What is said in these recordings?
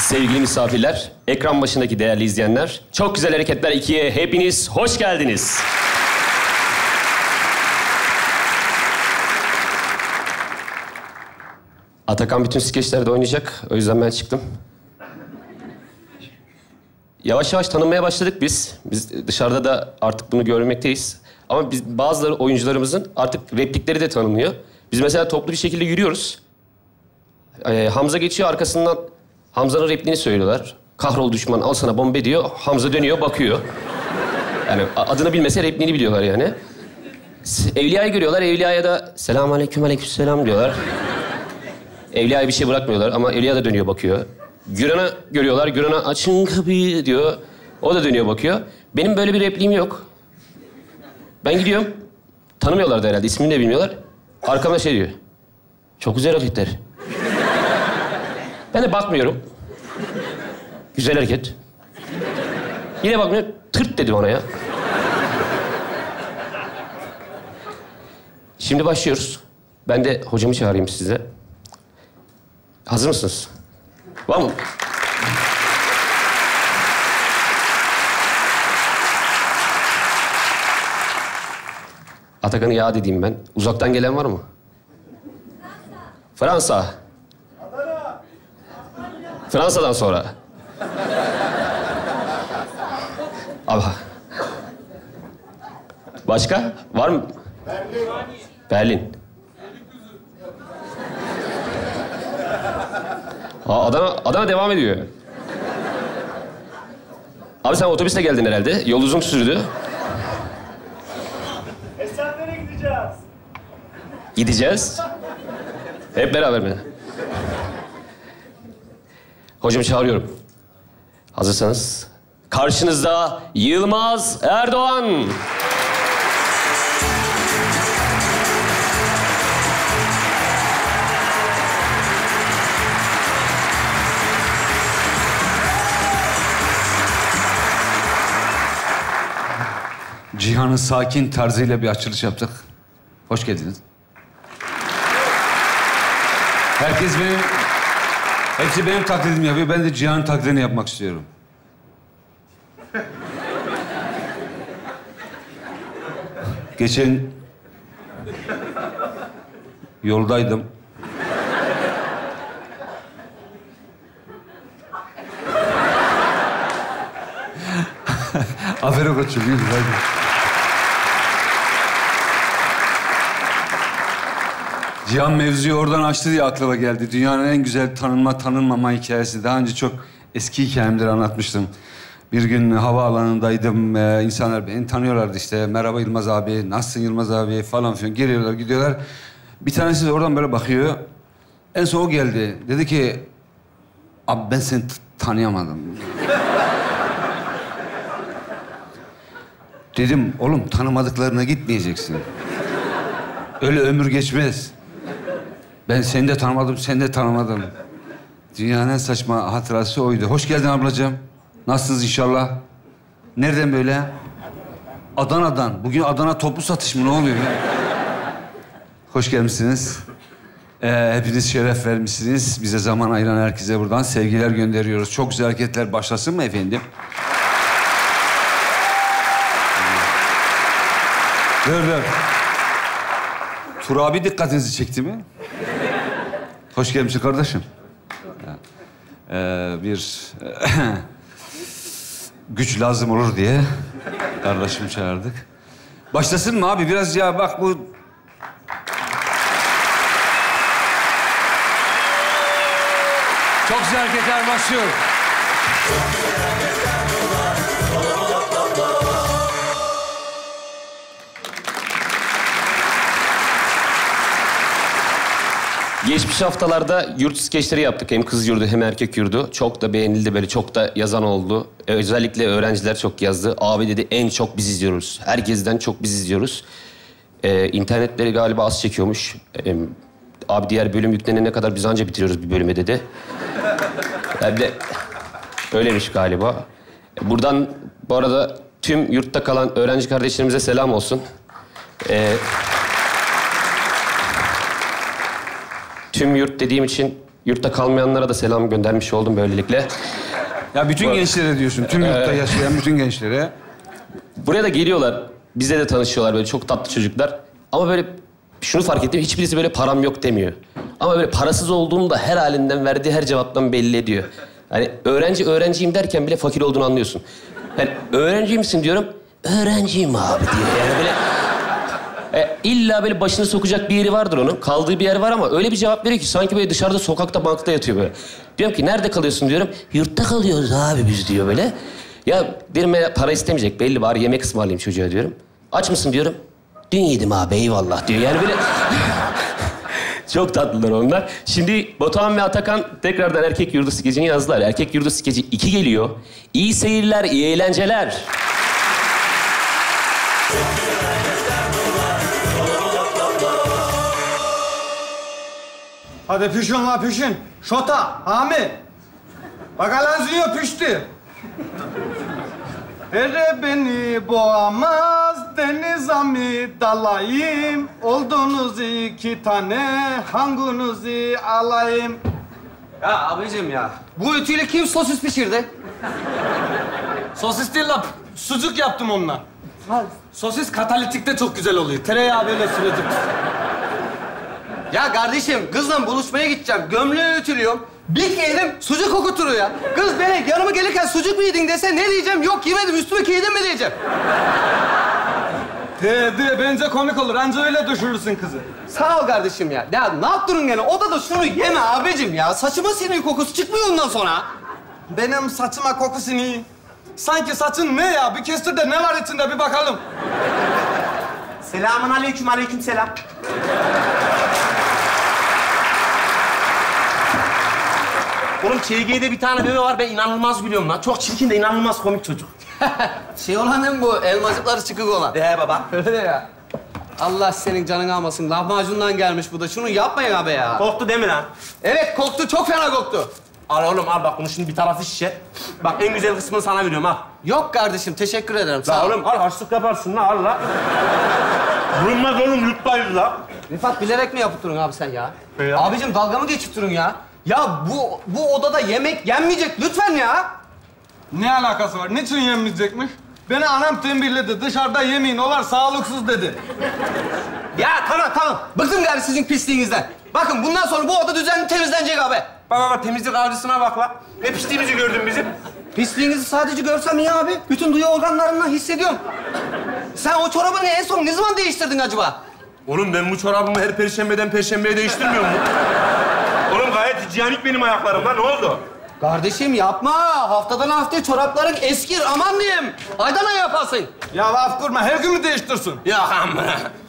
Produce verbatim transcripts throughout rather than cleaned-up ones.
Sevgili misafirler, ekran başındaki değerli izleyenler, Çok Güzel Hareketler ikiye hepiniz hoş geldiniz. Atakan bütün skeçlerde oynayacak, o yüzden ben çıktım. Yavaş yavaş tanınmaya başladık biz. Biz dışarıda da artık bunu görmekteyiz. Ama biz bazıları oyuncularımızın artık replikleri de tanınıyor. Biz mesela toplu bir şekilde yürüyoruz. Ee, Hamza geçiyor arkasından, Hamza'nın repliğini söylüyorlar. Kahrol düşman, al sana bombe diyor. Hamza dönüyor, bakıyor. Yani adını bilmese repliğini biliyorlar yani. Evliya'yı görüyorlar, Evliya'ya da selamünaleyküm, aleykümselam diyorlar. Evliya'ya bir şey bırakmıyorlar ama Evliya da dönüyor, bakıyor. Güran'ı görüyorlar, Güran'a açın kapıyı diyor. O da dönüyor, bakıyor. Benim böyle bir repliğim yok. Ben gidiyorum. Tanımıyorlardı herhalde, ismini de bilmiyorlar. Arkamda şey diyor. Çok güzel hareketler. Ben de bakmıyorum. Güzel hareket. Yine bakmıyorum. Tırt dedi bana ya. Şimdi başlıyoruz. Ben de hocamı çağırayım size. Hazır mısınız? Var mı? Atakan'ı ya dediğim ben. Uzaktan gelen var mı? Fransa. Fransa'dan sonra. Abi. Başka? Var mı? Berlin. Berlin. Aa, Adana, Adana devam ediyor. Abi sen otobüsle geldin herhalde. Yol uzun sürdü. Esenler'e gideceğiz. Gideceğiz. Hep beraber mi? Hocamı çağırıyorum. Hazırsanız. Karşınızda Yılmaz Erdoğan. Cihan'ın sakin tarzıyla bir açılış yaptık. Hoş geldiniz. Herkes benim... Hepsi benim taklidimi yapıyor. Ben de Cihan'ın taklidini yapmak istiyorum. Geçen... yoldaydım. Aferin koçum, iyi hadi. Cihan mevzuyu oradan açtı diye aklıma geldi. Dünyanın en güzel tanınma tanınmama hikayesi. Daha önce çok eski hikayemdir anlatmıştım. Bir gün havaalanındaydım. Ee, insanlar beni tanıyorlardı işte. Merhaba Yılmaz abi, nasılsın Yılmaz abi falan filan. Geliyorlar, gidiyorlar. Bir tanesi de oradan böyle bakıyor. En son o geldi. Dedi ki, abi ben seni tanıyamadım. Dedim, oğlum tanımadıklarına gitmeyeceksin. Öyle ömür geçmez. Ben seni de tanımadım, seni de tanımadım. Dünyanın en saçma hatırası oydu. Hoş geldin ablacığım. Nasılsınız inşallah? Nereden böyle? Adana'dan. Bugün Adana toplu satış mı? Ne oluyor ya? Hoş gelmişsiniz. Ee, hepiniz şeref vermişsiniz. Bize zaman ayıran herkese buradan sevgiler gönderiyoruz. Çok güzel hareketler başlasın mı efendim? Dur, dur. Tur abi dikkatinizi çekti mi? Hoş gelmişsin kardeşim. Ee, bir güç lazım olur diye kardeşimi çağırdık. Başlasın mı abi? Biraz ya bak bu... Çok güzel hareketler başlıyor. Geçmiş haftalarda yurt skeçleri yaptık. Hem kız yurdu hem erkek yurdu. Çok da beğenildi, böyle çok da yazan oldu. Ee, özellikle öğrenciler çok yazdı. Abi dedi en çok biz izliyoruz. Herkesten çok biz izliyoruz. Ee, internetleri galiba az çekiyormuş. Ee, abi diğer bölüm yüklenene kadar biz anca bitiriyoruz bir bölüme dedi. Yani de öyleymiş galiba. Buradan bu arada tüm yurtta kalan öğrenci kardeşlerimize selam olsun. Ee, tüm yurt dediğim için Yurtta kalmayanlara da selam göndermiş oldum böylelikle. Ya bütün gençlere diyorsun, tüm yurtta yaşayan bütün gençlere. Buraya da geliyorlar, bize de tanışıyorlar böyle çok tatlı çocuklar. Ama böyle şunu fark ettim, hiçbirisi böyle param yok demiyor. Ama böyle parasız olduğunu da her halinden, verdiği her cevaptan belli ediyor. Hani öğrenci öğrenciyim derken bile fakir olduğunu anlıyorsun. Yani öğrenci misin diyorum, öğrenciyim abi diyor. Yani böyle e, illa böyle başını sokacak bir yeri vardır onun. Kaldığı bir yer var ama öyle bir cevap veriyor ki sanki böyle dışarıda sokakta bankta yatıyor böyle. Diyorum ki nerede kalıyorsun diyorum. Yurtta kalıyoruz abi biz diyor böyle. Ya derim ya, para istemeyecek belli, bari yemek ısmarlayayım çocuğa diyorum. Aç mısın diyorum. Dün yedim abi eyvallah diyor. Yani böyle çok tatlılar onlar. Şimdi Batuhan ve Atakan tekrardan Erkek Yurdu skecini yazdılar. Erkek Yurdu skeci iki geliyor. İyi seyirler, iyi eğlenceler. Hadi pişin la pişin. Şota, Hami. Bakalan zıyor pişti. Ere beni boğamaz, denize mi dalayım? Oldunuz iki tane, hanginizi alayım? Ya abicim ya, bu ütüyle kim sosis pişirdi? Sosis değil la, sucuk yaptım onunla. Sosis katalitikte çok güzel oluyor. Tereyağı böyle sürecek. Ya kardeşim, kızla buluşmaya gideceğim. Gömleği ütülüyorum. Bir yedim, sucuk kokuturuyor ya. Kız bana yanıma gelirken sucuk mu yedin dese ne diyeceğim? Yok yemedim, üstüme giydin mi diyeceğim. De, de, bence komik olur. Anca öyle düşürürsün kızı. Sağ ol kardeşim ya. Ya ne yaptın gene? Odada şunu yeme abicim ya. Saçıma senin kokusu çıkmıyor ondan sonra. Benim saçıma kokusu iyi. Sanki saçın ne ya? Bir kestir de ne var içinde bir bakalım. Selamun aleyküm, aleyküm selam. Oğlum Ç G'de bir tane bebe var, ben inanılmaz gülüyorum lan. Çok çirkin de inanılmaz komik çocuk. şey olan değil mi bu? Elmacıkları çıkık olan. Ee baba. Öyle ya. Allah senin canını almasın. Lahmacundan gelmiş bu da. Şunu yapmayın abi ya. Korktu değil mi lan? Evet, koktu. Çok fena koktu. Al oğlum al bak bunu şimdi bir tarafı şişe. Bak en güzel kısmını sana veriyorum al. Yok kardeşim, teşekkür ederim. La Sağ ol. oğlum al harçlık yaparsın la al la. Bulunmaz oğlum yutmayız la. Rifat bilerek mi yapıp durun abi sen ya? Ya. Abicim dalga mı geçip durun ya? Ya bu bu odada yemek yenmeyecek lütfen ya. Ne alakası var? Niçin yemeyecekmiş? Beni anam tembihledi. Dışarıda yemeyin olar sağlıksız dedi. Ya tamam tamam. Bıktım gari sizin pisliğinizden. Bakın bundan sonra bu oda düzenli temizlenecek abi. Bak bak temizlik avcısına bak la. Ne pisliğimizi gördün bizim. Pisliğinizi sadece görsem iyi abi. Bütün duyu organlarımla hissediyorum. Sen o çorabını en son ne zaman değiştirdin acaba? Oğlum ben bu çorabımı her perşembeden perşembeye değiştirmiyor muyum? Oğlum gayet hijyenik benim ayaklarım lan ne oldu? Kardeşim yapma. Haftadan haftaya çorapların eskir aman diyeyim. Aydan ay yaparsın. Ya laf kurma. Her gün mü değiştirsin? Ya amma.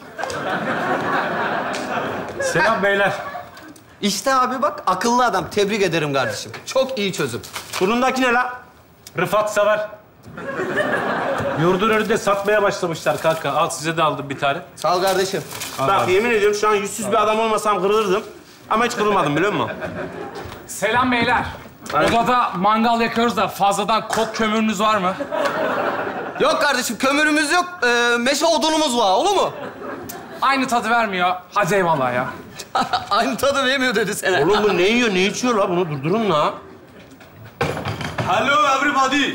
Selam beyler. İşte abi bak akıllı adam. Tebrik ederim kardeşim. Çok iyi çözüm. Bunundaki ne la? Rıfat Sever. Yurdun önünde satmaya başlamışlar kanka. Al size de aldım bir tane. Sağ ol kardeşim. Bak yemin ediyorum şu an yüzsüz bir adam olmasam kırılırdım. Ama hiç kırılmadım biliyor musun? Selam beyler. Odada mangal yakıyoruz da fazladan kok kömürünüz var mı? Yok kardeşim kömürümüz yok. Ee, meşe odunumuz var. Olur mu? Aynı tadı vermiyor. Hadi eyvallah ya. Aynı tadı vermiyor dedi sana. Oğlum bu ne yiyor, ne içiyor la? Bunu durdurun la. Hello everybody.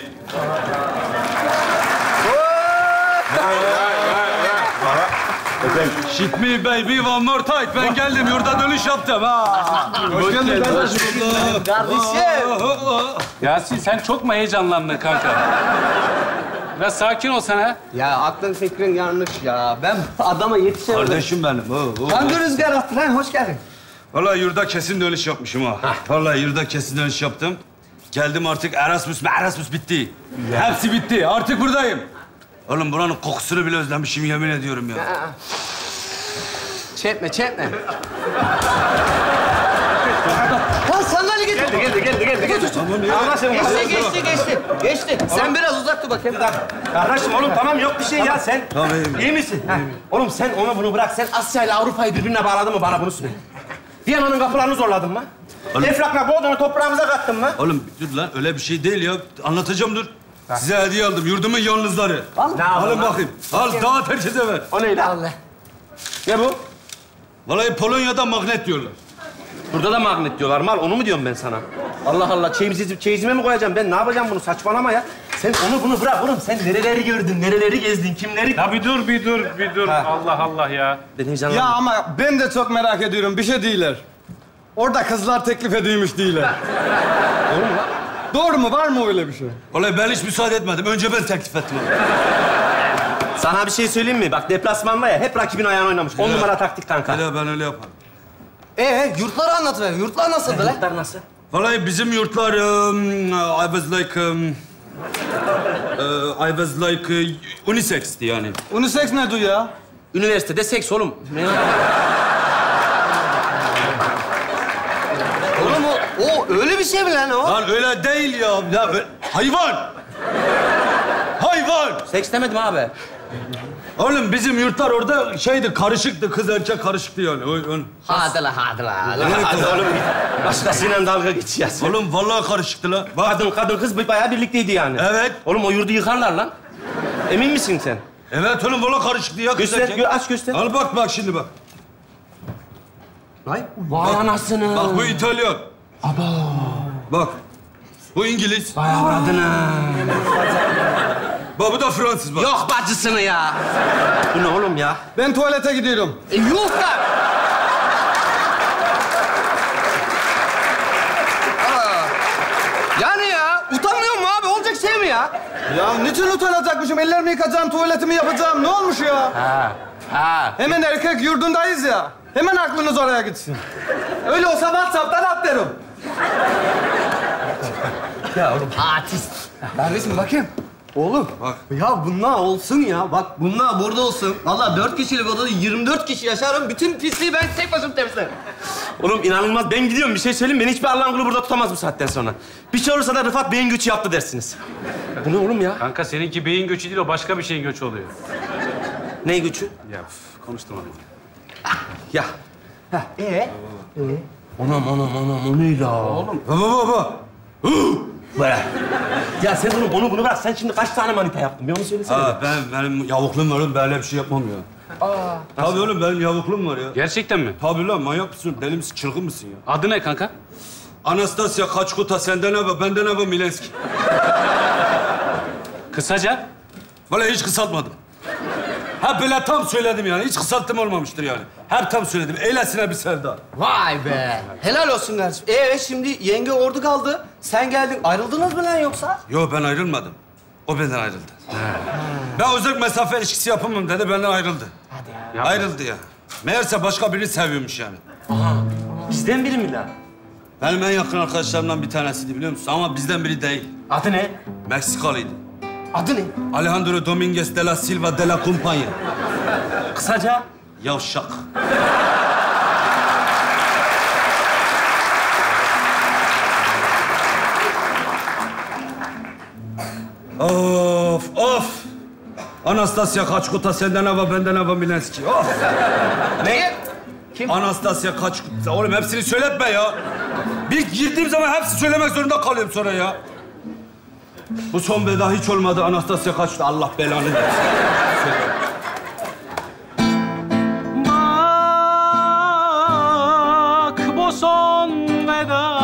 Shit me baby one more time. Ben geldim, yurda dönüş yaptım ha. Hoş geldin kardeşim. Kardeşim. Yasin sen çok mu heyecanlandın kanka? Biraz sakin ol sen ha. Ya aklın fikrin yanlış ya. Ben adama yetişemedim. Kardeşim benim. Oo, oo. Hangi rüzgar attı lan? Hoş geldin. Vallahi yurda kesin dönüş yapmışım ha. Vallahi yurda kesin dönüş yaptım. Geldim artık Erasmus, Erasmus bitti. Hepsi bitti. Artık buradayım. Oğlum buranın kokusunu bile özlemişim yemin ediyorum ya. Çekme, çekme. Lan sandalye getir. Geldi, geldi, geldi, geldi. Geçti, geçti, geçti. Geçti. Sen biraz uzak dur bakayım. Kardeşim oğlum tamam yok bir şey ya sen. Tamam, iyiyim. İyi misin? Ha. Oğlum sen onu bunu bırak. Sen Asya ile Avrupa'yı birbirine bağladın mı bana bunu söyle. Viyana'nın kapılarını zorladın mı? Eflakla Bodrum'u toprağımıza kattın mı? Oğlum dur lan öyle bir şey değil ya. Anlatacağım dur. Size hediye aldım. Yurdumun yalnızları. Ne aldın Alın lan? bakayım. Al dağıt herkese ver. O ne lan? Allah. Ne bu? Vallahi Polonya'da magnet diyorlar. Burada da magnet diyorlar. Mal onu mu diyorum ben sana? Allah Allah. Çeyizi, çeyizime mi koyacağım? Ben ne yapacağım bunu? Saçmalama ya. Sen onu bunu bırak oğlum. Sen nereleri gördün, nereleri gezdin, kimleri... Ya bir dur, bir dur, bir dur. Ha. Allah Allah ya. Benim canım. Ya ama ben de çok merak ediyorum. Bir şey değiller. Orada kızlar teklif edilmiş değiller. Doğru mu lan? Doğru mu? Var mı öyle bir şey? Vallahi ben hiç müsaade etmedim. Önce ben teklif ettim. Sana bir şey söyleyeyim mi? Bak deplasmanda ya hep rakibin ayağına oynamış. On Evet. numara taktik kanka. Öyle ben öyle yaparım. Ee, yurtları anlat be. Yurtlar nasıldı lan? Yurtlar nasıl? Vallahi bizim yurtlar... Um, I was like... Um, uh, I was like uh, unisex'ti yani. Unisex ne diyor ya? Üniversitede seks oğlum. Ne ya? Oğlum o, o öyle bir şey mi lan o? Lan öyle değil ya. ya öyle... Hayvan! Hayvan! Seks demedim abi. Oğlum bizim yurtlar orada şeydi, karışıktı. Kız erkek karışıktı yani. O, o... Hadi la, hadi la. Hadi oğlum. Başkasıyla dalga geçiyorsun. Oğlum vallahi karışıktı lan. Bak. Kadın, kadın kız bayağı birlikteydi yani. Evet. Oğlum o yurdu yıkarlar lan. Emin misin sen? Evet oğlum vallahi karışıktı ya. Kız Göster, erkek. gö- aç göster. Al bak bak şimdi bak. Vay, vay anasını. Bak bu İtalyan. Aba. Bak. Bu İngiliz. Vay avradını. Bak bu da Fransız bak. Yok bacısını ya. Bu ne oğlum ya? Ben tuvalete gidiyorum. E, yok da. Aa, yani ya, utanmıyor mu abi? Olacak şey mi ya? Ya niçin utanacakmışım? Ellerimi yıkacağım, tuvaletimi yapacağım. Ne olmuş ya? Ha. Ha. Hemen erkek yurdundayız ya. Hemen aklınız oraya gitsin. Öyle olsa WhatsApp'tan at derim. Ya oğlum. Artist. Kardeşim bakayım. Oğlum. Bak. Ya bunlar olsun ya. Bak bunlar burada olsun. Vallahi dört kişilik odada yirmi dört kişi yaşarım. Bütün pisliği ben tek başıma temizlerim. Oğlum inanılmaz. Ben gidiyorum. Bir şey söyleyeyim. Beni hiçbir Allah'ın kulu burada tutamaz bu saatten sonra. Bir şey olursa da Rıfat beyin göçü yaptı dersiniz. Bu ne oğlum ya? Kanka seninki beyin göçü değil, o başka bir şeyin göçü oluyor. Ne göçü? Ya üf, konuşturma beni. Ya. Ee? Ee? Anam anam anam o ne la? Oğlum. Baba baba. Böyle. Ya sen bunu, bunu bunu bırak. Sen şimdi kaç tane manita yaptın? Bir onu söylesene. Ha ben benim yavukluğum var oğlum. Ben öyle bir şey yapmam ya. Aa. Tabii oğlum benim yavukluğum var ya. Gerçekten mi? Tabii lan manyak mısın? Deli misin? Çılgın mısın ya? Adı ne kanka? Anastasia Kaçkuta senden ne var? Benden ne var Milenski? Kısaca. Vallahi hiç kısaltmadım. Hep böyle tam söyledim yani. Hiç kısalttım olmamıştır yani. Hep tam söyledim. Eylesine bir sevda. Vay be. Helal olsun kardeşim. Ee şimdi yenge ordu kaldı. Sen geldin. Ayrıldınız mı lan yoksa? Yo ben ayrılmadım. O benden ayrıldı. Ben uzak mesafe ilişkisi yapamam dedi. Benden ayrıldı. Yapma. Ayrıldı ya. Meğerse başka birini seviyormuş yani. Bizden biri mi lan? Benim en yakın arkadaşlarımdan bir tanesiydi biliyor musun? Ama bizden biri değil. Adı ne? Meksikalıydı. Adı ne? Alejandro Dominguez de la Silva de la Compañía. Kısaca. Yavşak. Of, of. Anastasia Kaçkuta senden ne var, benden ne var Milenski. Of. Ne? Kim? Anastasia Kaçkuta. Oğlum hepsini söyletme ya. Bir girdiğim zaman hepsini söylemek zorunda kalıyorum sonra ya. Bu son veda hiç olmadı. Anastasia Kaçkuta. Allah belanı versin. Bak bu son veda.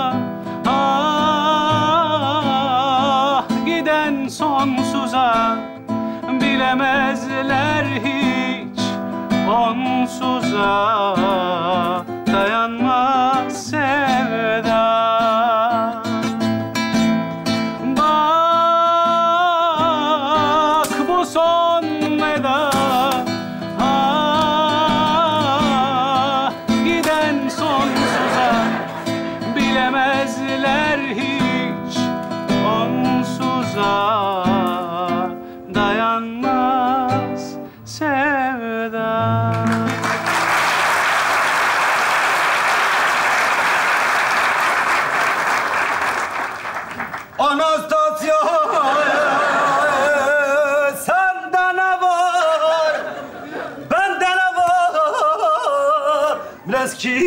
Ah giden sonsuza. Bilemezler hiç onsuza. Dayanmaz sevda. Bak bu son veda. Ah giden sonsuza. Bilemezler hiç onsuza. Dayanmaz sevda. Anastasia, sende ne var? Bende ne var? Milenski.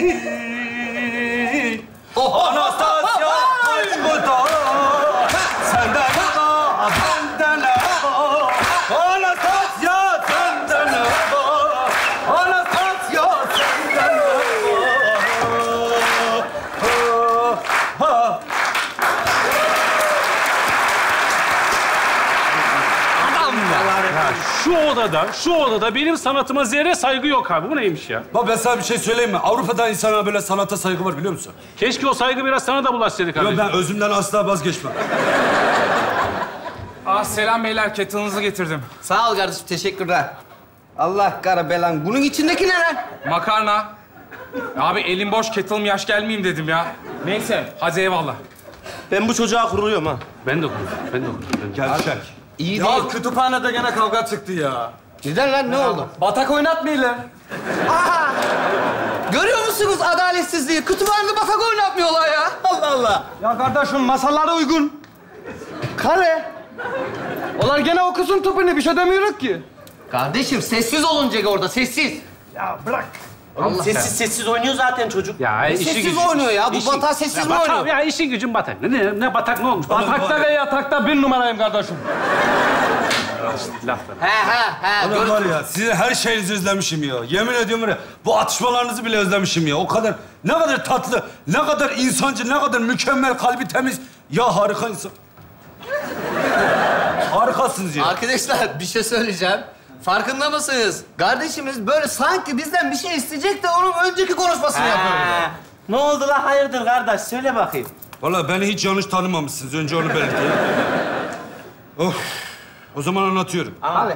Oh, Anastasia, Kaçkuta. Sende ne var? Bende ne var? Anastasia, sende ne var? Anastasia, sende ne var? şu odada, şu odada benim sanatıma zerre saygı yok abi. Bu neymiş ya? Bak ben sana bir şey söyleyeyim mi? Avrupa'da insana böyle sanata saygı var biliyor musun? Keşke o saygı biraz sana da bulaşsaydı kardeşim. Yok ben özümden asla vazgeçmem. Ah selam beyler, kettle'ınızı getirdim. Sağ ol kardeşim, teşekkürler. Allah kara belan. Bunun içindeki ne lan? Makarna. Abi elim boş, kettle'ım yaş gelmeyeyim dedim ya. Neyse, hadi eyvallah. Ben bu çocuğa kuruluyorum ha. Ben de okurum, ben de okurum. Gerçek. İyi Ya değil. kütüphanede gene kavga çıktı ya. Neden lan? Ne oldu? Batak oynatmayla. Aha! Görüyor musunuz adaletsizliği? Kütüphanede batak oynatmıyorlar ya. Allah Allah. Ya kardeşim masallara uygun. Kare. Onlar gene okusun topunu, bir şey demiyoruz ki. Kardeşim sessiz olunca orada, sessiz. Ya bırak. Oğlum sessiz sessiz oynuyor zaten çocuk. Ya işi Sessiz gücü- oynuyor ya. Bu işi- batağı sessiz Ya mi batak- oynuyor? Ya işin gücün batak. Ne, ne, ne batak ne olmuş? Batakta ve yatakta bir numarayım kardeşim. Laflar. He he he. Ulan Gör- var ya, sizin her şeyinizi özlemişim ya. Yemin ediyorum var ya, bu atışmalarınızı bile özlemişim ya. O kadar, ne kadar tatlı, ne kadar insancı, ne kadar mükemmel, kalbi temiz. Ya harika insan. Harikasınız ya. Arkadaşlar bir şey söyleyeceğim. Farkında mısınız? Kardeşimiz böyle sanki bizden bir şey isteyecek de onun önceki konuşmasını yapıyor. Ha. Ne oldu la hayırdır kardeş? Söyle bakayım. Vallahi beni hiç yanlış tanımamışsınız. Önce onu belirteyim. Of. O zaman anlatıyorum. Abi.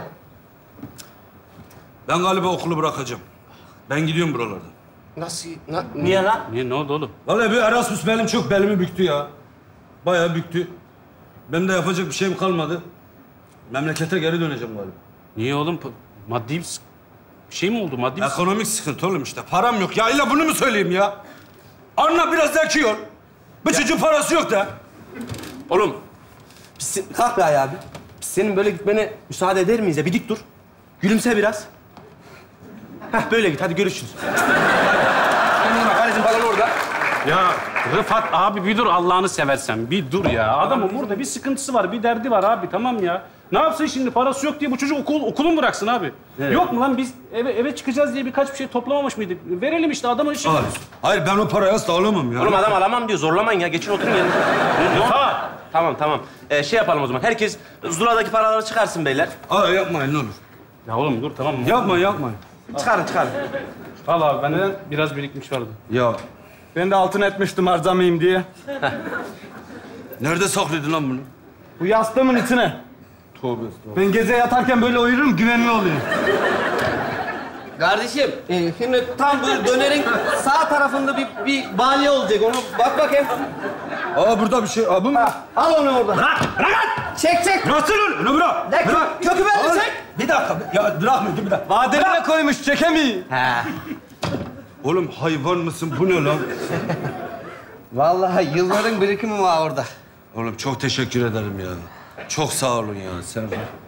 Ben galiba okulu bırakacağım. Ben gidiyorum buralardan. Nasıl? Na, Niye lan? Niye, ne oldu oğlum? Vallahi bir Erasmus benim çok belimi büktü ya. Bayağı büktü. Benim de yapacak bir şeyim kalmadı. Memlekete geri döneceğim galiba. Niye oğlum? Pa- Maddi bir sık- bir şey mi oldu? Maddi bir sık- Ekonomik sıkıntı oğlum işte. Param yok. Ya illa bunu mu söyleyeyim ya? Anla biraz zeki ol. Bu çocuğun parası yok da. Oğlum. Biz sen... Kalk be ayağa abi. Biz senin böyle gitmene müsaade eder miyiz ya? Bir dik dur. Gülümse biraz. Heh böyle git. Hadi görüşürüz. Kardeşim balon orada. Ya Rıfat abi bir dur Allah'ını seversen. Bir dur ya. Adamın burada bir sıkıntısı var, bir derdi var abi. Tamam ya. Ne yapsın şimdi? Parası yok diye bu çocuk okul okulu mu bıraksın abi? Yok mu lan biz eve eve çıkacağız diye birkaç bir şey toplamamış mıydık? Verelim işte adamın işi. Hayır. Hayır ben o parayı asla alamam ya. Oğlum adam alamam diyor. Zorlamayın ya. Geçin oturun yerine. Rıfat! Tamam tamam. Ee, şey yapalım o zaman. Herkes Zula'daki paraları çıkarsın beyler. Aa yapmayın ne olur. Ya oğlum dur tamam mı? Yapmayın yapmayın. Çıkarın çıkarın. Al abi bende biraz birikmiş vardı. Ya Ben de altın etmiştim harcamayayım diye. nerede saklıyordun lan bunu? Bu yastığımın içine. Tövbe estağfurullah. Ben gece yatarken böyle uyurum, güvenli oluyor. Kardeşim, e, şimdi tam böyle dönerin sağ tarafında bir, bir balya olacak. Onu bak bakayım. Aa burada bir şey. Aa bu mu? Al onu oradan. Bırak, bırak! Çek, çek! Bıraksana onu. Onu bırak. Ne, Bırak. kökü ben de Al. çek! Bir dakika. Ya bırakma dur bir dakika. Vadeline koymuş, çekemiyor. He. Oğlum hayvan mısın? Bu ne lan? Vallahi yılların birikimi var orada. Oğlum çok teşekkür ederim ya. Çok sağ olun ya. Sen...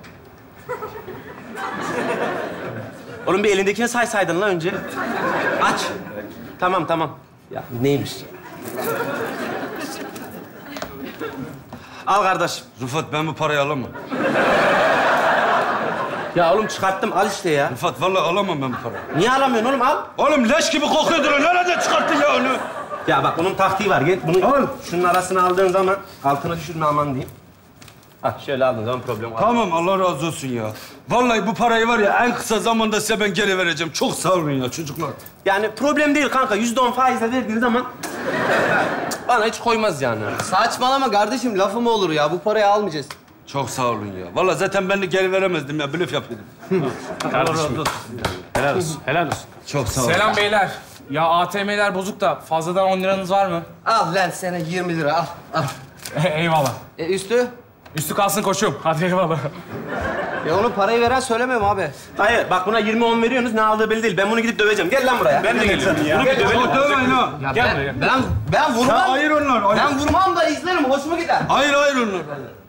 Oğlum bir elindekini saysaydın lan önce. Aç. Tamam tamam. Ya neymiş? Al kardeşim. Rıfat ben bu parayı alamam. Ya oğlum çıkarttım al işte ya. Rıfat vallahi alamam ben bu parayı. Niye alamıyorsun oğlum al. Oğlum leş gibi kokuyordur. o. Nereden çıkarttın ya onu? Ya bak bunun taktiği var. Gel bunu Al. şunun arasına aldığın zaman altına düşürme aman diyeyim. Ah şöyle aldığın zaman problem var. Tamam Allah razı olsun ya. Vallahi bu parayı var ya en kısa zamanda size ben geri vereceğim. Çok sağ olun ya çocuklar. Yani problem değil kanka. Yüzde on faizle verdiğin zaman bana hiç koymaz yani. Saçmalama kardeşim, lafı mı olur ya? Bu parayı almayacağız. Çok sağ olun ya. Vallahi zaten ben de geri veremezdim ya. Blöf yapıyordum. Kardeşim. Helal olsun. Helal olsun. Çok sağ olun. Selam beyler. Ya A T M'ler bozuk da fazladan on liranız var mı? Al lan sana yirmi lira, al. al. Eyvallah. E, üstü? Üstü kalsın koçum. Hadi eyvallah. Ya onu parayı veren söylemiyorum abi. Hayır bak buna yirmi on veriyorsunuz ne aldığı belli değil. Ben bunu gidip döveceğim. Gel lan buraya. Ben de geliyorum. Bunu bir dövelim. Yok dövmeyin ha. Ya Gel ben, buraya. ben, ben vurmam. Ya hayır onlar. Hayır. Ben vurmam da izlerim, hoşuma gider. Hayır hayır onlar.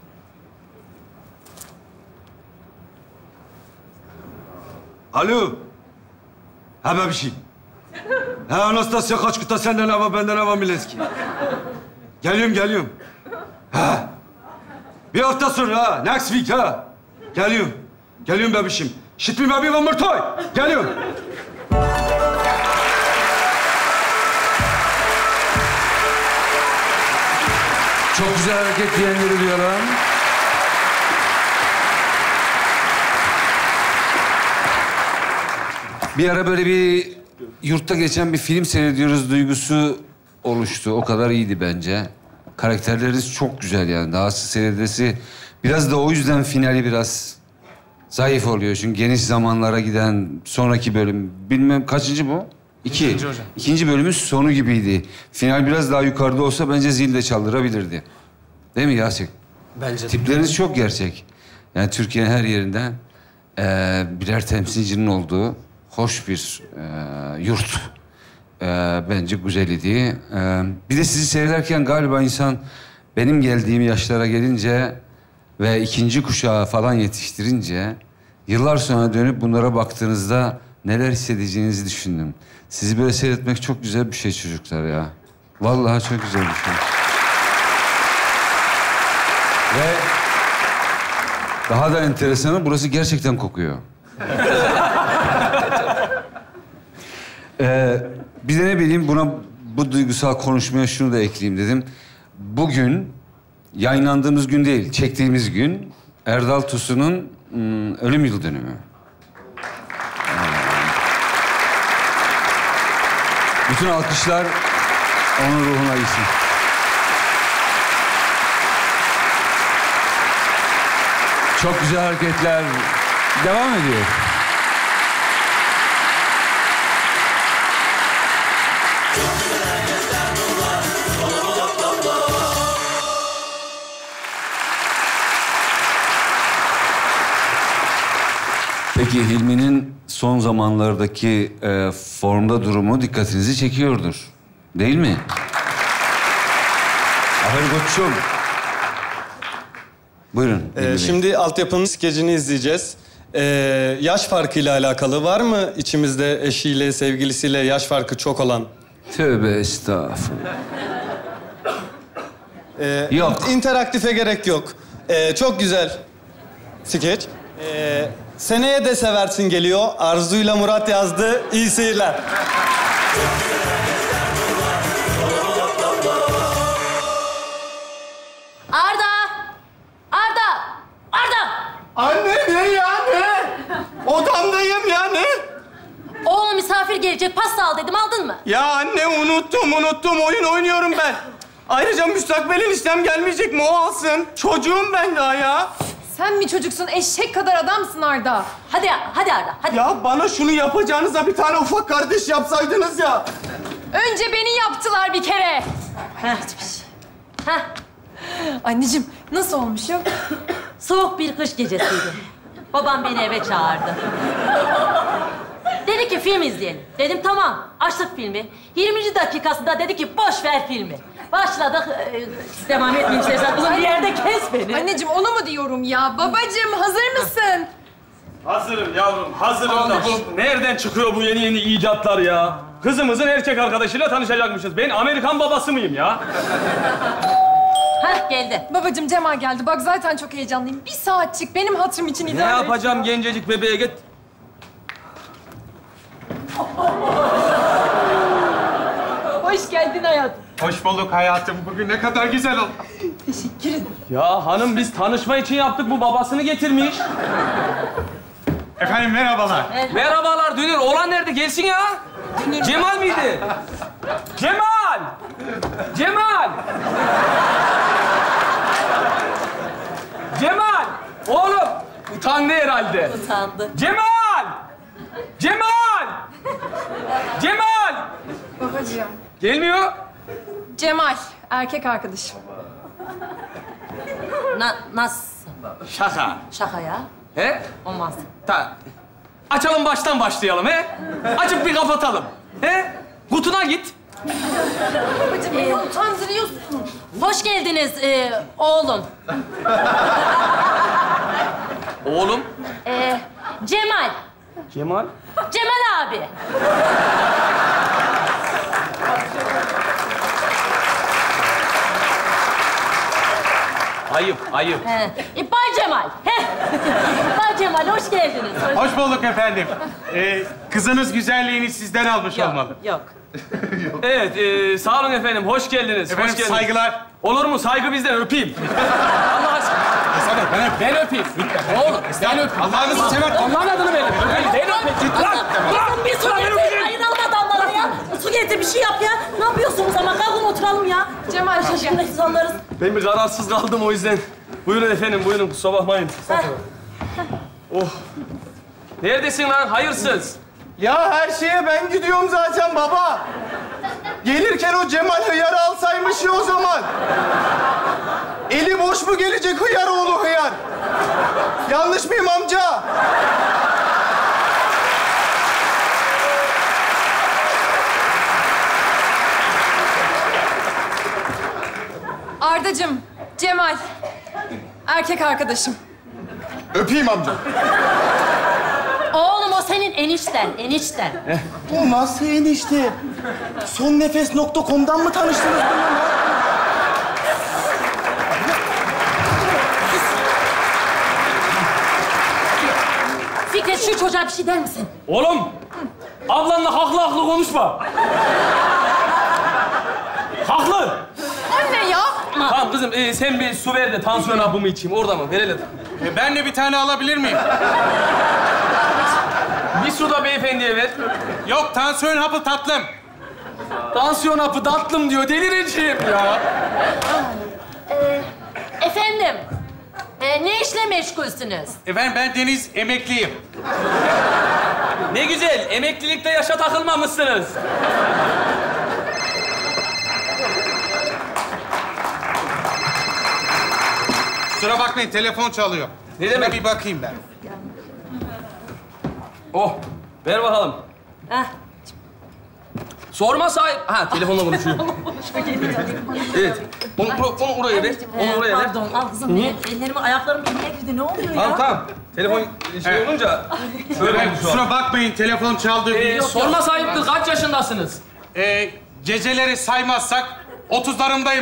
Alo. Ha ben bir şey. Ha Anastasya kaç kıta senden hava benden hava Mileski. Geliyorum geliyorum. Ha. Bir hafta sonra ha. Next week ha. Geliyorum. Geliyorum bebişim. Shit me baby one more time. Geliyorum. Çok güzel hareket diyenleri duyalım. Bir ara böyle bir yurtta geçen bir film seyrediyoruz duygusu oluştu. O kadar iyiydi bence. Karakterleriniz çok güzel yani. Dahası seyredesi biraz da o yüzden finali biraz zayıf oluyor. Çünkü geniş zamanlara giden sonraki bölüm, bilmem kaçıncı bu? İki. İkinci hocam. İkinci bölümün sonu gibiydi. Final biraz daha yukarıda olsa bence zil de çaldırabilirdi. Değil mi Yasin? Bence de. Tipleriniz çok gerçek. Yani Türkiye'nin her yerinden e, birer temsilcinin olduğu hoş bir e, yurt. E, bence güzel idi. E, bir de sizi seyrederken galiba insan benim geldiğim yaşlara gelince ve ikinci kuşağı falan yetiştirince yıllar sonra dönüp bunlara baktığınızda neler hissedeceğinizi düşündüm. Sizi böyle seyretmek çok güzel bir şey çocuklar ya. Vallahi çok güzel bir şey. Ve daha da enteresanı burası gerçekten kokuyor. ee, bir de ne bileyim buna bu duygusal konuşmaya şunu da ekleyeyim dedim. Bugün yayınlandığımız gün değil, çektiğimiz gün Erdal Tusu'nun ım, ölüm yıl dönümü. Bütün alkışlar onun ruhuna gitsin. Çok güzel hareketler devam ediyor. Peki Hilmi'nin son zamanlardaki e, formda durumu dikkatinizi çekiyordur. Değil mi? Aferin koçum. Buyurun. Ee, şimdi altyapının skecini izleyeceğiz. Ee, yaş farkıyla alakalı var mı içimizde eşiyle, sevgilisiyle yaş farkı çok olan? Tövbe estağfurullah. Ee, Yok. İnteraktife gerek yok. Ee, çok güzel skeç. Ee, seneye de seversin geliyor. Arzu'yla Murat yazdı. İyi seyirler. Arda! Arda! Arda! Anne ne ya ne? Odamdayım ya ne? Oğlum misafir gelecek, pasta al dedim, aldın mı? Ya anne unuttum unuttum. Oyun oynuyorum ben. Ayrıca müstakbel eniştem gelmeyecek mi? O alsın. Çocuğum ben daha ya. Sen mi çocuksun? Eşek kadar adamsın Arda. Hadi, hadi Arda, hadi. Ya bana şunu yapacağınıza bir tane ufak kardeş yapsaydınız ya. Önce beni yaptılar bir kere. Heh, heh. Anneciğim nasıl olmuşum? Soğuk bir kış gecesiydi. Babam beni eve çağırdı. Dedi ki film izleyelim. Dedim tamam. Açtık filmi. yirminci dakikasında dedi ki boş ver filmi. Başladık. Ee, devam etmeyeyim istersen. Kızım bir yerde kes beni. Anneciğim onu mu diyorum ya? Babacığım hazır mısın? Hazırım yavrum, hazırım da bu nereden çıkıyor bu yeni yeni icatlar ya? Kızımızın erkek arkadaşıyla tanışacakmışız. Ben Amerikan babası mıyım ya? Hah geldi. Babacığım Cemal geldi. Bak zaten çok heyecanlıyım. Bir saatçik benim hatırım için Ne idare et. yapacağım gencecik bebeğe git. Hoş geldin hayatım. Hoş bulduk hayatım. Bugün ne kadar güzel oldu. Teşekkür ederim. Ya hanım biz tanışma için yaptık, bu babasını getirmiş. Efendim merhabalar. Merhabalar Dünür, oğlan nerede? Gelsin ya. Cemal miydi? Cemal! Cemal! Cemal! Oğlum! Utandı herhalde. Utandı. Cemal! Cemal! Cemal! Babacığım. Gelmiyor. Cemal, erkek arkadaşım. Na, nasıl? Şaka. Şaka ya. He? Olmaz. Ta. Açalım baştan başlayalım he? Açıp bir kapatalım. He? Kutuna git. Babacığım beni utandırıyorsun. Hoş geldiniz e, oğlum. Oğlum. E, Cemal. Cemal. Cemal abi. Ayıp, ayıp. He. E, Bay Cemal. He. Bay Cemal hoş geldiniz. Hoş bulduk efendim. Ee, kızınız güzelliğini sizden almış olmalı. Yok. Evet, e, sağ olun efendim. Hoş geldiniz. Efendim hoş geldiniz. saygılar. Olur mu? Saygı bizden. Öpeyim. Allah aşkına. Ben, ben öpeyim. Lütfen. Ne olur. Ben öpeyim. Allah'ınızı sever. Allah'ın adını verin. Öpeyim. Ben öpeyim. Kızım bir su getir. Ayıralım adamları ya. Su getir bir şey yap ya. Ne yapıyorsunuz ama? Kalkın oturalım ya. Cemal Şaşkın insanlarız. Ben bir kararsız kaldım o yüzden. Buyurun efendim, buyurun. Kusura bakmayın. Oh. Neredesin lan? Hayırsız. Ya her şeye ben gidiyorum zaten baba. Gelirken o Cemal hıyarı alsaymış ya o zaman. Eli boş mu gelecek hıyar oğlu hıyar? Yanlış mıyım amca? Ardacığım, Cemal. Erkek arkadaşım. Öpeyim amca. Oğlum o senin enişten, enişten. Bu nasıl enişte? son nefes nokta com'dan mı tanıştınız bununla? Fikret şu çocuğa bir şey der misin? Oğlum, ablanla haklı haklı konuşma. Haklı. Anne ya. Tamam kızım, e, sen bir su ver de tansiyon hapımı içeyim. Orada mı? Verelim. E, ben de bir tane alabilir miyim? Bir su da beyefendiye ver. Yok, tansiyon hapı tatlım. Tansiyon hapı tatlım diyor. Delireceğim ya. Ee, efendim, e, ne işle meşgulsünüz? Efendim ben Deniz, emekliyim. Ne güzel. Emeklilikte yaşa takılmamışsınız. Kusura bakmayın, telefon çalıyor. Ne demek? Bir bakayım ben. Oh, ver bakalım. Heh. Sorma sahip. Ha, telefonla konuşuyor. Evet. Onu, onu oraya ver. Onu oraya ver. Pardon, al kızım. Niye? Ellerim, ayaklarım birbirine girdi. Ne oluyor ya? Tamam, tamam. Telefon şey Evet. olunca... Böyle Evet, oldu şu an. kusura bakmayın, telefon çaldı. Ee, sorma sahiptir. Kaç yaşındasınız? Ee, geceleri saymazsak otuzlarımdayım.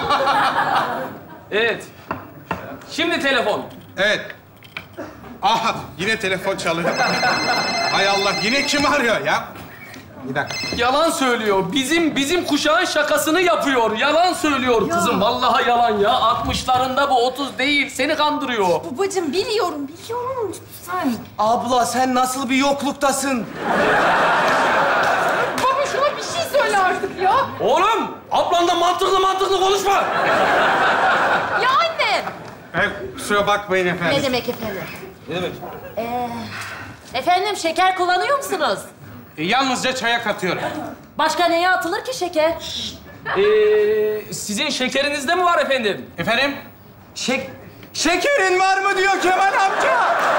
Evet. Şimdi telefon. Evet. Aha, yine telefon çalıyor. Hay Allah, yine kim arıyor ya? Bir dakika. Yalan söylüyor. Bizim bizim kuşağın şakasını yapıyor. Yalan söylüyor kızım. Vallahi yalan ya. altmışlarında bu otuz değil. Seni kandırıyor. Babacığım biliyorum, biliyorum. Lütfen. Abla sen nasıl bir yokluktasın? Baba şuna bir şey söyle artık ya. Oğlum, ablanla mantıklı mantıklı konuşma. Ya anne. Evet, kusura bakmayın efendim. Ne demek efendim? Ne demek? Ee, efendim, şeker kullanıyor musunuz? E, yalnızca çaya katıyorum. Başka neye atılır ki şeker? Ee, sizin şekerinizde mi var efendim? Efendim? Şek şekerin var mı diyor Kemal amca.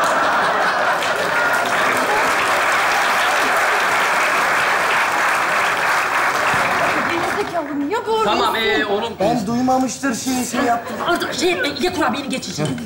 Gerizekalı niye böyle? Tamam, ee, oğlum. Ben duymamıştır şeyi şey yaptım. Arda, şey etme, ye kurabiyeni geçeceğim.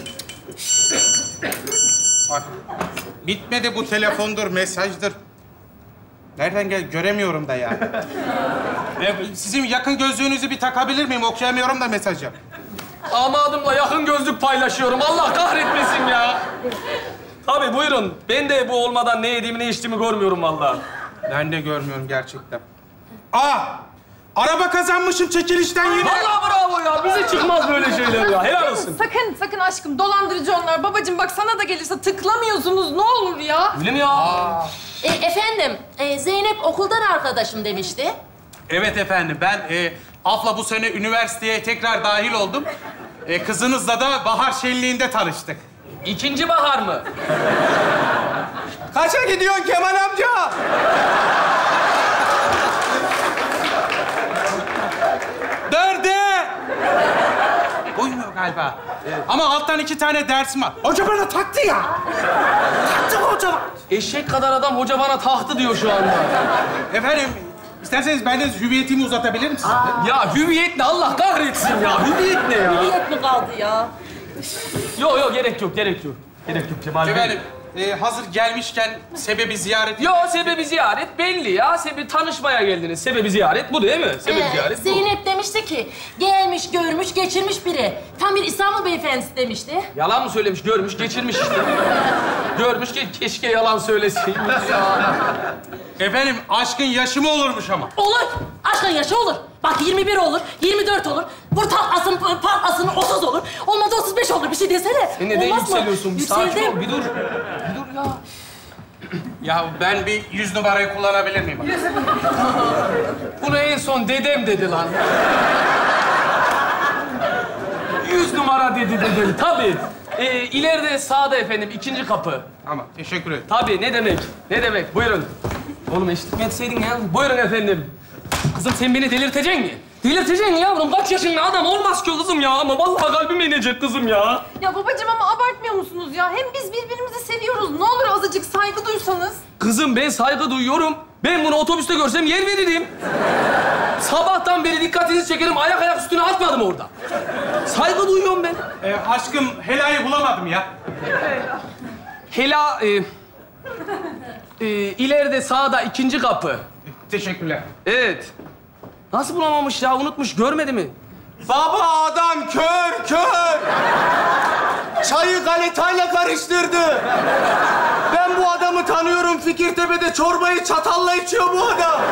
Bak, bitmedi bu telefondur, mesajdır. Nereden gel? Göremiyorum da ya. E, sizin yakın gözlüğünüzü bir takabilir miyim? Okuyamıyorum da mesajı. Damadımla yakın gözlük paylaşıyorum. Allah kahretmesin ya. Tabii buyurun. Ben de bu olmadan ne yediğimi ne içtiğimi görmüyorum vallahi. Ben de görmüyorum gerçekten. Aa! Araba kazanmışım çekilişten yine. Vallahi bravo ya. Bize çıkmaz böyle şeyler ya. Helal olsun. Sakın, sakın aşkım. Dolandırıcı onlar. Babacığım bak sana da gelirse tıklamıyorsunuz. Ne olur ya. Öyle mi ya? E, efendim, e, Zeynep okuldan arkadaşım demişti. Evet efendim, ben e, Af'la bu sene üniversiteye tekrar dahil oldum. E, kızınızla da bahar şenliğinde tanıştık. İkinci bahar mı? Kaça gidiyorsun Kemal amca? Dörde! Uymuyor galiba. Ama alttan iki tane dersim var. Hoca bana taktı ya. Taktı mı hoca? Eşek kadar adam hoca bana tahtı diyor şu anda. Efendim, isterseniz ben de hüviyetimi uzatabilir misiniz? Ya hüviyet ne? Allah kahretsin ya. Hüviyet ne ya? Niyet mi kaldı ya? Yok yok, gerek yok, gerek yok. Gerek yok Cemal Bey. Efendim, e, hazır gelmişken sebebi ziyaret... Yo, sebebi ziyaret belli ya. Sebebi tanışmaya geldiniz. Sebebi ziyaret bu değil mi? Sebebi Ee, ziyaret bu. Zeynep demişti ki, gelmiş, görmüş, geçirmiş biri. Tam bir İstanbul beyefendisi demişti. Yalan mı söylemiş? Görmüş, geçirmiş işte. Görmüş ki keşke yalan söyleseymiş ya. Efendim, aşkın yaşı mı olurmuş ama? Olur, aşkın yaşı olur. Bak yirmi bir olur, yirmi dört olur. Vur taklasın, patlasın otuz olur. Olmadı otuz beş olur. Bir şey desene. Sen neden Olmaz mı? yükseliyorsun? Bir sakin Yükseldim. ol, bir dur. Bir dur ya. Ya ben bir yüz numarayı kullanabilir miyim? Bunu en son dedem dedi lan. Yüz numara dedi dedem. Tabii. Ee, ileride sağda efendim, ikinci kapı. Tamam, teşekkür ederim. Tabii, ne demek? Ne demek? Buyurun. Oğlum eşlik etseydin ya. Buyurun efendim. Kızım sen beni delirteceksin mi? Delirteceksin yavrum. Kaç yaşında adam olmaz ki kızım ya. Ama vallahi kalbim inecek kızım ya. Ya babacığım ama abartmıyor musunuz ya? Hem biz birbirimizi seviyoruz. Ne olur azıcık saygı duysanız. Kızım ben saygı duyuyorum. Ben bunu otobüste görsem yer veririm. Sabahtan beri dikkatinizi çekerim. Ayak ayak üstüne atmadım orada. Saygı duyuyorum ben. Ee, aşkım, Hela'yı bulamadım ya. Hela... E, e, ileride sağda ikinci kapı. Teşekkürler. Evet. Nasıl bulamamış ya? Unutmuş. Görmedi mi? Baba adam kör kör. Çayı galetayla karıştırdı. Ben bu adamı tanıyorum. Fikirtepe'de çorbayı çatalla içiyor bu adam.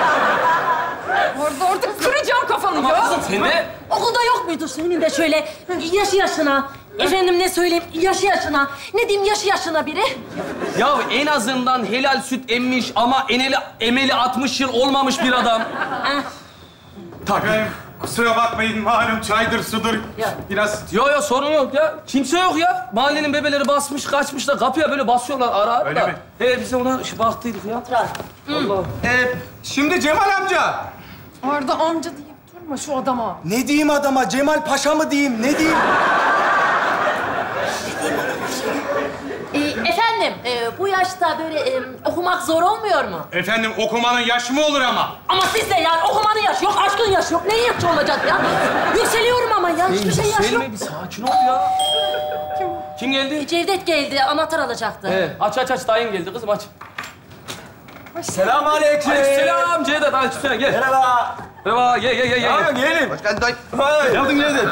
Orada orada kıracağım kafanı Ama ya. kızım sen de... Okulda yok muydu senin de şöyle yaşı yaşına, efendim ne söyleyeyim, yaşı yaşına, ne diyeyim yaşı yaşına biri? Ya en azından helal süt emmiş ama eneli, emeli altmış yıl olmamış bir adam. Tabii. Kusura bakmayın, malum çaydır, sudur. Ya. Biraz... Yo yo sorun yok ya. Kimse yok ya. Mahallenin bebeleri basmış, kaçmış da kapıya böyle basıyorlar ara ara. Öyle mi? He biz de ona şu baktıydık ya. Allah. Ee, şimdi Cemal amca. Arda amca deyip durma şu adama. Ne diyeyim adama? Cemal Paşa mı diyeyim? Ne diyeyim? Ee, efendim, e, bu yaşta böyle e, okumak zor olmuyor mu? Efendim, okumanın yaşı mı olur ama? Ama siz de yani okumanın yaşı yok, aşkın yaşı yok. Neyin yaşı olacak ya? Yükseliyorum ama ya, hiçbir şey yaşı yok. Selme bir sakin ol ya. Kim? Kim geldi? Cevdet geldi, anahtar alacaktı. He, aç aç aç, dayın geldi kızım aç. Selamünaleyküm. Aleykümselam Cevdet, aleykümselam gel. Merhaba. Merhaba, gel gel gel gel. Abi gelin. Hoş geldin dayı. Geldin geldin.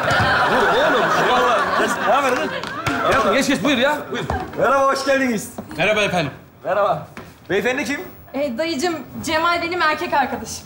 Ne haber lan? Gel, geç geç buyur ya. Buyur. Merhaba, hoş geldiniz. Merhaba efendim. Merhaba. Beyefendi kim? Ee, dayıcığım, Cemal benim erkek arkadaşım.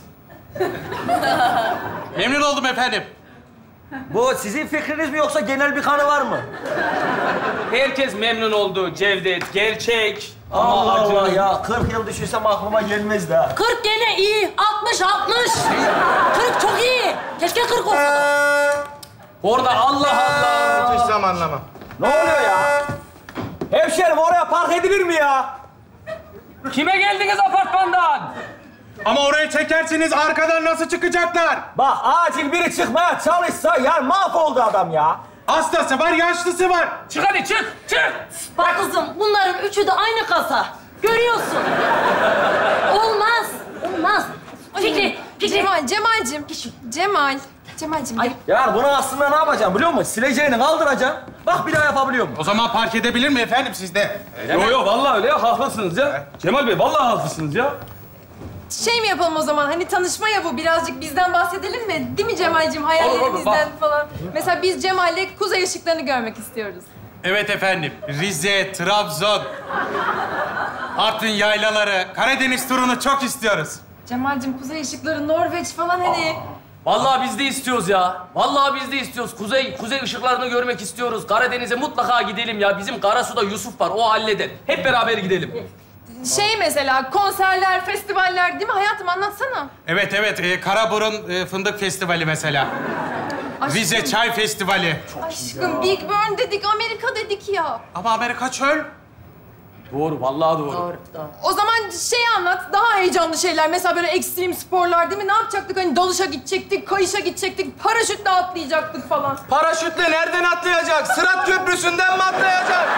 Memnun oldum efendim. Bu sizin fikriniz mi yoksa genel bir kanı var mı? Herkes memnun oldu Cevdet, gerçek. Allah Ama Allah acı. ya. kırk yıl düşünsem aklıma gelmez de. kırk gene iyi, altmış altmış. kırk çok iyi. Keşke kırk olsa da. Orada Allah Allah. Hiç zamanlama. Ne oluyor ya? Hemşerim oraya park edilir mi ya? Kime geldiniz apartmandan? Ama orayı çekersiniz, arkadan nasıl çıkacaklar? Bak acil biri çıkmaya çalışsa ya mahvoldu adam ya. Hastası var, yaşlısı var. Çık hadi çık, çık. Bak kızım, bunların üçü de aynı kasa. Görüyorsun. Olmaz, olmaz. Fikri, Fikri. Cemal, Cemal'cim. Cemal. Cemal'cim. Ay. Yani bunu aslında ne yapacağım biliyor musun? Sileceğini kaldıracaksın. Bak bir daha yapabiliyor musun? O zaman park edebilir mi efendim siz de? Yo yo vallahi öyle ya, haklısınız ya. Cemal Bey vallahi haklısınız ya. Şey mi yapalım o zaman? Hani tanışma ya bu. Birazcık bizden bahsedelim mi? Değil mi Cemal'cim? Olur, olur, Hayallerimizden bak. falan. Mesela biz Cemal'le kuzey ışıklarını görmek istiyoruz. Evet efendim. Rize, Trabzon, Artvin yaylaları, Karadeniz turunu çok istiyoruz. Cemal'cim kuzey ışıkları, Norveç falan hani. Vallahi biz de istiyoruz ya. Vallahi biz de istiyoruz. Kuzey kuzey ışıklarını görmek istiyoruz. Karadeniz'e mutlaka gidelim ya. Bizim Karasu'da Yusuf var. O halleder. Hep beraber gidelim. Şey mesela konserler, festivaller değil mi? Hayatım anlatsana. Evet evet. E, Karaburun e, Fındık Festivali mesela. Aşkım, Rize Çay Festivali. Aşkım Big Burn dedik, Amerika dedik ya. Ama Amerika çöl. Doğru, vallahi doğru. Doğru, doğru. O zaman şey anlat, daha heyecanlı şeyler. Mesela böyle ekstrem sporlar değil mi? Ne yapacaktık? Hani dalışa gidecektik, kayışa gidecektik, paraşütle atlayacaktık falan. Paraşütle nereden atlayacak? Sırat Köprüsü'nden mi atlayacak?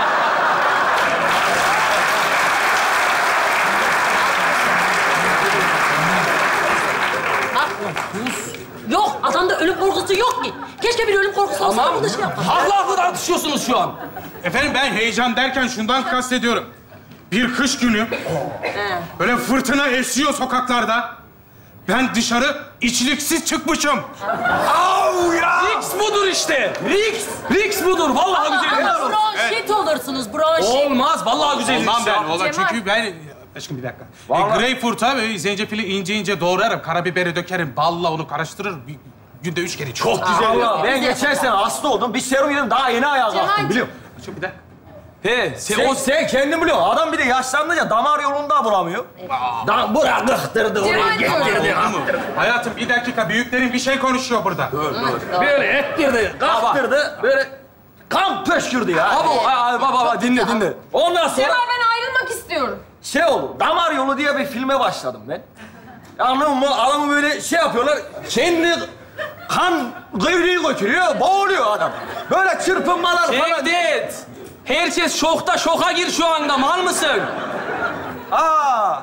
Yok, adamda ölüm korkusu yok ki. Keşke bir ölüm korkusu olsa Tamam. bu da şey yapar. Haklı haklı tartışıyorsunuz şu an. Efendim ben heyecan derken şundan kastediyorum. Bir kış günü böyle fırtına esiyor sokaklarda. Ben dışarı içliksiz çıkmışım. Au ya! Riks budur işte. Riks. Riks budur. Vallahi güzel. Ama bronşit olursunuz, bronşit. Olmaz. Vallahi güzel. Olmam ben. Cemal. Ola çünkü ben... Aşkım bir dakika. E, greyfurt'a böyle zencefili ince ince doğrarım. Karabiberi dökerim. Balla onu karıştırır. Bir günde üç kere. Çok güzel. Allah, ben geçen sene hasta oldum. Bir serum yedim daha yeni ayağa kalktım Cemal'cim. biliyor musun? Aşkım bir dakika. He, sen, sen, o... sen kendin biliyorsun. Adam bir de yaşlanınca damar yolunda bulamıyor. Da bıraktırdı oraya, getirdi. Hayatım bir dakika, büyüklerin bir şey konuşuyor burada. Dur, dur. Böyle ettirdi, kalktırdı, böyle kan pöşkürdü ya. Baba, baba, baba, dinle, dinle. Ondan sonra... Cemal, ben ayrılmak istiyorum. Şey oldu, Damar Yolu diye bir filme başladım ben. Anladın mı? Adamı böyle şey yapıyorlar, kendi kan gıvrıyı götürüyor, boğuluyor adam. Böyle çırpınmalar falan. Cevdet! Herkes şokta, şoka gir şu anda. Mal mısın? Aa!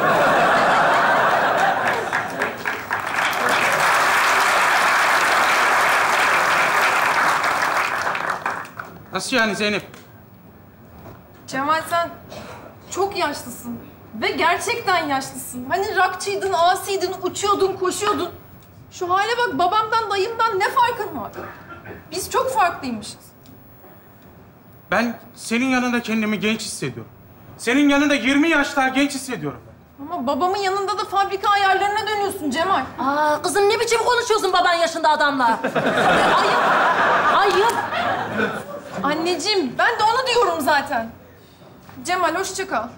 Nasıl yani Zeynep? Cemal, sen çok yaşlısın. Ve gerçekten yaşlısın. Hani rockçıydın, asiydin, uçuyordun, koşuyordun. Şu hale bak, babamdan, dayımdan ne farkın var? Biz çok farklıymışız. Ben senin yanında kendimi genç hissediyorum. Senin yanında yirmi yaşlar genç hissediyorum. Ama babamın yanında da fabrika ayarlarına dönüyorsun Cemal. Aa, kızım ne biçim konuşuyorsun baban yaşında adamla? Ayıp. Ayıp. Anneciğim, ben de onu diyorum zaten. Cemal, hoşça kal.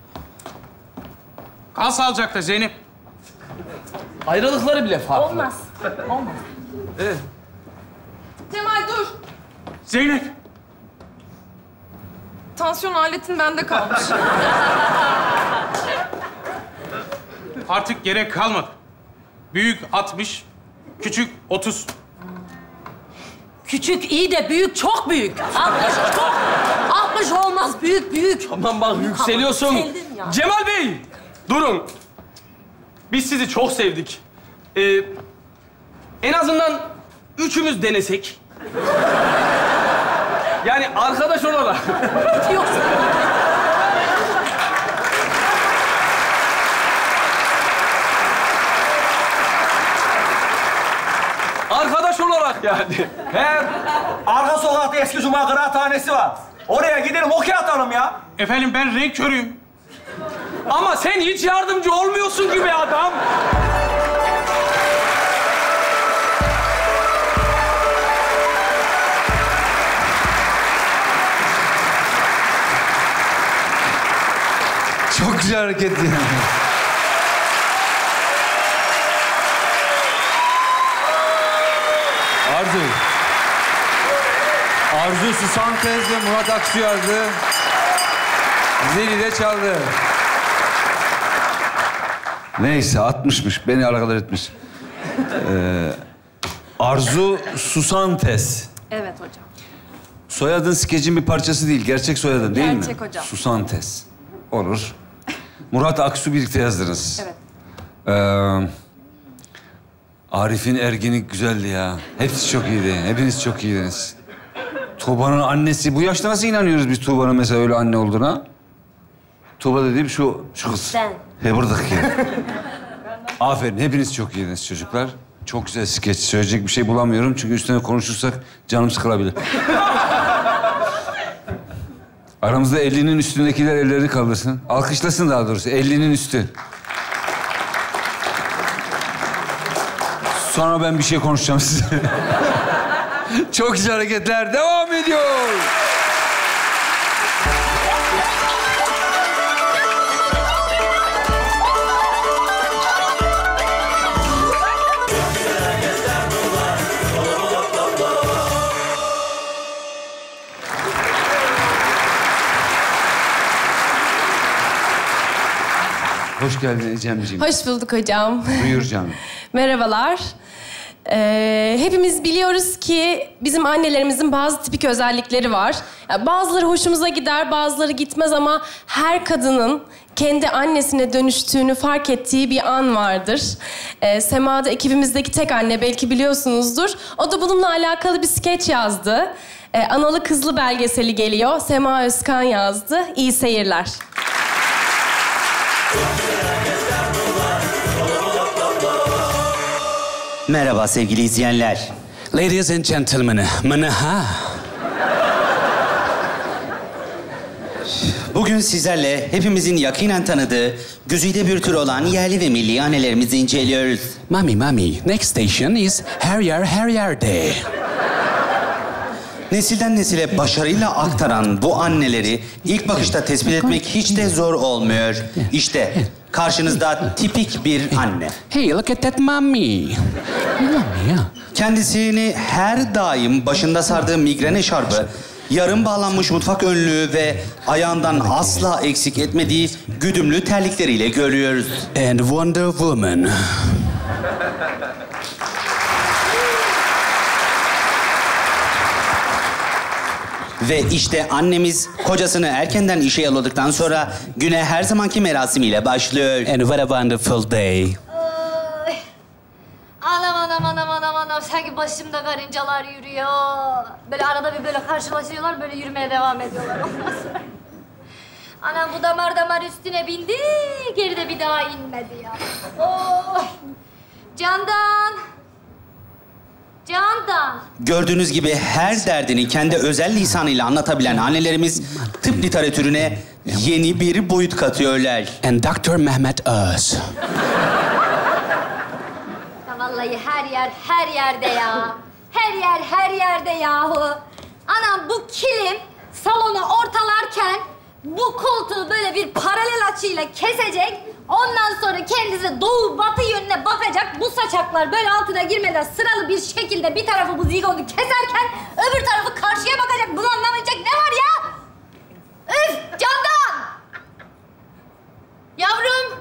Kal sağlıcakla Zeynep. Ayrılıkları bile farklı. Olmaz. Olmaz. Evet. Cemal dur. Zeynep. Tansiyon aletin bende kalmış. Artık gerek kalmadı. Büyük altmış, küçük otuz. Küçük iyi de büyük çok büyük. Altmış çok. Altmış olmaz, büyük büyük. Aman bak yükseliyorsun. Yükseldim ya. Cemal Bey, durun. Biz sizi çok sevdik. Ee, en azından üçümüz denesek. Yani arkadaş olarak. Yoksa... Arkadaş olarak yani. He, arka sokakta eski Cuma kıraathanesi var. Oraya gidelim, okey atalım ya. Efendim ben renk körüyüm. Ama sen hiç yardımcı olmuyorsun gibi adam. Çok güzel hareket yani. Arzu. Arzu Susantez ve Murat Aksu yazdı. Zeli de çaldı. Neyse altmışmış. Beni alakadar etmiş. Ee, Arzu Susantez. Evet hocam. Soyadın skecin bir parçası değil. Gerçek soyadın değil mi? Gerçek hocam. Susantez. Olur. Murat Aksu birlikte yazdınız. Evet. Ee, Arif'in ergenlik güzeldi ya. Hepsi çok iyiydi. Hepiniz çok iyiydiniz. Tuğba'nın annesi. Bu yaşta nasıl inanıyoruz biz Tuğba'nın mesela öyle anne olduğuna? Tuğba dediğim şu, şu kız. Ben. He buradaki. Aferin. Hepiniz çok iyiydiniz çocuklar. Çok güzel skeç. Söyleyecek bir şey bulamıyorum. Çünkü üstüne konuşursak canım sıkılabilir. Aramızda ellinin üstündekiler ellerini kaldırsın. Alkışlasın daha doğrusu. ellinin üstü. Sonra ben bir şey konuşacağım size. Çok güzel hareketler devam ediyor. Hoş geldin Ecemciğim. Hoş bulduk hocam. Buyur canım. Merhabalar. Ee, hepimiz biliyoruz ki bizim annelerimizin bazı tipik özellikleri var. Yani bazıları hoşumuza gider, bazıları gitmez ama her kadının kendi annesine dönüştüğünü fark ettiği bir an vardır. Ee, Sema'da ekibimizdeki tek anne, belki biliyorsunuzdur. O da bununla alakalı bir skeç yazdı. Ee, Analı Kızlı belgeseli geliyor. Sema Özkan yazdı. İyi seyirler. Merhaba sevgili izleyenler. Ladies and gentlemen, manaha. Bugün sizlerle hepimizin yakinen tanıdığı, güzide bir tür olan yerli ve milli annelerimizi inceliyoruz. Mami, mami, next station is Harrier Harrier Day. Nesilden nesile başarıyla aktaran bu anneleri ilk bakışta tespit etmek hiç de zor olmuyor. İşte karşınızda tipik bir anne. Hey, look at that mommy. Kendisini her daim başında sardığı migren eşarbı, yarım bağlanmış mutfak önlüğü ve ayağından asla eksik etmediği güdümlü terlikleriyle görüyoruz. And Wonder Woman. Ve işte annemiz kocasını erkenden işe yolladıktan sonra güne her zamanki merasimiyle başlıyor. And what a wonderful day. Ay. Anam anam anam anam anam sanki başımda karıncalar yürüyor. Böyle arada bir böyle karşılaşıyorlar böyle yürümeye devam ediyorlar. Ondan sonra... Anam bu damar damar üstüne bindi geride bir daha inmedi ya. Oh. Candan. Candan. Gördüğünüz gibi her derdini kendi özel lisanıyla anlatabilen annelerimiz tıp literatürüne yeni bir boyut katıyorlar. And doktor Mehmet Öz. Ya vallahi her yer her yerde ya. Her yer her yerde yahu. Anam bu kilim salonu ortalarken bu koltuğu böyle bir paralel açıyla kesecek. Ondan sonra kendisi doğu batı yönüne bakacak. Bu saçaklar böyle altına girmeden sıralı bir şekilde bir tarafı bu zigonu keserken öbür tarafı karşıya bakacak. Bunu anlamayacak ne var ya? Üf! Candan! Yavrum!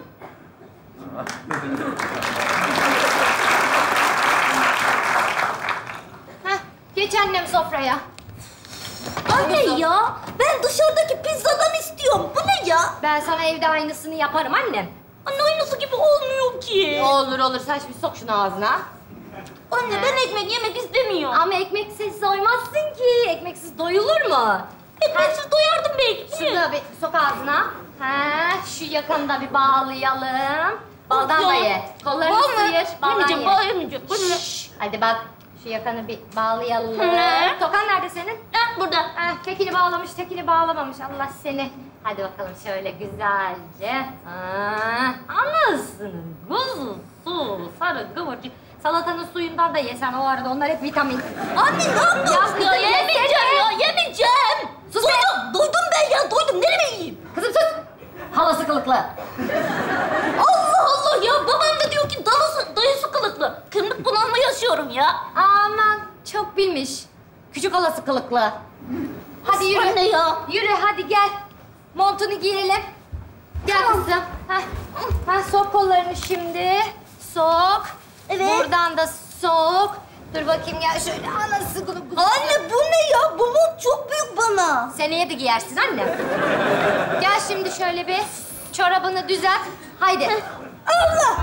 Heh, geç annem sofraya. Anne ya, ben dışarıdaki pizzadan istiyorum. Bu ne ya? Ben sana evde aynısını yaparım annem. Anne aynısı gibi olmuyor ki. Olur olur, sen şimdi sok şunu ağzına. Anne ben ekmek yemek istemiyorum. Ama ekmeksiz doymazsın ki. Ekmeksiz doyulur mu? Ekmeksiz doyardım belki. Şunu da bir sok ağzına. Ha, şu yakanı da bir bağlayalım. Baldan da ye. Kollarını sıyır, baldan ye. Bağlayamayacağım, bağlayamayacağım. Hadi bak. Şu yakanı bir bağlayalım. Hı. Tokan nerede senin? Ha, burada. Ha, tekini bağlamış, tekini bağlamamış. Allah seni. Hadi bakalım şöyle güzelce. Ha. Anasının kuzusu, sarı kıvırcık. Salatanın suyundan da yesen o arada. Onlar hep vitamin. Anne ne yapıyorsun? Ya, ya yemeyeceğim ya, yemeyeceğim. Sus duydum, duydum ben ya, duydum. Nereye yiyeyim? Kızım sus. Halası kılıklı. Allah Allah ya, babam da diyor ki dayısı, dayısı kılıklı. Kırmızı bunalma yaşıyorum ya. Aman çok bilmiş. Küçük halası kılıklı. Hadi yürü. Anne ya. Yürü hadi gel. Montunu giyelim. Gel tamam. Kızım. Heh. Ha, sok kollarını şimdi. Sok. Evet. Buradan da sok. Dur bakayım gel şöyle anası kılıklı. Anne bu ne ya? Bu mont çok büyük bana. Seneye de giyersin anne. Gel şimdi şöyle bir çorabını düzelt. Haydi. Allah!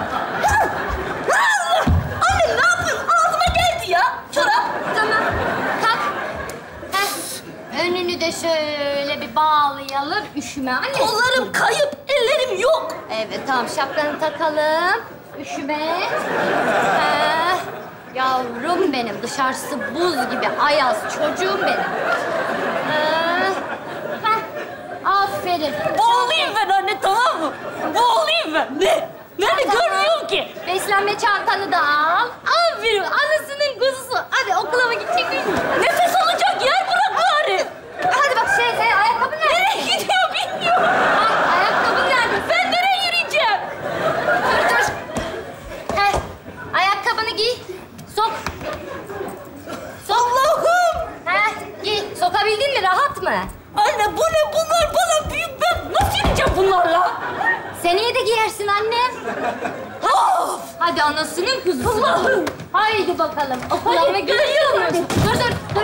Allah! Anne ne yapıyorsun? Ağzıma geldi ya çorap. Tamam. Kalk. Heh. Önünü de şöyle bir bağlayalım. Üşüme anne. Kollarım kayıp, ellerim yok. Evet tamam şapkanı takalım. Üşüme. Heh. Yavrum benim, dışarısı buz gibi ayaz çocuğum benim. Ee, heh, aferin. Boğulayım ben anne, tamam mı? Boğulayım ben. Ne? Nerede görmüyorum ki? Beslenme çantanı da al. Aferin, anasının kuzusu. Hadi okula mı gidecek miyim? Nefes alacak yer bırak bari. Hadi bak şey, şey ayakkabın nerede? Nereye gidiyor bilmiyorum. Ah, ayakkabın nerede? Ben nereye yürüyeceğim? Dur dur. Heh, ayakkabını giy. Sok. Sok. Allah'ım. Heh, giy. Sokabildin mi? Rahat mı? Anne bu ne? Bunlar bana büyük. Ben nasıl yapacağım bunlarla? Seneye de giyersin annem. Of! Hadi anasının kuzusu. Allah'ım. Haydi bakalım. Okula gidiyor musun? Dur dur dur.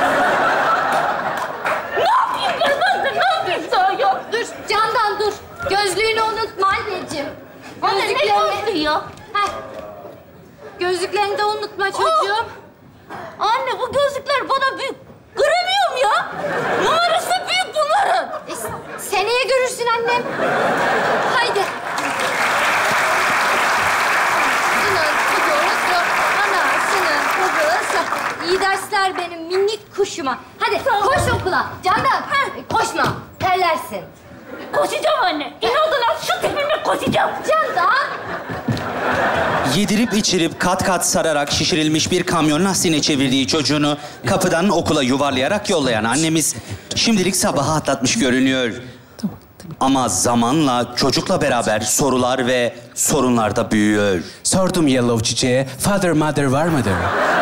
Ne yapayım ben? Ben de ne yapayım daha ya? Dur Candan dur. Gözlüğünü unutma anneciğim. Anne ne gözlüğü? Heh. Gözlüklerini de unutma çocuğum. Oh! Anne bu gözlükler bana büyük. Göremiyorum ya. Numarası büyük bunların. E, seneye görürsün annem. Haydi. Anasının kuzusu, anasının kuzusu. İyi dersler benim minik kuşuma. Hadi koş okula. Candan koşma. Terlersin. Koşacağım anne. İnadına şu tipimle koşacağım. Candan. Yedirip içirip kat kat sararak şişirilmiş bir kamyon lastiğine çevirdiği çocuğunu kapıdan okula yuvarlayarak yollayan annemiz şimdilik sabahı atlatmış görünüyor. Ama zamanla çocukla beraber sorular ve sorunlar da büyüyor. Sordum Yellow Çiçeğe, father mother var mıdır?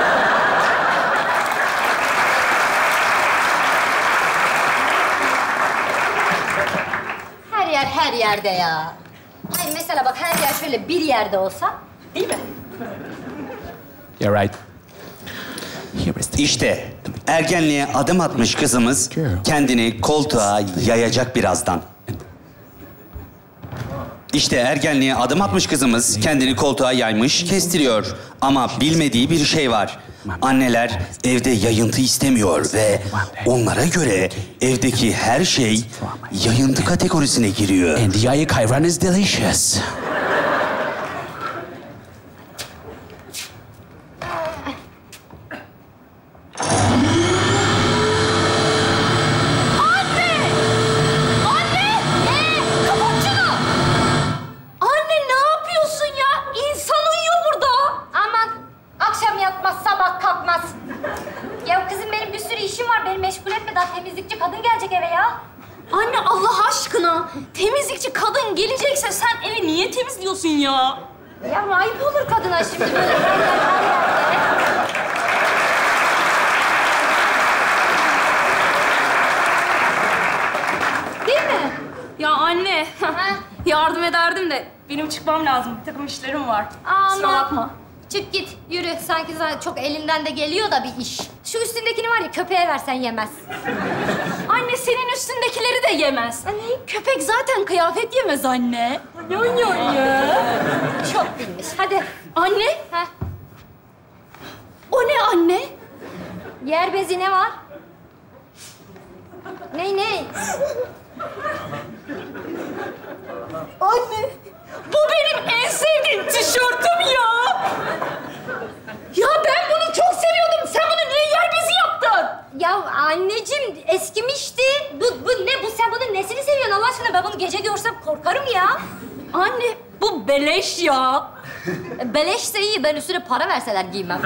Her yer her yerde ya. Hayır mesela bak her yer şöyle bir yerde olsa, değil mi? You're right. İşte ergenliğe adım atmış kızımız kendini koltuğa yayacak birazdan. İşte ergenliğe adım atmış kızımız kendini koltuğa yaymış, kestiriyor. Ama bilmediği bir şey var. Anneler evde yayıntı istemiyor ve onlara göre evdeki her şey yayıntı kategorisine giriyor. And yayık hayvan is delicious. Temizlikçi kadın gelecek eve ya. Anne Allah aşkına. Temizlikçi kadın gelecekse sen evi niye temizliyorsun ya? Ya ayıp olur kadına şimdi böyle her yer her yerde. Değil mi? Ya anne. Yardım ederdim de benim çıkmam lazım. Bir takım işlerim var. Kusura bakma. Çık git, yürü. Sanki zaten çok elinden de geliyor da bir iş. Şu üstündekini var ya, köpeğe versen yemez. Anne, senin üstündekileri de yemez. Anne, köpek zaten kıyafet yemez anne. Yo yo yo. Çok bilmiş. Hadi. Anne. Heh. O ne anne? Yer bezi ne var? Ne ne? Anne. Bu benim en sevdiğim tişörtüm ya. Ya ben bunu çok seviyordum. Sen bunu niye yer bezi yaptın? Ya anneciğim eskimişti. Bu, bu ne? Bu sen bunun nesini seviyorsun Allah aşkına? Ben bunu gece görsem korkarım ya. Anne bu beleş ya. Beleşse iyi. Ben üstüne para verseler giymem.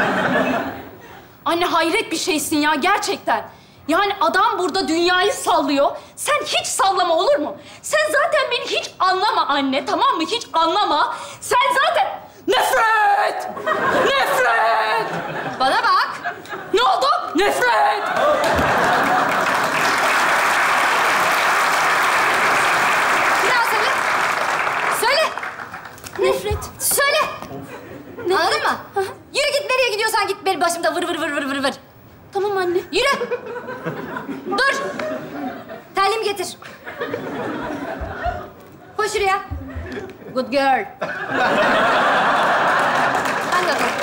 Anne hayret bir şeysin ya gerçekten. Yani adam burada dünyayı sallıyor. Sen hiç sallama olur mu? Sen zaten beni hiç anlama anne, tamam mı? Hiç anlama. Sen zaten nefret! Nefret! Bana bak. Ne oldu? Nefret! Bir daha söyle. Söyle. Nefret. Söyle. Nefret. Anladın mı? Yürü git, nereye gidiyorsan git. Benim başımda vır vır vır vır vır vır. Tamam anne. Yürü. Dur. Terliğimi getir. Koş şuraya. Good girl. Sen de dur.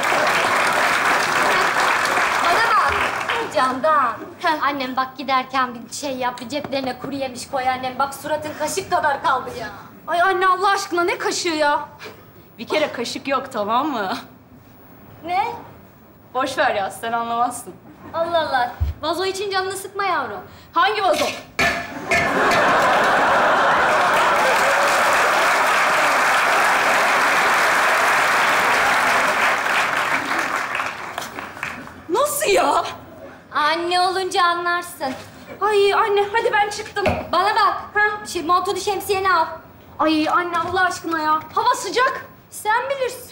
Bana bak. Candan. Annem bak giderken bir şey yap, bir ceplerine kuru yemiş koy annem. Bak suratın kaşık kadar kaldı ya. Ay anne Allah aşkına ne kaşığı ya? Bir kere kaşık yok, tamam mı? Ne? Boş ver ya, sen anlamazsın. Allah Allah. Vazo için canını sıkma yavrum. Hangi vazo? Nasıl ya? Anne olunca anlarsın. Ay anne hadi ben çıktım. Bana bak. Ha? Şey, montunu şemsiyeni al. Ay anne Allah aşkına ya. Hava sıcak. Sen bilirsin.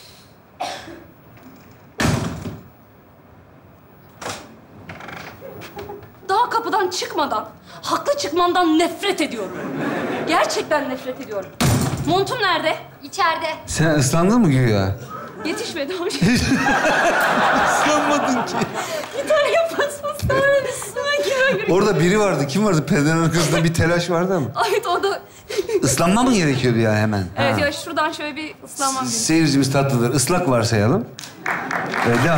Daha kapıdan çıkmadan, haklı çıkmandan nefret ediyorum. Gerçekten nefret ediyorum. Montum nerede? İçeride. Sen ıslandın mı güya? Yetişmedi ama. Islanmadın ki. Bir tane yaparsanız sonra üstüne girer. Orada biri vardı. Kim vardı? Perdenin arkasında bir telaş vardı ama. Evet o da... Islanma mı gerekiyordu ya hemen? Evet Ha. ya şuradan şöyle bir ıslanmam gerekiyor. Seyircimiz tatlıdır. Islak varsayalım. Evet, devam.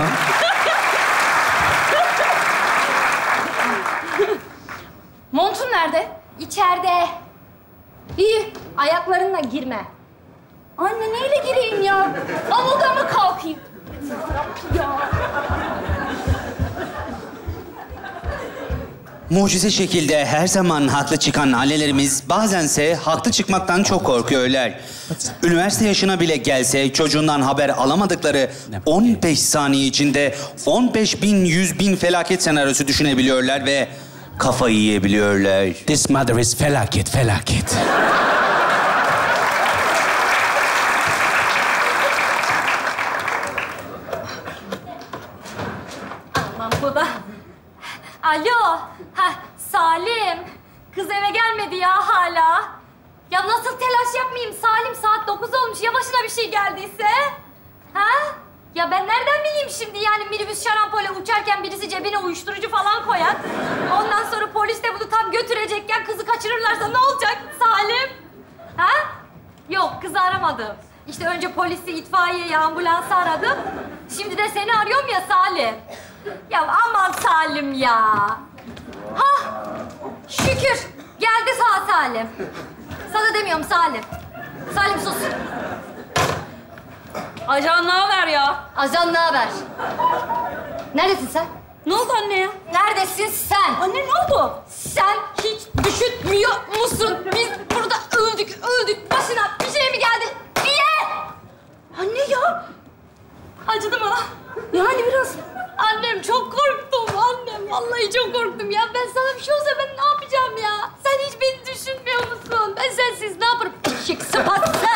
Montun nerede? İçeride. İyi. Ayaklarınla girme. Anne neyle gireyim ya? Amuda mı kalkayım? Ya. Mucize şekilde her zaman haklı çıkan annelerimiz bazense haklı çıkmaktan çok korkuyorlar. Üniversite yaşına bile gelse çocuğundan haber alamadıkları on beş saniye içinde on beş bin, yüz bin felaket senaryosu düşünebiliyorlar ve kafayı yiyebiliyorlar. This mother is felaket, felaket. Aman bu da. Alo. Ha Salim. Kız eve gelmedi ya hala. Ya nasıl telaş yapmayayım Salim? Saat dokuz olmuş. Ya başına bir şey geldiyse? Ha? Ya ben nereden bileyim şimdi yani minibüs şarampole uçarken birisi cebine uyuşturucu falan koyar. Ondan sonra polis de bunu tam götürecekken kızı kaçırırlarsa ne olacak Salim? Ha? Yok kızı aramadım. İşte önce polisi, itfaiyeyi, ambulansı aradım. Şimdi de seni arıyorum ya Salim. Ya aman Salim ya. Hah! Şükür. Geldi sağ Salim. Sana demiyorum Salim. Salim sus. Ajan ne haber ya? Ajan ne haber? Neredesin sen? Ne oldu anne ya? Neredesin sen? Anne ne oldu? Sen hiç düşünmüyor musun? Biz burada öldük, öldük. Başına bir şey mi geldi? Niye? Anne ya. Acıdı mı? Yani biraz. Annem çok korktum annem. Vallahi çok korktum ya. Ben sana bir şey olsa ben ne yapacağım ya? Sen hiç beni düşünmüyor musun? Ben sensiz ne yaparım? Eşek sıpatsı.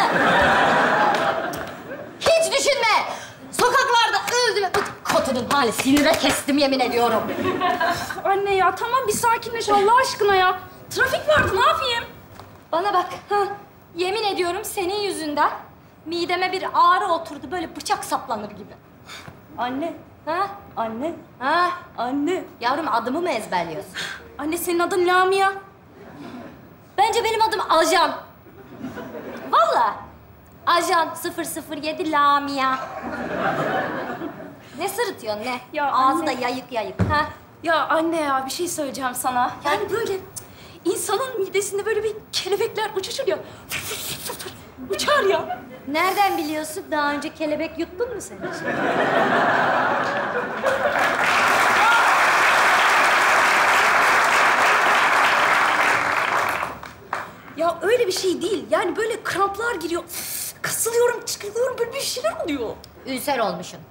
Hiç düşünme. Sokaklarda öldüm. Bu kotunun hali sinire kestim yemin ediyorum. Anne ya tamam bir sakinleş Allah aşkına ya. Trafik vardı ne yapayım? Bana bak. Ha, yemin ediyorum senin yüzünden mideme bir ağrı oturdu. Böyle bıçak saplanır gibi. Anne. Ha? Anne. Ha? Anne. Yavrum adımı mı ezberliyorsun? Anne senin adın Lamia. Bence benim adım Ajan. Vallahi. Ajan sıfır sıfır yedi Lamia. Ne sırıtıyorsun ne? Ya ağzı anne. da yayık yayık. Ha? Ya anne ya bir şey söyleyeceğim sana. Yani böyle insanın midesinde böyle bir kelebekler uçuşur ya. Uçar ya. Nereden biliyorsun? Daha önce kelebek yuttun mu sen hiç? Ya öyle bir şey değil. Yani böyle kramplar giriyor. Kasılıyorum, çıkılıyorum. Böyle bir şeyler oluyor. Ülser olmuşsun.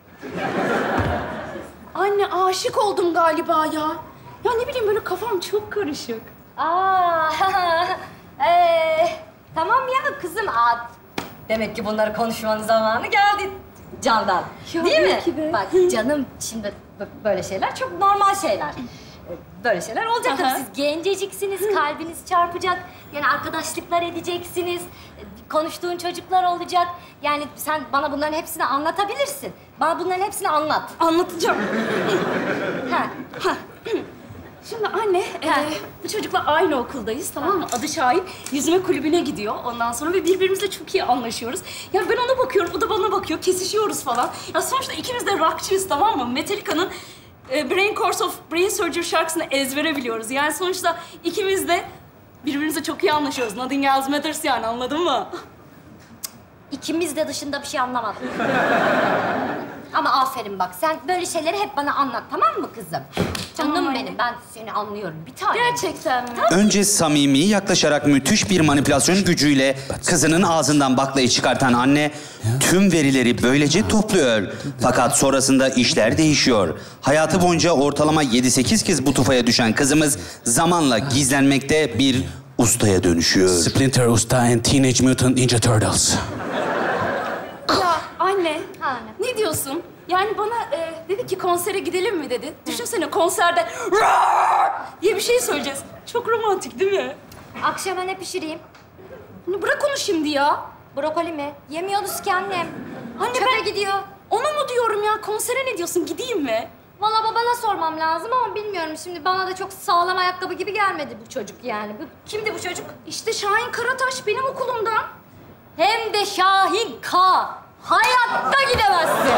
Anne aşık oldum galiba ya. Ya ne bileyim böyle kafam çok karışık. Aa, ee, tamam ya kızım. Aa, demek ki bunları konuşmanın zamanı geldi Candan. Ya değil mi? belki be. Bak canım şimdi b- böyle şeyler çok normal şeyler. Böyle şeyler olacak tabii. Aha. Siz genceciksiniz, kalbiniz çarpacak. Yani arkadaşlıklar edeceksiniz. Konuştuğun çocuklar olacak. Yani sen bana bunların hepsini anlatabilirsin. Bana bunların hepsini anlat. Anlatacağım. Ha. Ha. Şimdi anne, e, bu çocukla aynı okuldayız tamam mı? Adı Şahin. Yüzme kulübüne gidiyor ondan sonra ve birbirimizle çok iyi anlaşıyoruz. Ya ben ona bakıyorum, o da bana bakıyor, kesişiyoruz falan. Ya sonuçta ikimiz de rockçıyız tamam mı? Metallica'nın e, Brain Course of Brain Surgery şarkısını ezbere biliyoruz. Yani sonuçta ikimiz de birbirimizle çok iyi anlaşıyoruz. Nothing else matters yani anladın mı? İkimiz de dışında bir şey anlamadım. Ama aferin bak, sen böyle şeyleri hep bana anlat, tamam mı kızım? Canım Tamam. benim, ben seni anlıyorum. Bir tane. Gerçekten mi? Önce samimi yaklaşarak müthiş bir manipülasyon gücüyle kızının ağzından baklayı çıkartan anne tüm verileri böylece topluyor. Fakat sonrasında işler değişiyor. Hayatı boyunca ortalama yedi sekiz kez bu tufaya düşen kızımız zamanla gizlenmekte bir ustaya dönüşüyor. Splinter Usta and Teenage Mutant Ninja Turtles. Ya anne, Anne. ne diyorsun? Yani bana e, dedi ki konsere gidelim mi dedi. Düşünsene konserde "Roar!" diye bir şey söyleyeceğiz. Çok romantik değil mi? Akşama ne pişireyim? Hani bırak onu şimdi ya. Brokoli mi? Yemiyoruz ki annem. Anne Çöpe ben gidiyor. onu mu diyorum ya? Konsere ne diyorsun? Gideyim mi? Vallahi babana sormam lazım ama bilmiyorum. Şimdi bana da çok sağlam ayakkabı gibi gelmedi bu çocuk yani. Bu, kimdi bu çocuk? İşte Şahin Karataş benim okulumdan. Hem de Şahin K. Hayatta gidemezsin.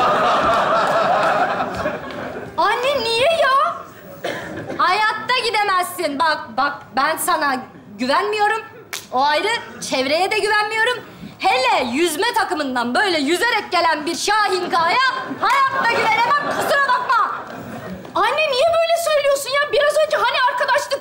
Anne niye ya? Hayatta gidemezsin. Bak, bak ben sana güvenmiyorum. O ayrı, çevreye de güvenmiyorum. Hele yüzme takımından böyle yüzerek gelen bir Şahin K'ya hayatta güvenemem. Kusura bakma. Anne niye böyle söylüyorsun ya? Biraz önce hani arkadaşlık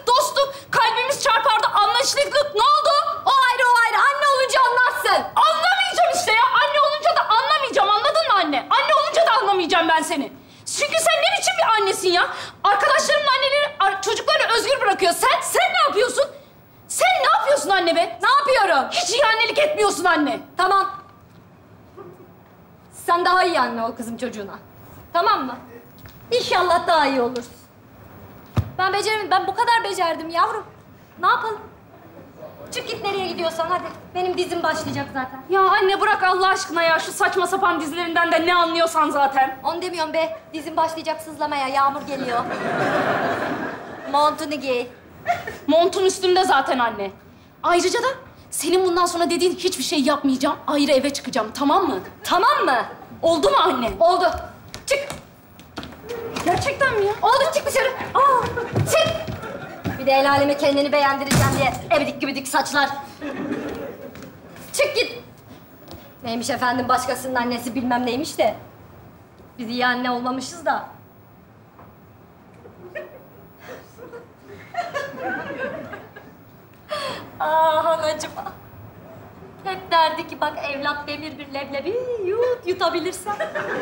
annesin ya? Arkadaşlarımın anneleri ar- çocuklarını özgür bırakıyor. Sen, sen ne yapıyorsun? Sen ne yapıyorsun anne be? Ne yapıyorum? Hiç iyi annelik etmiyorsun anne. Tamam. Sen daha iyi anne ol kızım çocuğuna. Tamam mı? İnşallah daha iyi olursun. Ben beceremedim. Ben bu kadar becerdim yavrum. Ne yapalım? Çık git nereye gidiyorsan hadi. Benim dizim başlayacak zaten. Ya anne bırak Allah aşkına ya. Şu saçma sapan dizilerinden de ne anlıyorsan zaten. Onu demiyorum be. Dizim başlayacak sızlamaya. Yağmur geliyor. Montunu giy. Montun üstümde zaten anne. Ayrıca da senin bundan sonra dediğin hiçbir şey yapmayacağım. Ayrı eve çıkacağım, tamam mı? Tamam mı? Oldu mu anne? Oldu. Çık. Gerçekten mi ya? Oldu, çık dışarı. Aa, çık. Bir de el aleme kendini beğendireceğim diye ebidik gübidik saçlar. Çık git. Neymiş efendim başkasının annesi bilmem neymiş de. Biz iyi anne olmamışız da. Ah anacığım. Hep derdi ki bak evlat demir bir leblebi yut yutabilirsen.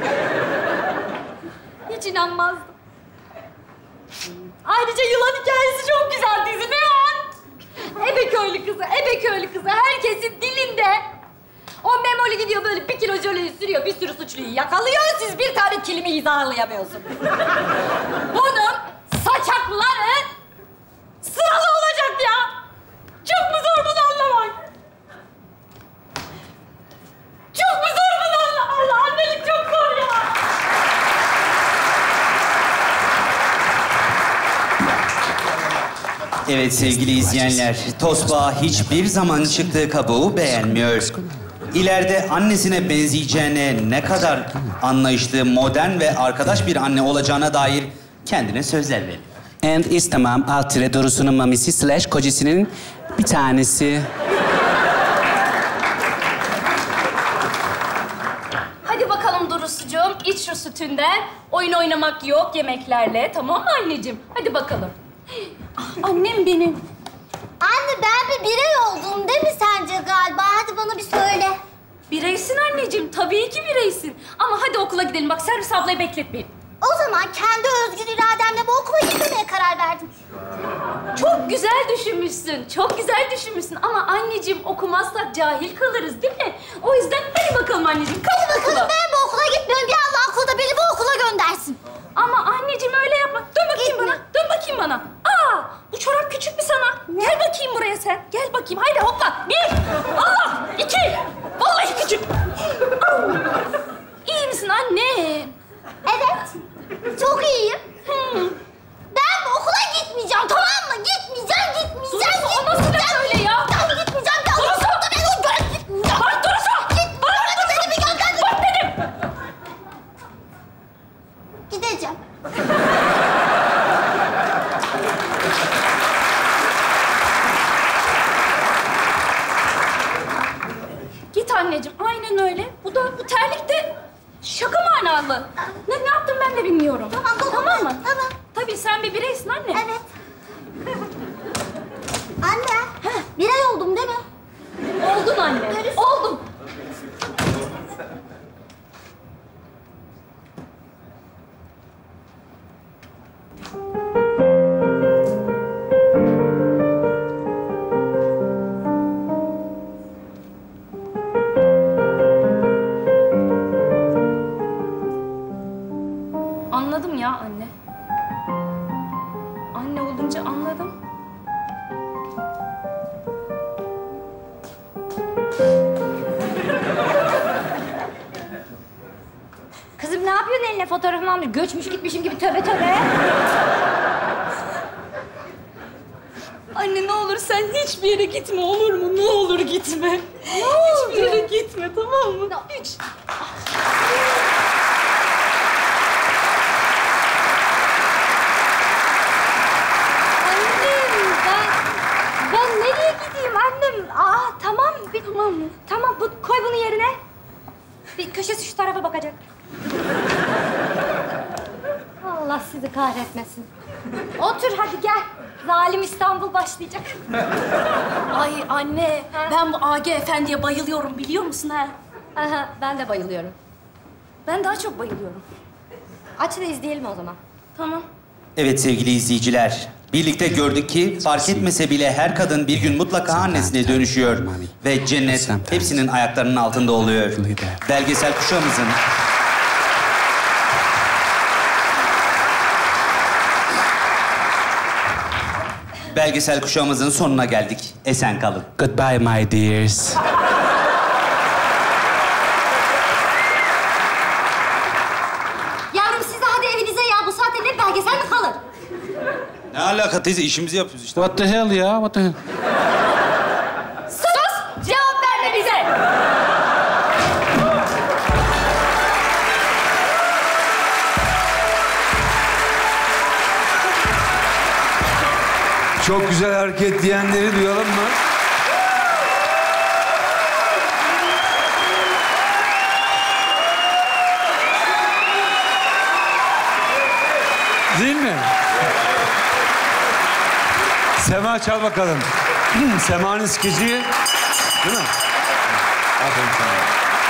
Hiç inanmazdım. Ayrıca yılan hikayesi çok güzel dizi. Ne an? Ebeköylü kızı, Ebeköylü kızı herkesin dilinde. O memoli gidiyor böyle bir kilo jöleyi sürüyor, bir sürü suçluyu yakalıyor. Siz bir tane kelime izahlayamıyorsunuz. Bunun saçakları sıralı olacak ya. Çok mu zor bunu anlamak? Çok mu zor bunu anlamak? Allah, annelik çok zor ya. Evet sevgili izleyenler, Tosbağa hiçbir zaman çıktığı kabuğu beğenmiyor. İleride annesine benzeyeceğine, ne kadar anlayışlı, modern ve arkadaş bir anne olacağına dair kendine sözler veriyor. And istemem alt tire Duru'sunun mamisi slash kocasının bir tanesi. Hadi bakalım Durusucuğum, iç şu sütünden. Oyun oynamak yok yemeklerle, tamam mı anneciğim? Hadi bakalım. Ah, annem benim. Anne ben bir birey oldum değil mi sence galiba? Hadi bana bir söyle. Bireysin anneciğim, tabii ki bireysin. Ama hadi okula gidelim, bak servis ablayı bekletmeyin. O zaman kendi özgür irademle bu okula gitmemeye karar verdim. Çok güzel düşünmüşsün, çok güzel düşünmüşsün. Ama anneciğim okumazsak cahil kalırız değil mi? O yüzden hadi bakalım anneciğim, kalk Hadi bakalım okula. ben bu okula gitmiyorum. Bir Allah akılda beni bu okula göndersin. Ama anneciğim öyle yapma. Dön bakayım Gitme. bana, dön bakayım bana. Aa, bu çorap küçük mü sana? Gel bakayım buraya sen, gel bakayım. Haydi hopla. Bir, Allah, iki. Vallahi küçük. İyi misin anne? Evet. Çok iyiyim. Hmm. Ben bu okula gitmeyeceğim tamam mı? Gitmeyeceğim, gitmeyeceğim, Durusu, o nasıl gitmeyeceğim. laf öyle ya? Ben gitmeyeceğim. Ya Durusu! Durusu! Ben o görev gitmeyeceğim. Bak Durusu! Git. Bak Bana Durusu! beni bir gönder. Bak dedim! Gideceğim. Git anneciğim, aynen öyle. Bu da, bu terlik de şaka manalı. Ne, ne yaptım ben de bilmiyorum. Tamam, tamam. Tamam mı? Tamam. Tabii sen bir bireysin anne. Evet. Anne, birey oldum değil mi? Oldun anne, Görürsün. oldum. Anladım ya anne. Anne olunca anladım. Kızım ne yapıyorsun eline fotoğrafımı almış? Göçmüş gitmişim gibi tövbe tövbe. Anne ne olur sen hiçbir yere gitme olur mu? Ne olur gitme. Ne oldu? Hiçbir yere gitme tamam mı? Hiç. Annem ben... Ben nereye gideyim annem? Aa tamam. Bir, Tamam mı? Tamam bu, koy bunu yerine. Bir köşesi şu tarafa bakacak. Allah sizi kahretmesin. Otur hadi gel. Zalim İstanbul başlayacak. Ay anne, ben bu A G Efendi'ye bayılıyorum biliyor musun ha? Aha, ben de bayılıyorum. Ben daha çok bayılıyorum. Aç da izleyelim o zaman. Tamam. Evet sevgili izleyiciler, birlikte gördük ki fark etmese bile her kadın bir gün mutlaka annesine dönüşüyor. Ve cennet hepsinin ayaklarının altında oluyor. Belgesel kuşağımızın... Belgesel kuşağımızın sonuna geldik. Esen kalın. Goodbye my dears. Yavrum siz de hadi evinize ya. Bu saatte ne belgesel mi kalır? Ne alaka teyze? İşimizi yapıyoruz işte. What the hell ya? What the hell? Sus! Cevap verme bize! Çok güzel hareket diyenleri duyalım mı? Değil mi? Sema çal bakalım. Sema'nın skeci, değil mi? Aferin sana.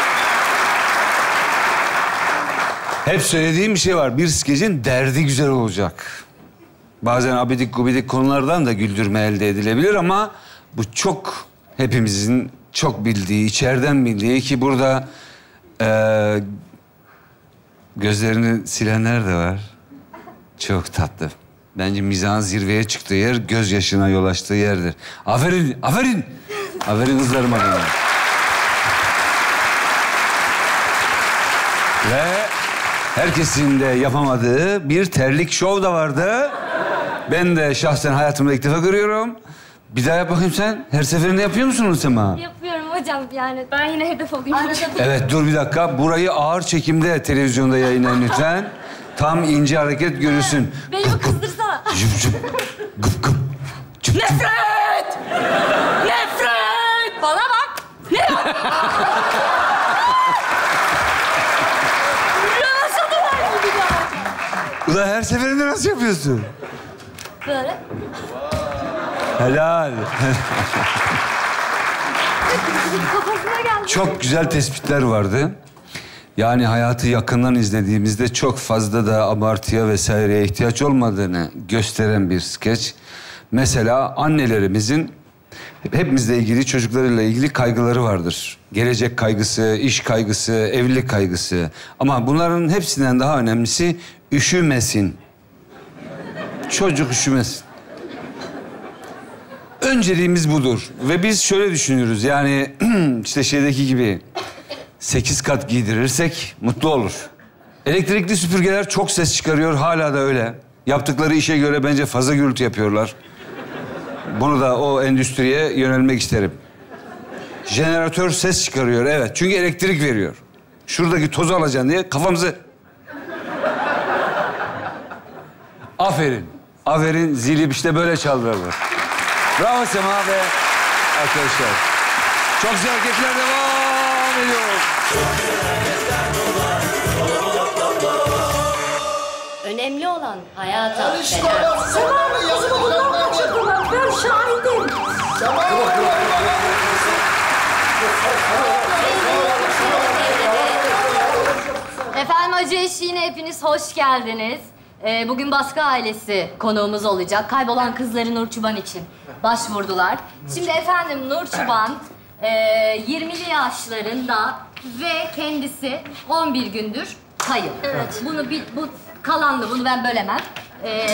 Hep söylediğim bir şey var. Bir skecin derdi güzel olacak. Bazen abidik gubidik konulardan da güldürme elde edilebilir ama bu çok hepimizin çok bildiği, içeriden bildiği ki burada e, gözlerini silenler de var. Çok tatlı. Bence mizahın zirveye çıktığı yer gözyaşına yol açtığı yerdir. Aferin, aferin. Aferin kızlarıma benim. Ve herkesin de yapamadığı bir terlik şov da vardı. Ben de şahsen hayatımda ilk defa görüyorum. Bir daha yap bakayım sen. Her seferinde yapıyor musun onu Sema? Yapıyorum hocam yani. Ben yine hedef olayım. Evet, dur bir dakika. Burayı ağır çekimde televizyonda yayınlayın lütfen. Tam ince hareket görürsün. Beni bir kızdırsana. Cüp cüp. Gıp gıp. Cüp cüp. Nefret! Nefret! Bana bak! Ne? Yaşadılar gibi ya. Ulan her seferinde nasıl yapıyorsun? Böyle. Helal. Kafasına geldi. Çok güzel tespitler vardı. Yani hayatı yakından izlediğimizde çok fazla da abartıya vesaireye ihtiyaç olmadığını gösteren bir skeç. Mesela annelerimizin hepimizle ilgili, çocuklarıyla ilgili kaygıları vardır. Gelecek kaygısı, iş kaygısı, evlilik kaygısı. Ama bunların hepsinden daha önemlisi üşümesin. Çocuk üşümesin. Önceliğimiz budur. Ve biz şöyle düşünüyoruz. Yani işte şeydeki gibi sekiz kat giydirirsek mutlu olur. Elektrikli süpürgeler çok ses çıkarıyor. Hala da öyle. Yaptıkları işe göre bence fazla gürültü yapıyorlar. Bunu da o endüstriye yönelmek isterim. Jeneratör ses çıkarıyor, evet. Çünkü elektrik veriyor. Şuradaki tozu alacaksın diye kafamızı... Aferin. Aferin. Zili işte böyle çaldırılır. Bravo Sema ve arkadaşlar. Çok güzel hareketler devam ediyor. Önemli olan hayata işte feda. ya. Sema'nın kızını bunlar kaçırdılar. Ben şahidim. Efendim acı eşiğine hepiniz hoş geldiniz. Ee, bugün Baskı ailesi konuğumuz olacak. Kaybolan kızları Nur Çuban için başvurdular. Şimdi efendim Nur Çuban e, yirmili yaşlarında ve kendisi on bir gündür kayıp. Evet. Bunu bir, bu kalanlı, bunu ben bölemem. Ee,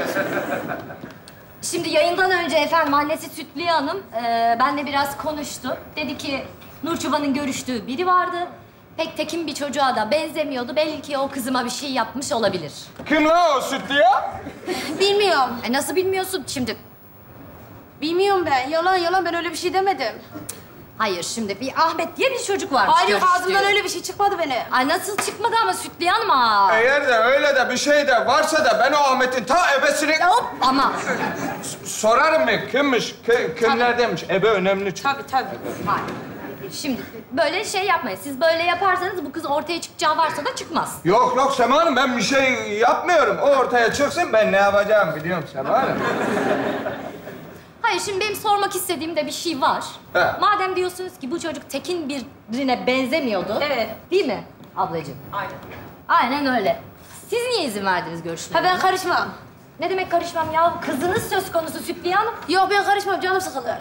şimdi yayından önce efendim annesi Sütlüye Hanım e, benimle biraz konuştu. Dedi ki Nur Çuban'ın görüştüğü biri vardı. Pek tekin bir çocuğa da benzemiyordu. Belli ki o kızıma bir şey yapmış olabilir. Kim lan o Sütlüye? Bilmiyorum. E nasıl bilmiyorsun şimdi? Bilmiyorum ben. Yalan yalan ben öyle bir şey demedim. Hayır şimdi bir Ahmet diye bir çocuk varmış. Hayır görüştüğü. ağzımdan öyle bir şey çıkmadı beni. Ay nasıl çıkmadı ama Sütlüye Hanım ha. Eğer de öyle de bir şey de varsa da ben o Ahmet'in ta ebesini... Hop ama. Sorarım mı? Kimmiş? Kim, kimlerdenmiş? Ebe önemli çünkü. Tabii tabii. Hayır. Şimdi böyle şey yapmayın. Siz böyle yaparsanız bu kız ortaya çıkacağı varsa da çıkmaz. Yok yok Sema Hanım ben bir şey yapmıyorum. O ortaya çıksın ben ne yapacağım biliyorum Sema Hanım. Hayır şimdi benim sormak istediğim de bir şey var. He. Madem diyorsunuz ki bu çocuk tekin birine benzemiyordu. Evet. Değil mi ablacığım? Aynen. Aynen öyle. Siz niye izin verdiniz görüşmeye? Ha ben karışmam. Ne demek karışmam ya? Kızınız söz konusu Sütliye Hanım. Yok ben karışmam, canım sıkılır.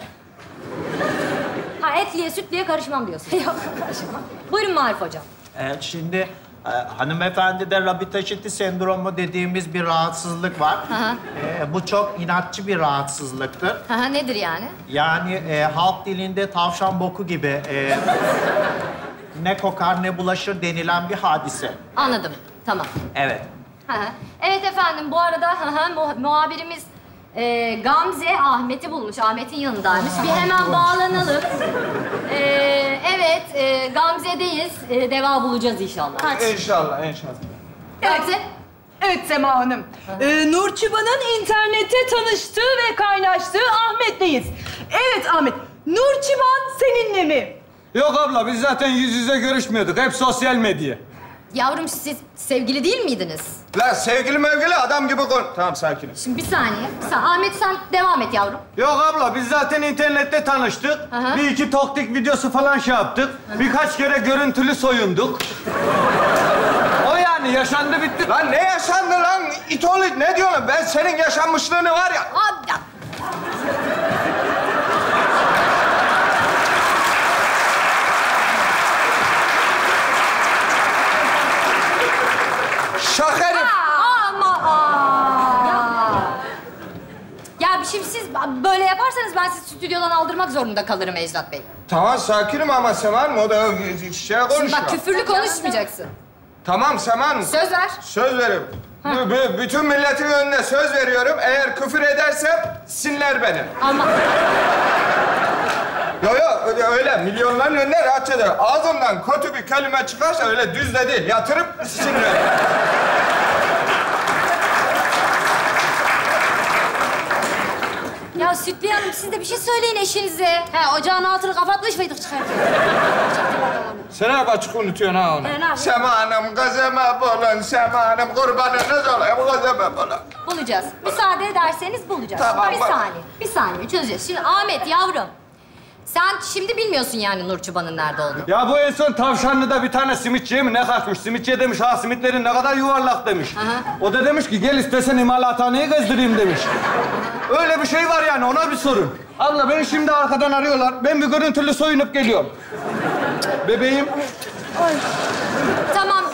Ha etliye sütliye karışmam diyorsun. Yok karışmam. Buyurun Marif Hocam. Evet, şimdi e, hanımefendide rabbit aşıtı sendromu dediğimiz bir rahatsızlık var. Hı. E, bu çok inatçı bir rahatsızlıktır. Ha nedir yani? Yani e, halk dilinde tavşan boku gibi e, ne kokar ne bulaşır denilen bir hadise. Anladım. Tamam. Evet. Hı hı. Evet efendim, bu arada hı hı, mu- muhabirimiz e, Gamze Ahmet'i bulmuş. Ahmet'in yanındaymış. Bir hemen bağlanalım. E, evet, e, Gamze'deyiz. E, deva bulacağız inşallah. İnşallah, inşallah. Gamze. Evet Sema Hanım. Ee, Nur Çıban'ın internette tanıştığı ve kaynaştığı Ahmet'teyiz. Evet Ahmet, Nur Çıban seninle mi? Yok abla, biz zaten yüz yüze görüşmüyorduk. Hep sosyal medya. Yavrum siz sevgili değil miydiniz? Lan sevgili mevgili adam gibi kon... Tamam, sakinim. Şimdi bir saniye. Bir saniye. Ahmet sen devam et yavrum. Yok abla, biz zaten internette tanıştık. Aha. Bir iki toktik videosu falan şey yaptık. Birkaç kere görüntülü soyunduk. O yani yaşandı bitti. Lan ne yaşandı lan? İtolit ne diyorsun? Ben senin yaşanmışlığını var ya... Abi ya. Şaka herif. Ama aa. Ya, ya şimdi siz böyle yaparsanız ben sizi stüdyodan aldırmak zorunda kalırım Ecdat Bey. Tamam, sakinim ama Seman o da şey konuşuyor. Şimdi bak küfürlü konuşmayacaksın. Tamam Seman. Söz ver. Söz veririm. B- b- bütün milletin önünde söz veriyorum. Eğer küfür edersem sinirler beni. Ama... Yo yo öyle, öyle milyonların önünde rahatça der. Ağzımdan kötü bir kelime çıkarsa öyle düz de değil. Yatırıp sinirler. Ya Sütliye Hanım siz de bir şey söyleyin eşinize. He ocağın altını kapatmış mıydık çıkarken? Sen hep açık unutuyorsun ha onu. E, ne yapayım? Semanım kızıma bulun, Semanım kurbanınız olayım kızıma bulun. Bulacağız. Müsaade ederseniz bulacağız. Tamam, bir bak. saniye, bir saniye çözeceğiz. Şimdi Ahmet yavrum, sen şimdi bilmiyorsun yani Nur Çıban'ın nerede olduğunu. Ya bu en son Tavşanlı'da bir tane simitçiye mi ne kaçmış? Simitçiye demiş, ha simitlerin ne kadar yuvarlak demiş. Aha. O da demiş ki gel istesen imalathaneyi gezdireyim demiş. Öyle bir şey var yani, ona bir sorun. Abla beni şimdi arkadan arıyorlar. Ben bir görüntülü soyunup geliyorum. Bebeğim. Ay. Tamam.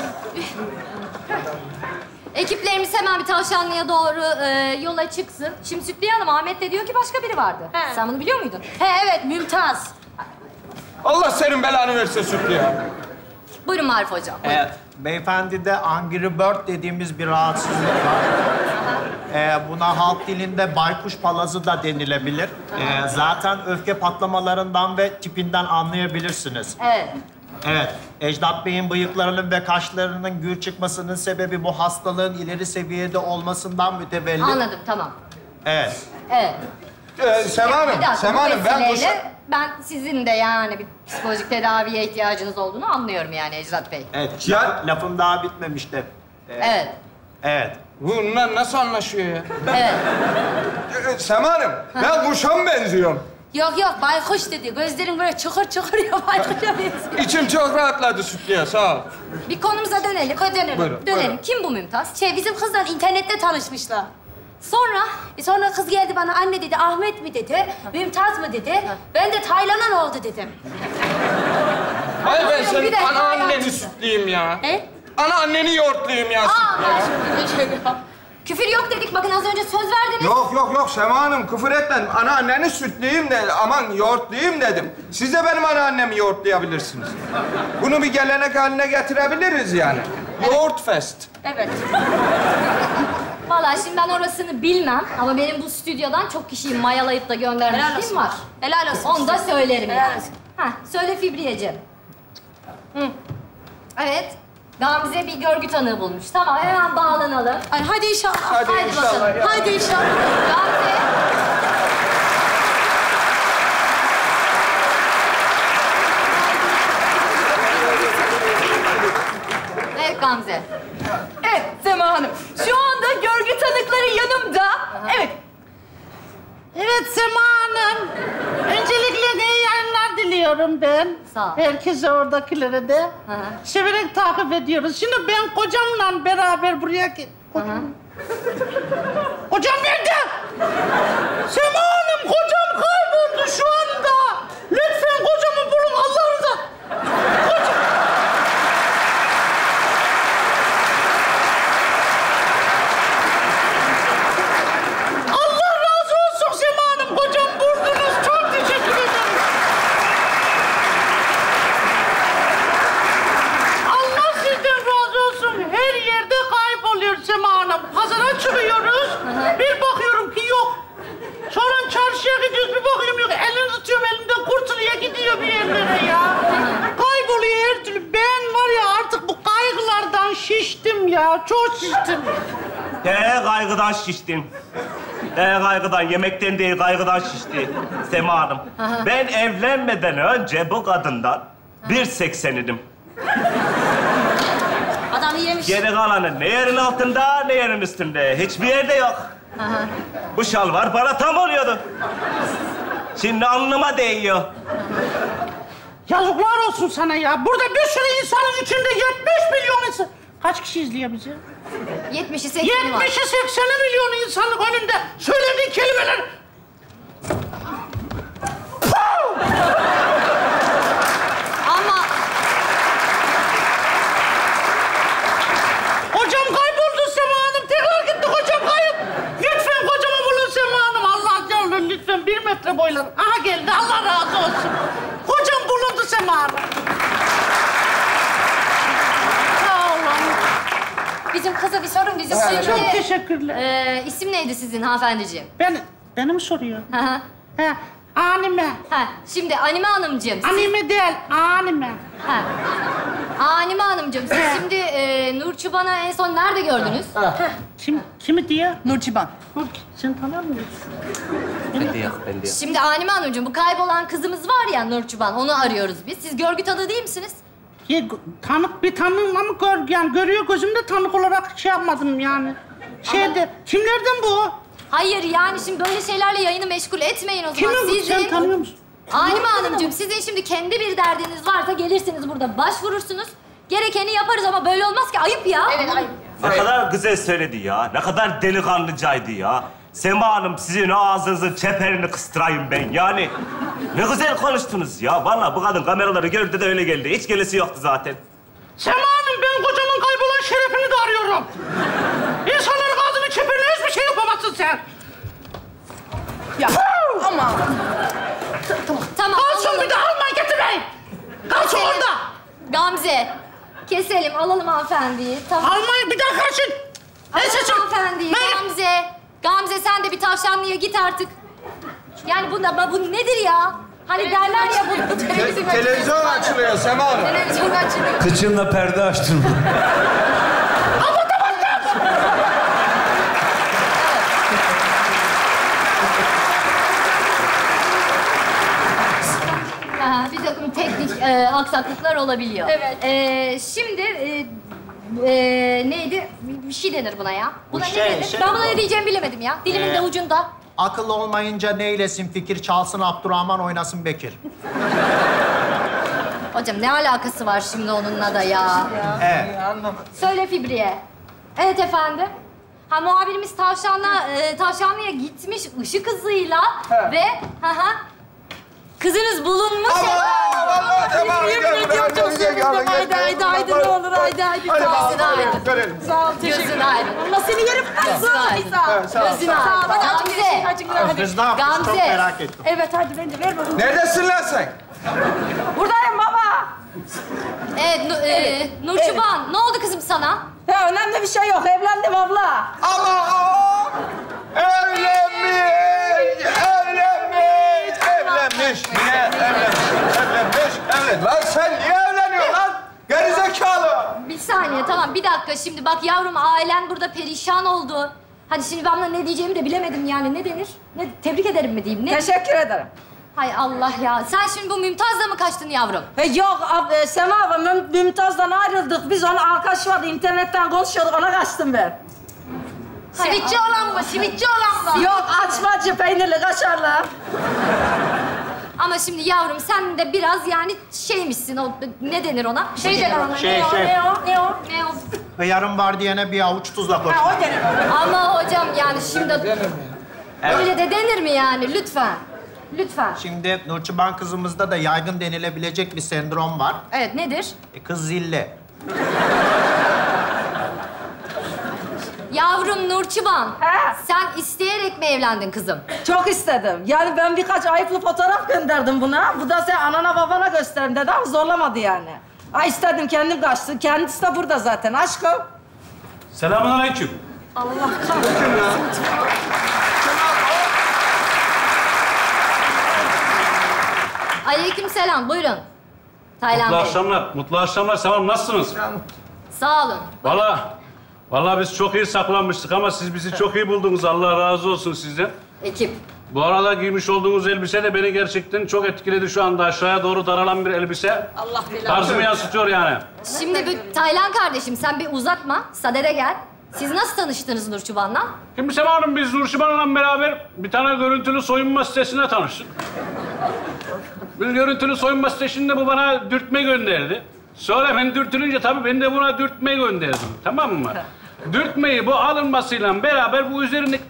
Ekiplerimiz hemen bir Tavşanlı'ya doğru e, yola çıksın. Şimdi Sütliye Hanım, Ahmet de diyor ki başka biri vardı. He. Sen bunu biliyor muydun? He evet, Mümtaz. Allah senin belanı versin Sütlü. Buyurun Marif Hocam. Buyurun. Evet, beyefendide Angry Bird dediğimiz bir rahatsızlık var. Ee, buna halk dilinde baykuş palazı da denilebilir. Ee, zaten öfke patlamalarından ve tipinden anlayabilirsiniz. Evet. Evet, Ecdat Bey'in bıyıklarının ve kaşlarının gür çıkmasının sebebi bu hastalığın ileri seviyede olmasından mütevellit. Anladım, tamam. Evet. Evet. Ee, Sema Hanım, Bir dakika, Sema bu Hanım ben bu... vesileyle ben sizin de yani bir psikolojik tedaviye ihtiyacınız olduğunu anlıyorum yani Ecdat Bey. Evet, ya... lafım daha bitmemişti. Ee, Evet. Evet. Bunlar nasıl anlaşıyor ya? Evet. Ee, Sema Hanım, ben kuşa mı benziyorum? Yok yok, baykuş dedi. Gözlerin böyle çukur çukur ya, baykuşa benziyor. İçim çok rahatladı Sütlü'ye, sağ ol. Bir konumuza dönelim. Hadi dönelim. Buyurun, Dönelim. buyurun. Kim bu Mümtaz? Şey, bizim kızla internette tanışmışlar. Sonra E sonra kız geldi bana, anne dedi, Ahmet mi dedi, Mümtaz mı dedi. Ben de Taylan'ın oldu dedim. Hayır ben Bir senin dakika, ana anneni hayatım. sütleyeyim ya. Ne? Ana anneni yoğurtluyum ya Aa, Sütlü'ye. ben şimdi şey ya. küfür yok dedik. Bakın az önce söz verdiniz. Yok yok yok Sema Hanım küfür etmedim. Ana anneni sütleyeyim de aman yoğurtluyum dedim. Siz de benim ana annemi yoğurtlayabilirsiniz. Bunu bir gelenek haline getirebiliriz yani. Yoğurt fest. Evet. Vallahi şimdi ben orasını bilmem ama benim bu stüdyodan çok kişiyi mayalayıp da Helal göndermişliğim olsun. var. Helal olsun. Onu da söylerim Helal yani. olsun. Heh, söyle Fibriyeciğim. Hı. Evet. Gamze bir görgü tanığı bulmuş. Tamam, hemen bağlanalım. Ay, hadi inşallah. Hadi inşallah bakalım. ya. Hadi inşallah. Gamze. Evet Gamze. Evet Sema Hanım. Şu anda görgü tanıkları yanımda. Evet. Evet Sema Hanım. Öncelikle iyi yayınlar diliyorum. ediyorum ben. Sağ ol. Herkese oradakilere de. Hı hı. Severek takip ediyoruz. Şimdi ben kocamla beraber buraya gel. Kocam. Kocam nerede? Sema Hanım, kocam kayboldu şu anda. Lütfen kocamı bulun Allah'ınıza. Kocam. Allah razı olsun Sema Hanım. Kocam buldunuz. Çok teşekkür ederim. Allah sizden razı olsun. Her yerde kayboluyor Sema Hanım. Pazara çıkıyoruz. Bir bakıyorum ki yok. Sonra çarşıya gidiyoruz. Bir bakıyorum yok. Elini tutuyorum elimden kurtuluyor gidiyor bir yerlere ya. Kayboluyor her türlü. Ben var ya artık bu kaygılardan şiştim ya. Çok şiştim. He kaygıdan şiştin. He kaygıdan, yemekten değil kaygıdan şişti Sema Hanım. Aha. Ben evlenmeden önce bu kadından bir seksenidim. Adam yemiş. Geri kalanı ne yerin altında ne yerin üstünde. Hiçbir yerde yok. Aha. Bu şalvar bana tam oluyordu. Şimdi alnıma değiyor. Yazıklar olsun sana ya. Burada bir sürü insanın içinde yetmiş milyon insan... Kaç kişi izliyor bizi? yetmişi sekseni var. yetmişi sekseni milyon insanlık önünde söylediği kelimeler... Ama... Kocam kayboldu Sema Hanım. Tekrar gitti kocam kayıp. Lütfen kocamı bulun Sema Hanım. Allah canım lütfen bir metre boylar. Aha geldi Allah razı olsun. Kocam bulundu Sema Hanım. Sağ olun. Bizim kıza bir sorun bizim Evet, şimdi. çok teşekkürler. Ee, isim neydi sizin hanımefendiciğim? Ben, beni mi soruyor? Hı hı. He, anime. Ha, şimdi Anime Hanımcığım. siz- Anime değil, anime. Ha. Anime Hanımcığım, siz şimdi e, Nur Çoban'ı en son nerede gördünüz? Kim, kimi diye? Nur Çoban. Nur, sen tanıyor musun? Bende yok, bende yok. Şimdi Anime Hanımcığım, bu kaybolan kızımız var ya Nur Çoban, onu arıyoruz biz. Siz görgü tanığı değil misiniz? Ya, tanık bir tanığım ama gör, yani görüyor gözümde tanık olarak şey yapmadım yani. Şeyde, kimlerden bu? Hayır yani şimdi böyle şeylerle yayını meşgul etmeyin o zaman. Kimin bu? Sen tanıyor musun? Anime Hanımcığım, sizin şimdi kendi bir derdiniz varsa gelirsiniz burada başvurursunuz. Gerekeni yaparız ama böyle olmaz ki. Ayıp ya. Evet, ayıp. Ne kadar güzel söyledi ya. Ne kadar delikanlıcaydı ya. Sema Hanım, sizin ağzınızın çeperini kıstırayım ben. Yani ne güzel konuştunuz ya. Vallahi bu kadın kameraları gördü de öyle geldi. Hiç gelesi yoktu zaten. Sema Hanım, ben kocamın kaybolan şerefini de arıyorum. İnsanların ağzını çeperine hiçbir şey yapamazsın sen. Ya ama... Tamam. Tamam. Kalsın bir de almayın getirmeyin. Kalsın orada. Gamze. Keselim, alalım hanımefendiyi. Tamam. Almayın, bir daha karşın. Alalım hanımefendiyi. Gamze. Gamze sen de bir tavşanlıya git artık. Yani bu, da, bu nedir ya? Hani derler ya bu, bu televizyon... Te televizyon açılıyor Sema Hanım. Televizyon açılıyor. Kıçınla perde açtın. Aha, bir takım teknik e, aksaklıklar olabiliyor. Evet. E, şimdi e, e, neydi? Bir şey denir buna ya. Buna Bu şey, ne denir? şey ben buna bu. ne diyeceğimi bilemedim ya. Dilimin Ee, de ucunda. Akıl olmayınca neylesin fikir, çalsın Abdurrahman, oynasın Bekir. Hocam ne alakası var şimdi onunla da ya? Evet. Söyle Fibriye. Evet efendim. Ha muhabirimiz tavşanla, e, tavşanlıya gitmiş ışık hızıyla ve ha ha kızınız bulunmuş. vallahi tamam, Yemin gel, ediyorum gel, çok gel, sevindim. gel, gel, Haydi gel, haydi gel, haydi gel. ne olur haydi haydi. Hadi bakalım, Gözün aydın. görelim. Sağ ol, teşekkür Gözün ederim. aydın. Allah seni yerim. Gözün Sağ ol, aydın. sağ ol. Evet, sağ ol, Gözün sağ ol. aydın. Hadi açık Gamze. verin, açık verin. Biz ne yapıyoruz? Çok Gamze. merak ettim. Evet hadi ben de ver bakayım. Neredesin lan sen? Buradayım baba. Evet, Nu- e, Evet, Nur evet. Çoban, ne oldu kızım sana? Ya önemli bir şey yok. Evlendim abla. Ama evlenmiş, evlenmiş, evlenmiş. Niye evlenmiş, evlenmiş, evlenmiş. Lan sen niye evleniyorsun lan? Gerizekalı. Bir saniye, tamam. Bir dakika şimdi. Bak yavrum, ailen burada perişan oldu. Hadi şimdi ben buna ne diyeceğimi de bilemedim yani. Ne denir? Ne, tebrik ederim mi diyeyim? Ne? Teşekkür ederim. Hay Allah ya. Sen şimdi bu Mümtaz'la mı kaçtın yavrum? E, yok ab, e, Sema abi, Müm Mümtaz'dan ayrıldık. Biz onun arkadaşı vardı, internetten konuşuyorduk. Ona kaçtım ben. Simitçi olan mı? Simitçi olan mı? Yok, açmacı, peynirli, kaşarlı. Ama şimdi yavrum sen de biraz yani şeymişsin, o ne denir ona? Şey, Şey, denir ona. şey, ne o, şey. ne o, ne o, ne o? Hıyarın var diyene bir avuç tuzla koş. Ha, o denir. Ama hocam yani şimdi... Evet. Öyle de denir mi yani? Lütfen. Lütfen. Şimdi Nurçiban kızımızda da yaygın denilebilecek bir sendrom var. Evet, nedir? E, kız zilli. Yavrum Nurçiban, sen isteyerek mi evlendin kızım? Çok istedim. Yani ben birkaç ayıplı fotoğraf gönderdim buna. Bu da sen anana babana gösterin dedi ama zorlamadı yani. Ay istedim, kendim kaçtı. Kendisi de burada zaten. Aşkım. Selamünaleyküm. Allah kahretsin. Aleykümselam, buyurun. Taylan Mutlu Bey. akşamlar. Mutlu akşamlar. Selam. Nasılsınız? Sağ olun. Vallahi, vallahi biz çok iyi saklanmıştık ama siz bizi çok iyi buldunuz. Allah razı olsun sizden. Ekip. Bu arada giymiş olduğunuz elbise de beni gerçekten çok etkiledi şu anda. Aşağıya doğru daralan bir elbise. Allah belanı. Tarzımı yansıtıyor yani. Şimdi bir Taylan kardeşim, sen bir uzatma. Sadede gel. Siz nasıl tanıştınız Nurçiban'la? Şimdi Sema Hanım, biz Nurşiban'la beraber bir tane görüntülü soyunma sitesine tanıştık. Bir görüntülü soyunma sitesinde bu bana dürtme gönderdi. Sonra ben dürtülünce tabii ben de buna dürtme gönderdim. Tamam mı? Dürtmeyi bu alınmasıyla beraber bu üzerinde...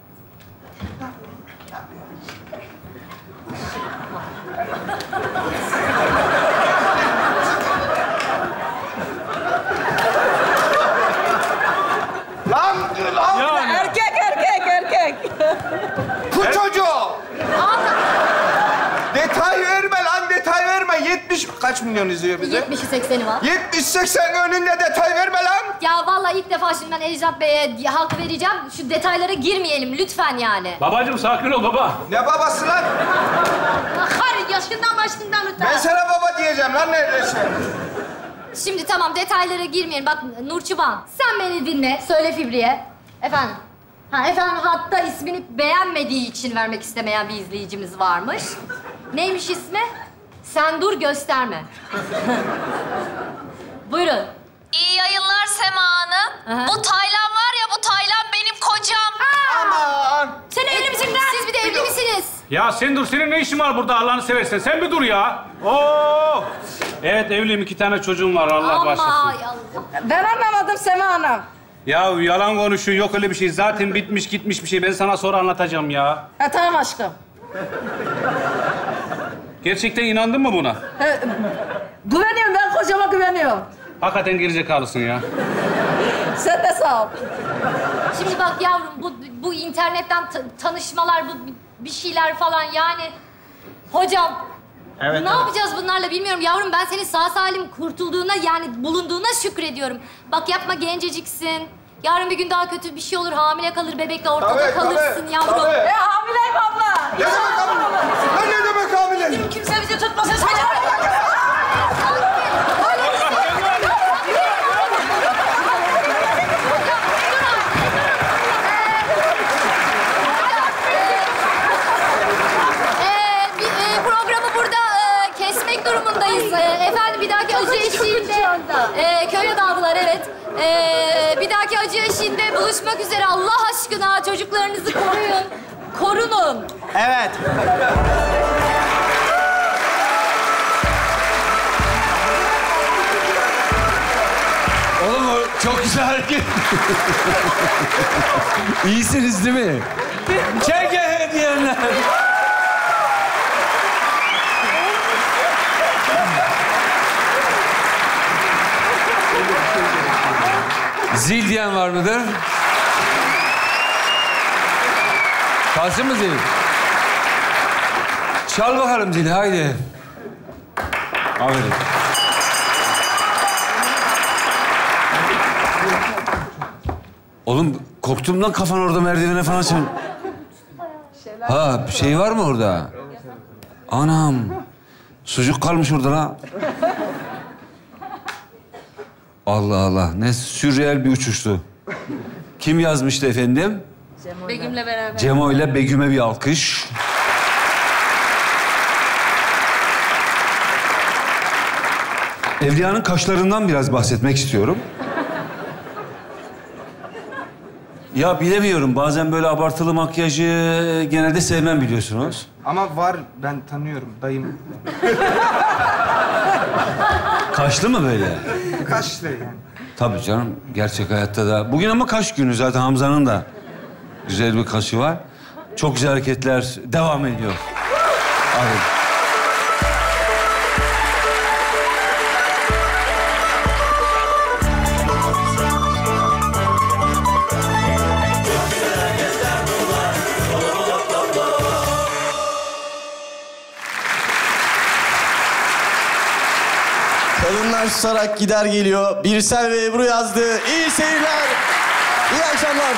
Lan, lan! Yani. Erkek, erkek, erkek. Bu çocuğu! Detay verme lan, detay verme. yetmiş kaç milyon izliyor bizi? yetmişi sekseni var. yetmiş seksen önünde detay verme lan. Ya vallahi ilk defa şimdi ben Ejdat Bey'e hak vereceğim. Şu detaylara girmeyelim lütfen yani. Babacığım sakin ol baba. Ne babası lan? Hayır, yaşından başından lütfen. Ben sana baba diyeceğim lan neredeyse. Şimdi tamam, detaylara girmeyelim. Bak Nurçiban, sen beni dinle. Söyle Fibri'ye. Efendim? Ha efendim, hatta ismini beğenmediği için vermek istemeyen bir izleyicimiz varmış. Neymiş ismi? Sen dur gösterme. Buyurun. İyi yayınlar Sema Hanım. Aha. Bu Taylan var ya, bu Taylan benim kocam. Aman! Sen evli misin? Siz bir de evli misiniz? Ya sen dur, senin ne işin var burada Allah'ını seversen? Sen bir dur ya. Oo! Evet, evliyim, iki tane çocuğum var, Allah Ama başlasın. Allah. Ben anlamadım Sema Hanım. Ya yalan konuşuyor, yok öyle bir şey. Zaten bitmiş gitmiş bir şey. Ben sana sonra anlatacağım ya. Ha, tamam aşkım. Gerçekten inandın mı buna? He, güveniyorum, ben kocama güveniyorum. Hakikaten gerizekalısın ya. Sen de sağ ol. Şimdi bak yavrum, bu, bu internetten ta- tanışmalar, bu bir şeyler falan yani... Hocam, Evet, ne evet. yapacağız bunlarla bilmiyorum. Yavrum ben senin sağ salim kurtulduğuna, yani bulunduğuna şükrediyorum. Bak yapma, genceciksin. Yarın bir gün daha kötü bir şey olur, hamile kalır, bebekle ortada Tabii, kalırsın tabii, yavrum. tabii. E hamileyim abla. Ne demek hamile? Lan ne demek hamile? Kimse bizi tutmasın. Sen Ee, bir, e, programı burada e, kesmek durumundayız. E, efendim bir dahaki acı eşiğinde... E, köye dağıldılar, evet. E, bir dahaki acı eşiğinde buluşmak üzere. Allah aşkına çocuklarınızı koruyun. Korunun. Evet. Oğlum o çok güzel hareket. İyisiniz değil mi? Çek hediyeler. Zil diyen var mıdır? Kalsın mı zil? Çal bakalım zili, haydi. Aferin. Oğlum korktum lan, kafan orada merdivene falan sen. Ha, bir şey var mı orada? Anam. Sucuk kalmış orada lan. Allah Allah, ne sürreel bir uçuştu. Kim yazmıştı efendim? Begüm'le beraber. Cemo ile Begüm'e bir alkış. Evliya'nın kaşlarından biraz bahsetmek istiyorum. Ya bilemiyorum. Bazen böyle abartılı makyajı genelde sevmem biliyorsunuz. Ama var, ben tanıyorum dayım. Kaşlı mı böyle? Kaşlı yani. Tabii canım. Gerçek hayatta da. Bugün ama kaş günü zaten. Hamza'nın da güzel bir kaşı var. Çok güzel hareketler devam ediyor. Abi. Kadınlar susarak gider geliyor. Birsel ve Ebru yazdı. İyi seyirler. İyi akşamlar.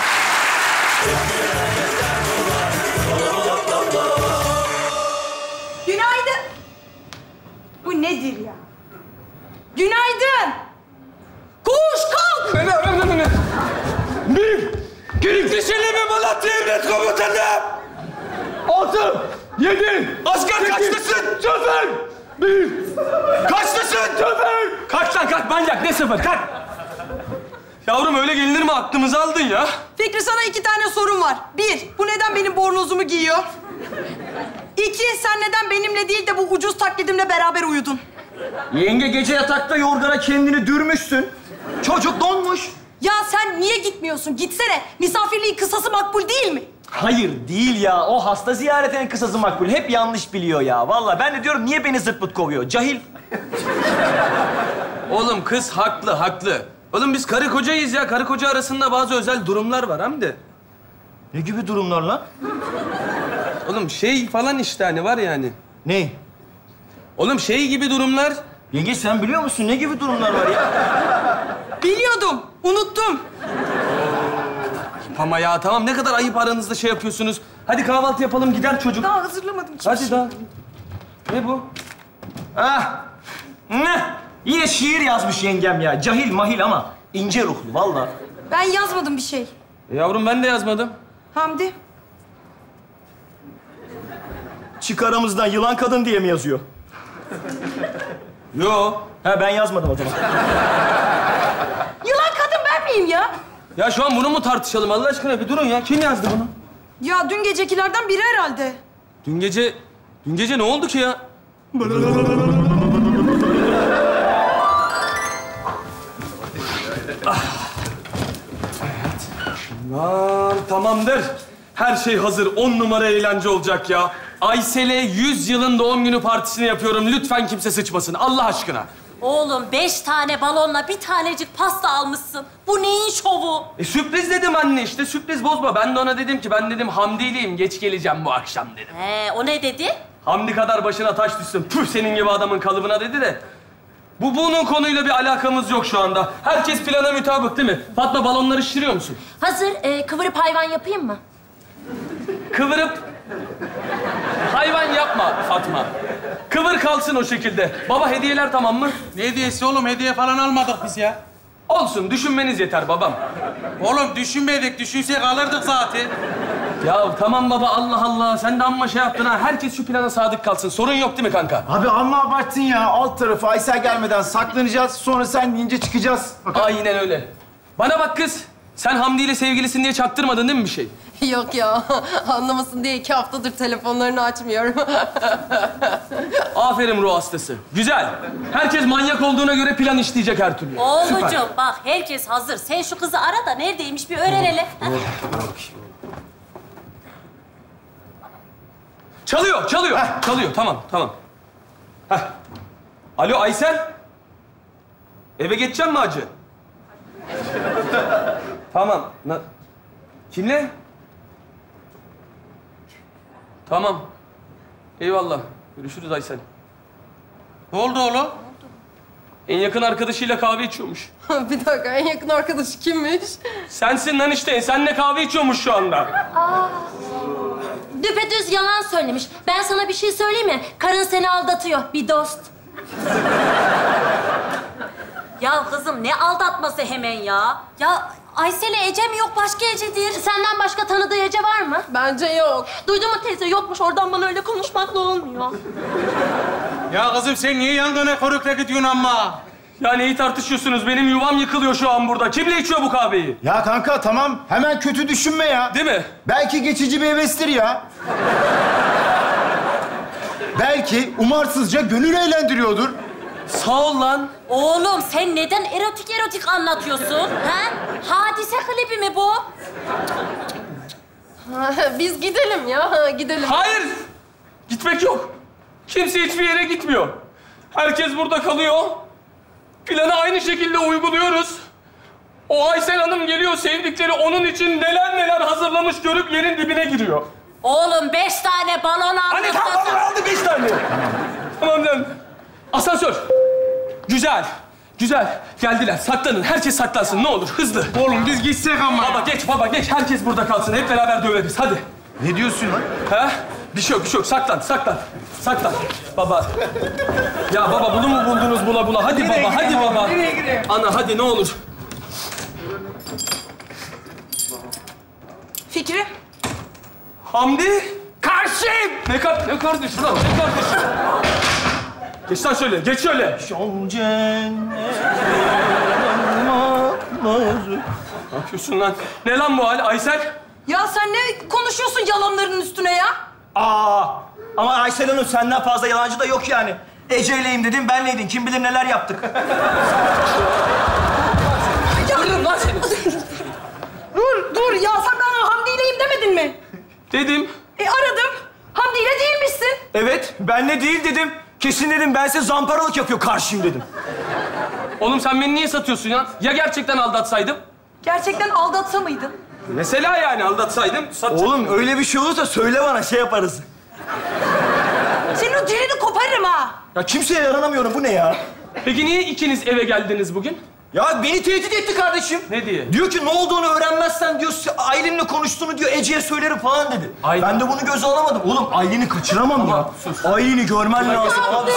Günaydın. Bu nedir ya? Günaydın. Koş kalk. Ne ne ne ne ne? Bir, Gerekli mi Malatya Emret Komutanım? Altı, yedi, asker kaçtasın? Şoför! Bir, kaçtasın? Şoför! Kaç lan kaç manyak, ne sıfır, kaç! Yavrum öyle gelinir mi? Aklımızı aldın ya. Fikri, sana iki tane sorum var. Bir, bu neden benim bornozumu giyiyor? İki, sen neden benimle değil de bu ucuz taklidimle beraber uyudun? Yenge gece yatakta yorgana kendini dürmüşsün. Çocuk donmuş. Ya sen niye gitmiyorsun? Gitsene. Misafirliğin kısası makbul değil mi? Hayır değil ya. O hasta ziyaretinin kısası makbul. Hep yanlış biliyor ya. Vallahi ben de diyorum niye beni zırt pırt kovuyor? Cahil. Oğlum kız haklı, haklı. Oğlum biz karı kocayız ya. Karı koca arasında bazı özel durumlar var Hamdi. Ne gibi durumlar lan? Oğlum şey falan işte hani var yani. Ne? Oğlum şey gibi durumlar. Yenge sen biliyor musun? Ne gibi durumlar var ya? Biliyordum. Unuttum. Ama ya tamam ne kadar ayıp aranızda şey yapıyorsunuz. Hadi kahvaltı yapalım gider çocuk. Daha hazırlamadım hiçbir Hadi şey. daha. Ne bu? Ah! Ne? Yine şiir yazmış yengem ya. Cahil mahil ama ince ruhlu vallahi. Ben yazmadım bir şey. E yavrum ben de yazmadım. Hamdi. Çık aramızdan yılan kadın diye mi yazıyor? Yo. Ha ben yazmadım o zaman. Yılan kadın ben miyim ya? Ya şu an bunu mu tartışalım Allah aşkına? Bir durun ya. Kim yazdı bunu? Ya dün gecekilerden biri herhalde. Dün gece... Dün gece ne oldu ki ya? ah. Evet. Lan tamamdır. Her şey hazır. On numara eğlence olacak ya. Aysel'e yüz yılın doğum günü partisini yapıyorum. Lütfen kimse sıçmasın. Allah aşkına. Oğlum beş tane balonla bir tanecik pasta almışsın. Bu neyin şovu? E sürpriz dedim anne işte. Sürpriz bozma. Ben de ona dedim ki ben dedim Hamdi'liyim. Geç geleceğim bu akşam dedim. He, o ne dedi? Hamdi kadar başına taş düşsün. Püh senin gibi adamın kalıbına dedi de. Bu bunun konuyla bir alakamız yok şu anda. Herkes plana mutabık değil mi? Fatma balonları şişiriyor musun? Hazır, e, kıvırıp hayvan yapayım mı? Kıvırıp hayvan yapma Fatma. Kıvır kalsın o şekilde. Baba hediyeler tamam mı? Ne hediyesi oğlum? Hediye falan almadık biz ya. Olsun düşünmeniz yeter babam. Oğlum düşünmedik. Düşünsek alırdık zaten. Ya tamam baba Allah Allah. Sen de amma şey yaptın ha. Herkes şu plana sadık kalsın. Sorun yok değil mi kanka? Abi amma abarttın ya. Alt tarafı Aysel gelmeden saklanacağız. Sonra sen deyince çıkacağız. Aynen öyle. Bana bak kız. Sen Hamdi ile sevgilisin diye çaktırmadın değil mi bir şey? Yok ya, anlamasın diye iki haftadır telefonlarını açmıyorum. Aferin ruh hastası. Güzel. Herkes manyak olduğuna göre plan işleyecek her türlü. Oğlucuğum Süper. bak herkes hazır. Sen şu kızı ara da neredeymiş bir öğrenelim. Çalıyor, çalıyor. Heh. Çalıyor, tamam, tamam. Heh. Alo Aysel. Eve geçeceğim mi hacı? Tamam. Na... Kimle? Tamam. Eyvallah. Görüşürüz Aysel. Ne oldu oğlum? En yakın arkadaşıyla kahve içiyormuş. Bir dakika, en yakın arkadaşı kimmiş? Sensin lan işte. Seninle kahve içiyormuş şu anda. Aa, düpedüz yalan söylemiş. Ben sana bir şey söyleyeyim mi? Karın seni aldatıyor. Bir dost. Ya kızım ne aldatması hemen ya? Ya Aysel'e Ece mi yok başka Ece'dir. Senden başka tanıdığı Ece var mı? Bence yok. Duydun mu teyze? Yokmuş. Oradan bana öyle konuşmakla olmuyor. Ya kızım sen niye yangına körükle gidiyorsun amma? Ya neyi tartışıyorsunuz? Benim yuvam yıkılıyor şu an burada. Kimle içiyor bu kahveyi? Ya kanka tamam, hemen kötü düşünme ya. Değil mi? Belki geçici bir hevestir ya. Belki umarsızca gönül eğlendiriyordur. Sağ ol lan. Oğlum sen neden erotik erotik anlatıyorsun? Ha? Hadise klibi mi bu? Biz gidelim ya, gidelim. Hayır! Gitmek yok. Kimse hiçbir yere gitmiyor. Herkes burada kalıyor. Planı aynı şekilde uyguluyoruz. O Aysel Hanım geliyor, sevdikleri onun için neler neler hazırlamış görüp yerin dibine giriyor. Oğlum beş tane balon aldı. Hani tam balon aldı beş tane. Tamam lan. Asansör. Güzel. Güzel. Geldiler. Saklanın. Herkes saklansın. Ne olur hızlı. Oğlum biz gitsek ama. Baba geç baba geç. Herkes burada kalsın. Hep beraber döveriz. Hadi. Ne diyorsun lan? Ha? Bir şey yok, bir şey yok. Saklan, saklan. Saklan. Baba. Ya baba bunu mu buldunuz bula bula? Hadi Nereye baba, hadi gireyim baba. abi, nereye gireyim? Ana hadi ne olur. Fikri. Hamdi. Karşıyım. Ne kar ne kardeşim lan? Ne kardeşim? Geç lan şöyle, geç şöyle. Şol cennet. Ne yapıyorsun lan? Ne lan bu hal Aysel? Ya sen ne konuşuyorsun yalanların üstüne ya? Aa, ama Aysel Hanım senden fazla yalancı da yok yani. Ece'yleyim dedin, benleydin. Kim bilir neler yaptık. Vururum lan seni. Dur, dur ya sen ben Hamdi'yleyim demedin mi? Dedim. E aradım. Hamdi'yle değilmişsin. Evet, benle değil dedim. Kesin dedim, ben size zamparalık yapıyor karşıyım dedim. Oğlum sen beni niye satıyorsun ya? Ya gerçekten aldatsaydım? Gerçekten aldatsa mıydın? Mesela yani aldatsaydım satacak. Oğlum öyle bir şey olursa söyle bana, şey yaparız. Senin o dilini koparırım ha. Ya kimseye yaranamıyorum, bu ne ya? Peki niye ikiniz eve geldiniz bugün? Ya beni tehdit etti kardeşim. Ne diye? Diyor ki ne olduğunu öğrenmezsen diyor, Aylin'le konuştuğunu diyor, Ece'ye söylerim falan dedi. Aylin. Ben de bunu göze alamadım. Oğlum Aylin'i kaçıramam Tamam, ya. sus. Aylin'i görmen lazım abi.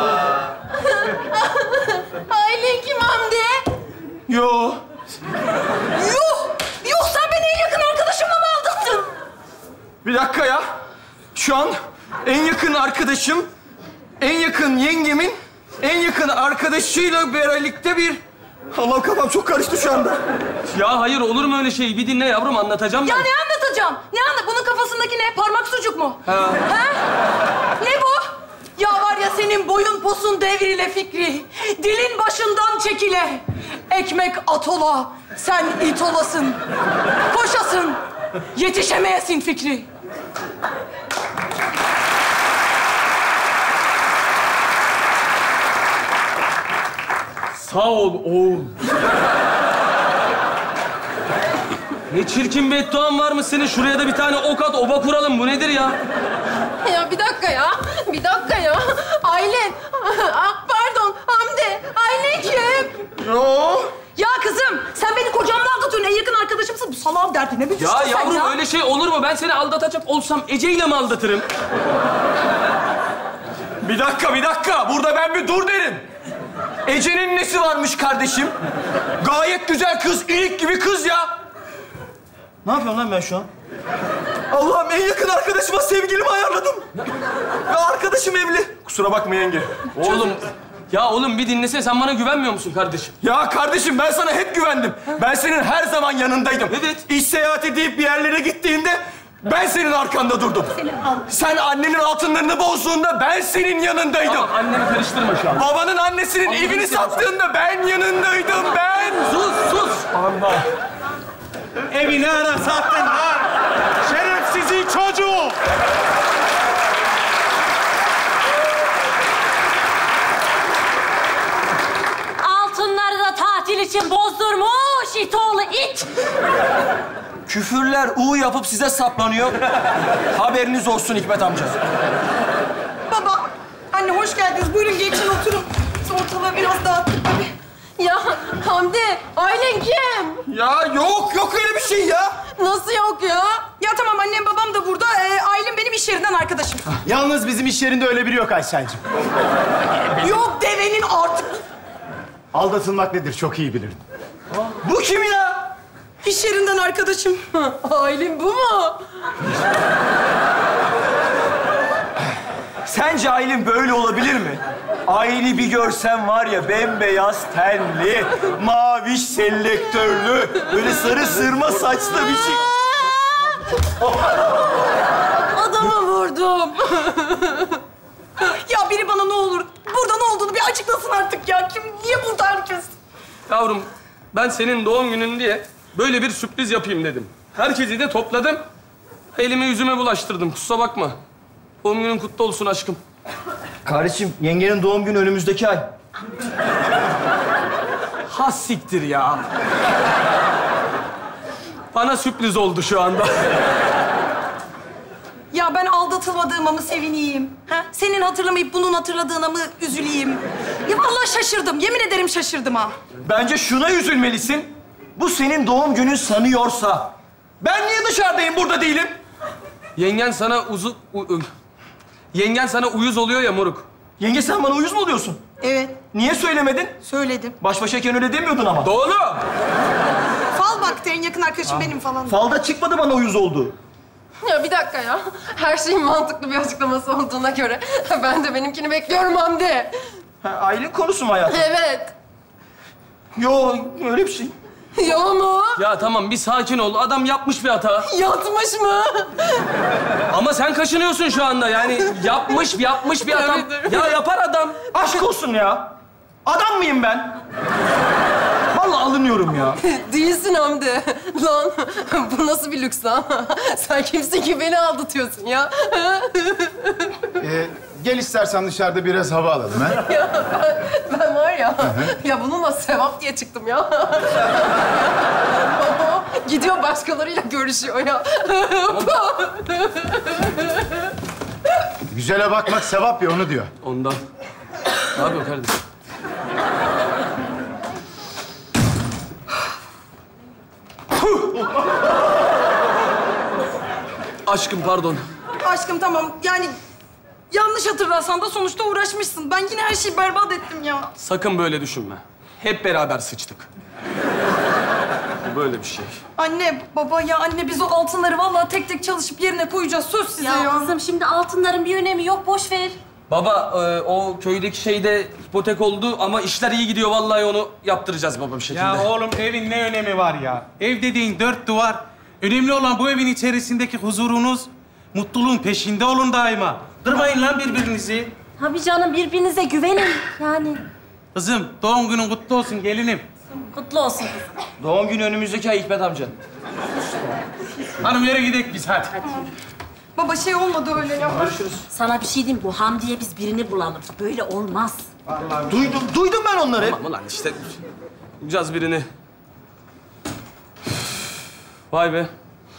Aylin kim Hamdi? Yo. Yuh! Yuh sen beni en yakın arkadaşımla mı aldattın? Bir dakika ya. Şu an en yakın arkadaşım, en yakın yengemin, en yakın arkadaşıyla birlikte bir... Allah kafam çok karıştı şu anda. Ya hayır olur mu öyle şey? Bir dinle yavrum anlatacağım Ya ben. ne anlatacağım? Ne anlat? Bunun kafasındaki ne? Parmak sucuk mu? Ha. Ha? Ne bu? Ya var ya senin boyun posun devrile Fikri. Dilin başından çekile. Ekmek atola. Sen it olasın. Koşasın. Yetişemeyesin Fikri. Sağ ol oğul. Ne çirkin bedduan var mı senin? Şuraya da bir tane ok at, oba kuralım. Bu nedir ya? Ya bir dakika ya, bir dakika ya. Aylin, ah, pardon Hamdi. Aylin kim? Yo. Ya kızım sen beni kocamla aldatıyorsun. En yakın arkadaşımsın. Bu salağın derdine bir düştün Ya sen yavrum ya. öyle şey olur mu? Ben seni aldatacak olsam Ece'yle mi aldatırım? Bir dakika, bir dakika. Burada ben bir dur derim. Ece'nin nesi varmış kardeşim? Gayet güzel kız, ilik gibi kız ya. Ne yapıyorum lan ben şu an? Allah'ım en yakın arkadaşıma sevgilimi ayarladım. Ve arkadaşım evli. Kusura bakma yenge. Oğlum, ya oğlum bir dinlesene. Sen bana güvenmiyor musun kardeşim? Ya kardeşim ben sana hep güvendim. Ben senin her zaman yanındaydım. Evet. İş seyahati deyip bir yerlere gittiğinde ben senin arkanda durdum. Sen annenin altınlarını bozduğunda ben senin yanındaydım. Tamam, annemi karıştırma şu an. Babanın annesinin Allah'ım evini seversen. sattığında ben yanındaydım, ben. Sus, sus. Allah. Evini ara sattın ha! Şerefsizin çocuğu! Altınları da tatil için bozdurmuş it oğlu it. Küfürler U yapıp size saplanıyor. Haberiniz olsun Hikmet amca. Baba, anne hoş geldiniz. Buyurun geçin oturun. Ortalığı biraz dağıttık tabii. Ya Hamdi, Aylin kim? Ya yok, yok öyle bir şey ya. Nasıl yok ya? Ya tamam annem babam da burada. Ee, Aylin benim iş yerinden arkadaşım. Yalnız bizim iş yerinde öyle biri yok Aysel'cim. Yok devenin artık. Aldatılmak nedir çok iyi bilirim. Bu kim ya? İş yerinden arkadaşım. Aylin bu mu? Sence Aylin böyle olabilir mi? Aynı bir görsen var ya, bembeyaz tenli, maviş selektörlü, böyle sarı sırma saçlı bir şey. Adamı vurdum. Ya biri bana ne olur, burada ne olduğunu bir açıklasın artık ya. Kim, niye burada herkes? Yavrum, ben senin doğum günün diye böyle bir sürpriz yapayım dedim. Herkesi de topladım. Elimi yüzüme bulaştırdım. Kusura bakma. Doğum günün kutlu olsun aşkım. Kardeşim, yengenin doğum günü önümüzdeki ay. Ha siktir ya. Bana sürpriz oldu şu anda. Ya ben aldatılmadığıma mı sevineyim? Ha? Senin hatırlamayıp bunun hatırladığına mı üzüleyim? Ya vallahi şaşırdım. Yemin ederim şaşırdım ha. Bence şuna üzülmelisin. Bu senin doğum günün sanıyorsa. Ben niye dışarıdayım, burada değilim? Yengen sana uzu... U, u, yengen sana uyuz oluyor ya moruk. Yenge, sen bana uyuz mu oluyorsun? Evet. Niye söylemedin? Söyledim. Baş başayken öyle demiyordun ama. Doğru. Fal baktı, en yakın arkadaşım benim falan. Falda çıkmadı bana uyuz oldu. Ya bir dakika ya. Her şeyin mantıklı bir açıklaması olduğuna göre ben de benimkini bekliyorum Hamdi. Ha, aile konusu mu hayatım? Evet. Yo, öyle bir şey. Ya mu? Ya tamam bir sakin ol. Adam yapmış bir hata. Yatmış mı? Ama sen kaşınıyorsun şu anda yani. Yapmış, yapmış bir adam. Ya yapar adam. Aşk olsun ya. Adam mıyım ben? Vallahi alınıyorum ya. Değilsin Hamdi. Lan bu nasıl bir lüks lan? Sen kimsin ki beni aldatıyorsun ya? Ee, gel istersen dışarıda biraz hava alalım ha. Ya ben, ben var ya, ya bununla sevap diye çıktım ya. Gidiyor başkalarıyla görüşüyor ya. Güzele bakmak sevap ya, onu diyor. Ondan. Ne yapıyorsun kardeşim? Aşkım pardon. Aşkım tamam, yani yanlış hatırlarsan da sonuçta uğraşmışsın. Ben yine her şeyi berbat ettim ya. Sakın böyle düşünme. Hep beraber sıçtık. Bu böyle bir şey. Anne, baba ya anne biz o altınları vallahi tek tek çalışıp yerine koyacağız. Söz size ya. Ya kızım şimdi altınların bir önemi yok, boş ver. Baba e, o köydeki şeyde ipotek oldu ama işler iyi gidiyor vallahi onu yaptıracağız baba bir şekilde. Ya oğlum evin ne önemi var ya? Ev dediğin dört duvar. Önemli olan bu evin içerisindeki huzurunuz. Mutluluğun peşinde olun daima. Kırmayın lan birbirinizi. Tabii canım, birbirinize güvenin yani. Kızım doğum günün kutlu olsun gelinim. Kutlu olsun. Doğum günü önümüzdeki ay Hikmet amca. Hanım yere gidelim biz hadi. Hadi. Baba şey olmadı öyle ya. Görüşürüz. Sana bir şey diyeyim, bu Hamdi'ye biz birini bulalım. Böyle olmaz. Vallahi duydum, duydum ben onları. Tamam ulan işte bulacağız birini. Vay be.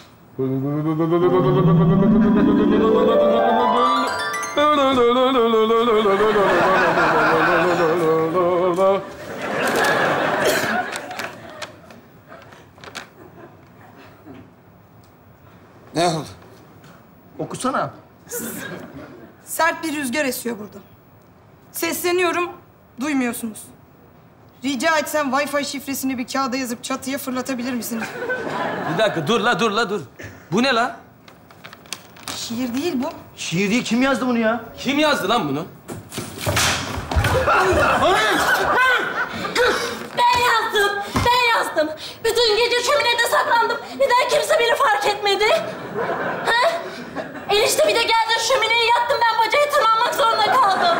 Ne oldu? Okusana. Sert bir rüzgar esiyor burada. Sesleniyorum, duymuyorsunuz. Rica etsem Wi-Fi şifresini bir kağıda yazıp çatıya fırlatabilir misiniz? Bir dakika dur la dur la dur. Bu ne la? Şiir değil bu. Şiir değil, kim yazdı bunu ya? Kim yazdı lan bunu? Ben yazdım, ben yazdım. Bütün gece şöminede saklandım. Neden kimse beni fark etmedi? Ha? Enişte bir de geldi şömineye yattım. Ben bacayı tırmanmak zorunda kaldım.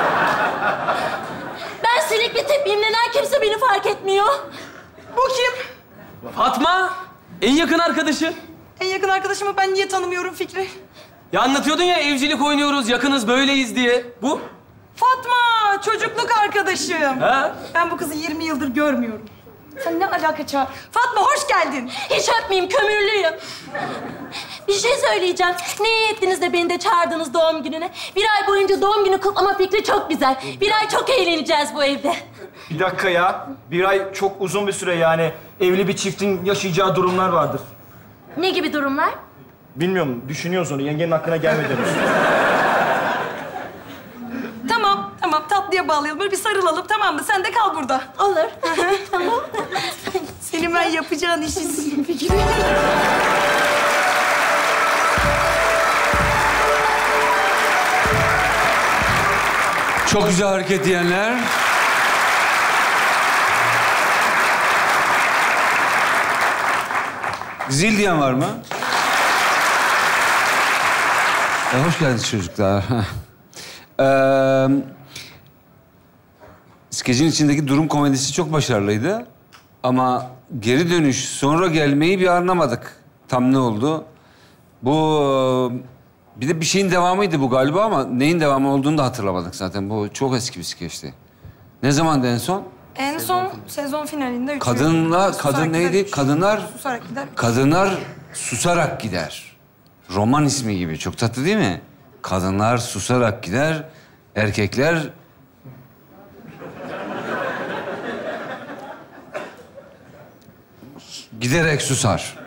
Ben silik bir tipiyim. Neden kimse beni fark etmiyor? Bu kim? Fatma. En yakın arkadaşı. En yakın arkadaşımı ben niye tanımıyorum Fikri? Ya anlatıyordun ya evcilik oynuyoruz, yakınız böyleyiz diye. Bu? Fatma, çocukluk arkadaşım. Ha? Ben bu kızı yirmi yıldır görmüyorum. Sen ne alaka çağır? Fatma hoş geldin. Hiç öpmeyeyim, kömürlüyüm. Bir şey söyleyeceğim. Ne iyi ettiniz de beni de çağırdınız doğum gününe. Bir ay boyunca doğum günü kutlama fikri çok güzel. Bir ay çok eğleneceğiz bu evde. Bir dakika ya. Bir ay çok uzun bir süre yani. Evli bir çiftin yaşayacağı durumlar vardır. Ne gibi durumlar? Bilmiyorum, düşünüyoruz onu. Yengenin aklına gelmedi henüz. Tamam, tamam. Tatlıya bağlayalım. Böyle bir sarılalım, tamam mı? Sen de kal burada. Olur. Tamam. Senin ben yapacağın işi Fikri. Çok güzel hareket diyenler. Zil diyen var mı? E, hoş geldiniz çocuklar. ee, skecin içindeki durum komedisi çok başarılıydı. Ama geri dönüş, sonra gelmeyi bir anlamadık. Tam ne oldu? Bu... Bir de bir şeyin devamıydı bu galiba ama neyin devamı olduğunu da hatırlamadık zaten. Bu çok eski bir skeçti. Ne zamandı en son? En son sezon finalinde üçüncü. Kadınlar, kadın neydi? Kadınlar... Susarak gider. Kadınlar susarak gider. Roman ismi gibi. Çok tatlı değil mi? Kadınlar susarak gider, erkekler... giderek susar.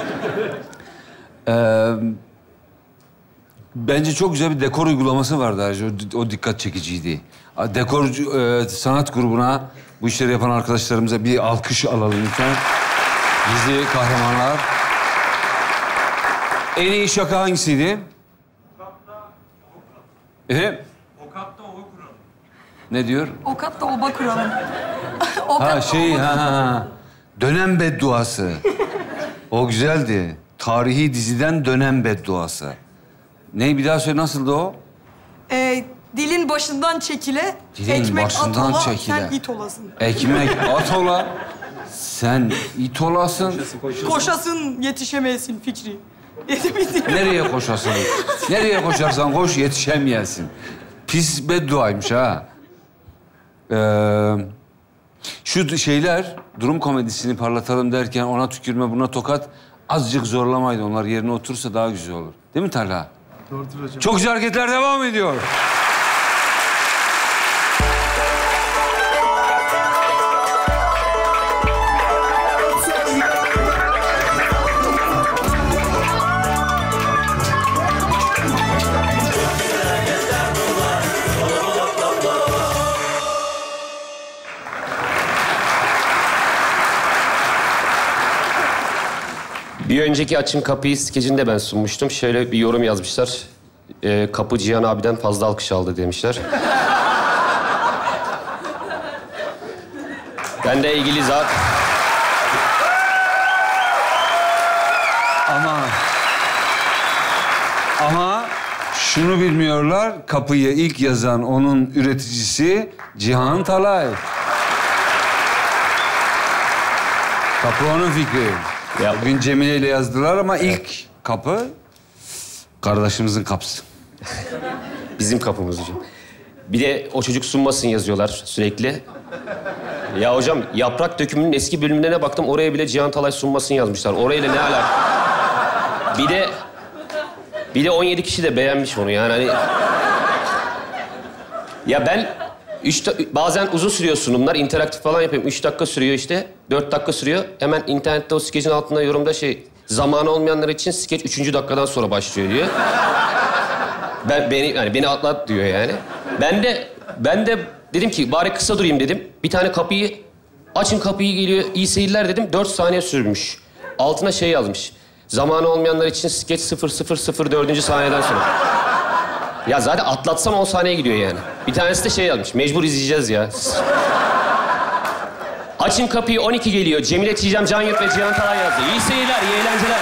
Ee, bence çok güzel bir dekor uygulaması vardı ayrıca. O, o dikkat çekiciydi. Dekor e, sanat grubuna, bu işleri yapan arkadaşlarımıza bir alkış alalım lütfen. Gizli kahramanlar. En iyi şaka hangisiydi? Ee? Okapta oy kuralım. Ne diyor? Okapta oba kuralım. Ha şey, ha, ha. Dönem bedduası. O güzeldi. Tarihi diziden Dönem bedduası. Ne, bir daha söyle, nasıldı o? Ee, dilin başından çekile, Dilin ekmek başından at ola, çekile. sen it olasın. Ekmek at ola, sen it olasın. Koşasın, yetişemeyesin Fikri. Nereye koşasın? Nereye koşarsan koş, yetişemeyesin. Pis bedduaymış ha. Ee, şu şeyler, durum komedisini parlatalım derken ona tükürme, buna tokat, azıcık zorlamaydı. Onlar yerine otursa daha güzel olur. Değil mi Talha? Doğrudur hocam. Çok güzel hareketler devam ediyor. Bir önceki Açın Kapıyı skecinde ben sunmuştum. Şöyle bir yorum yazmışlar. Ee, kapı Cihan abiden fazla alkış aldı demişler. Ben de ilgili zat... Ama... Ama şunu bilmiyorlar, kapıyı ilk yazan onun üreticisi Cihan Talay. Kapı onun fikri. Ya. Bugün Cemile ile yazdılar ama evet. ilk kapı kardeşimizin kapısı. Bizim kapımız hocam. Bir de o çocuk sunmasın yazıyorlar sürekli. Ya hocam Yaprak Dökümü'nün eski bölümlerine baktım. Oraya bile Cihan Talay sunmasın yazmışlar. Orayla ne alaka? Bir de bir de on yedi kişi de beğenmiş onu yani hani. Ya ben üç bazen uzun sürüyor sunumlar. İnteraktif falan yapıyorum. Üç dakika sürüyor işte. Dört dakika sürüyor. Hemen internette o skecin altında yorumda şey... Zamanı olmayanlar için skeç üçüncü dakikadan sonra başlıyor diyor. Ben beni yani beni atlat diyor yani. Ben de ben de dedim ki bari kısa durayım dedim. Bir tane kapıyı açın, kapıyı geliyor. İyi seyirler dedim. Dört saniye sürmüş. Altına şey yazmış. Zamanı olmayanlar için skeç sıfır sıfır sıfır dördüncü saniyeden sonra. Ya zaten atlatsam on saniye gidiyor yani. Bir tanesi de şey yazmış. Mecbur izleyeceğiz ya. Açın kapıyı on iki geliyor. Cemile Çiğdem Canyurt ve Cihan Talay yazdı. İyi seyirler, iyi eğlenceler.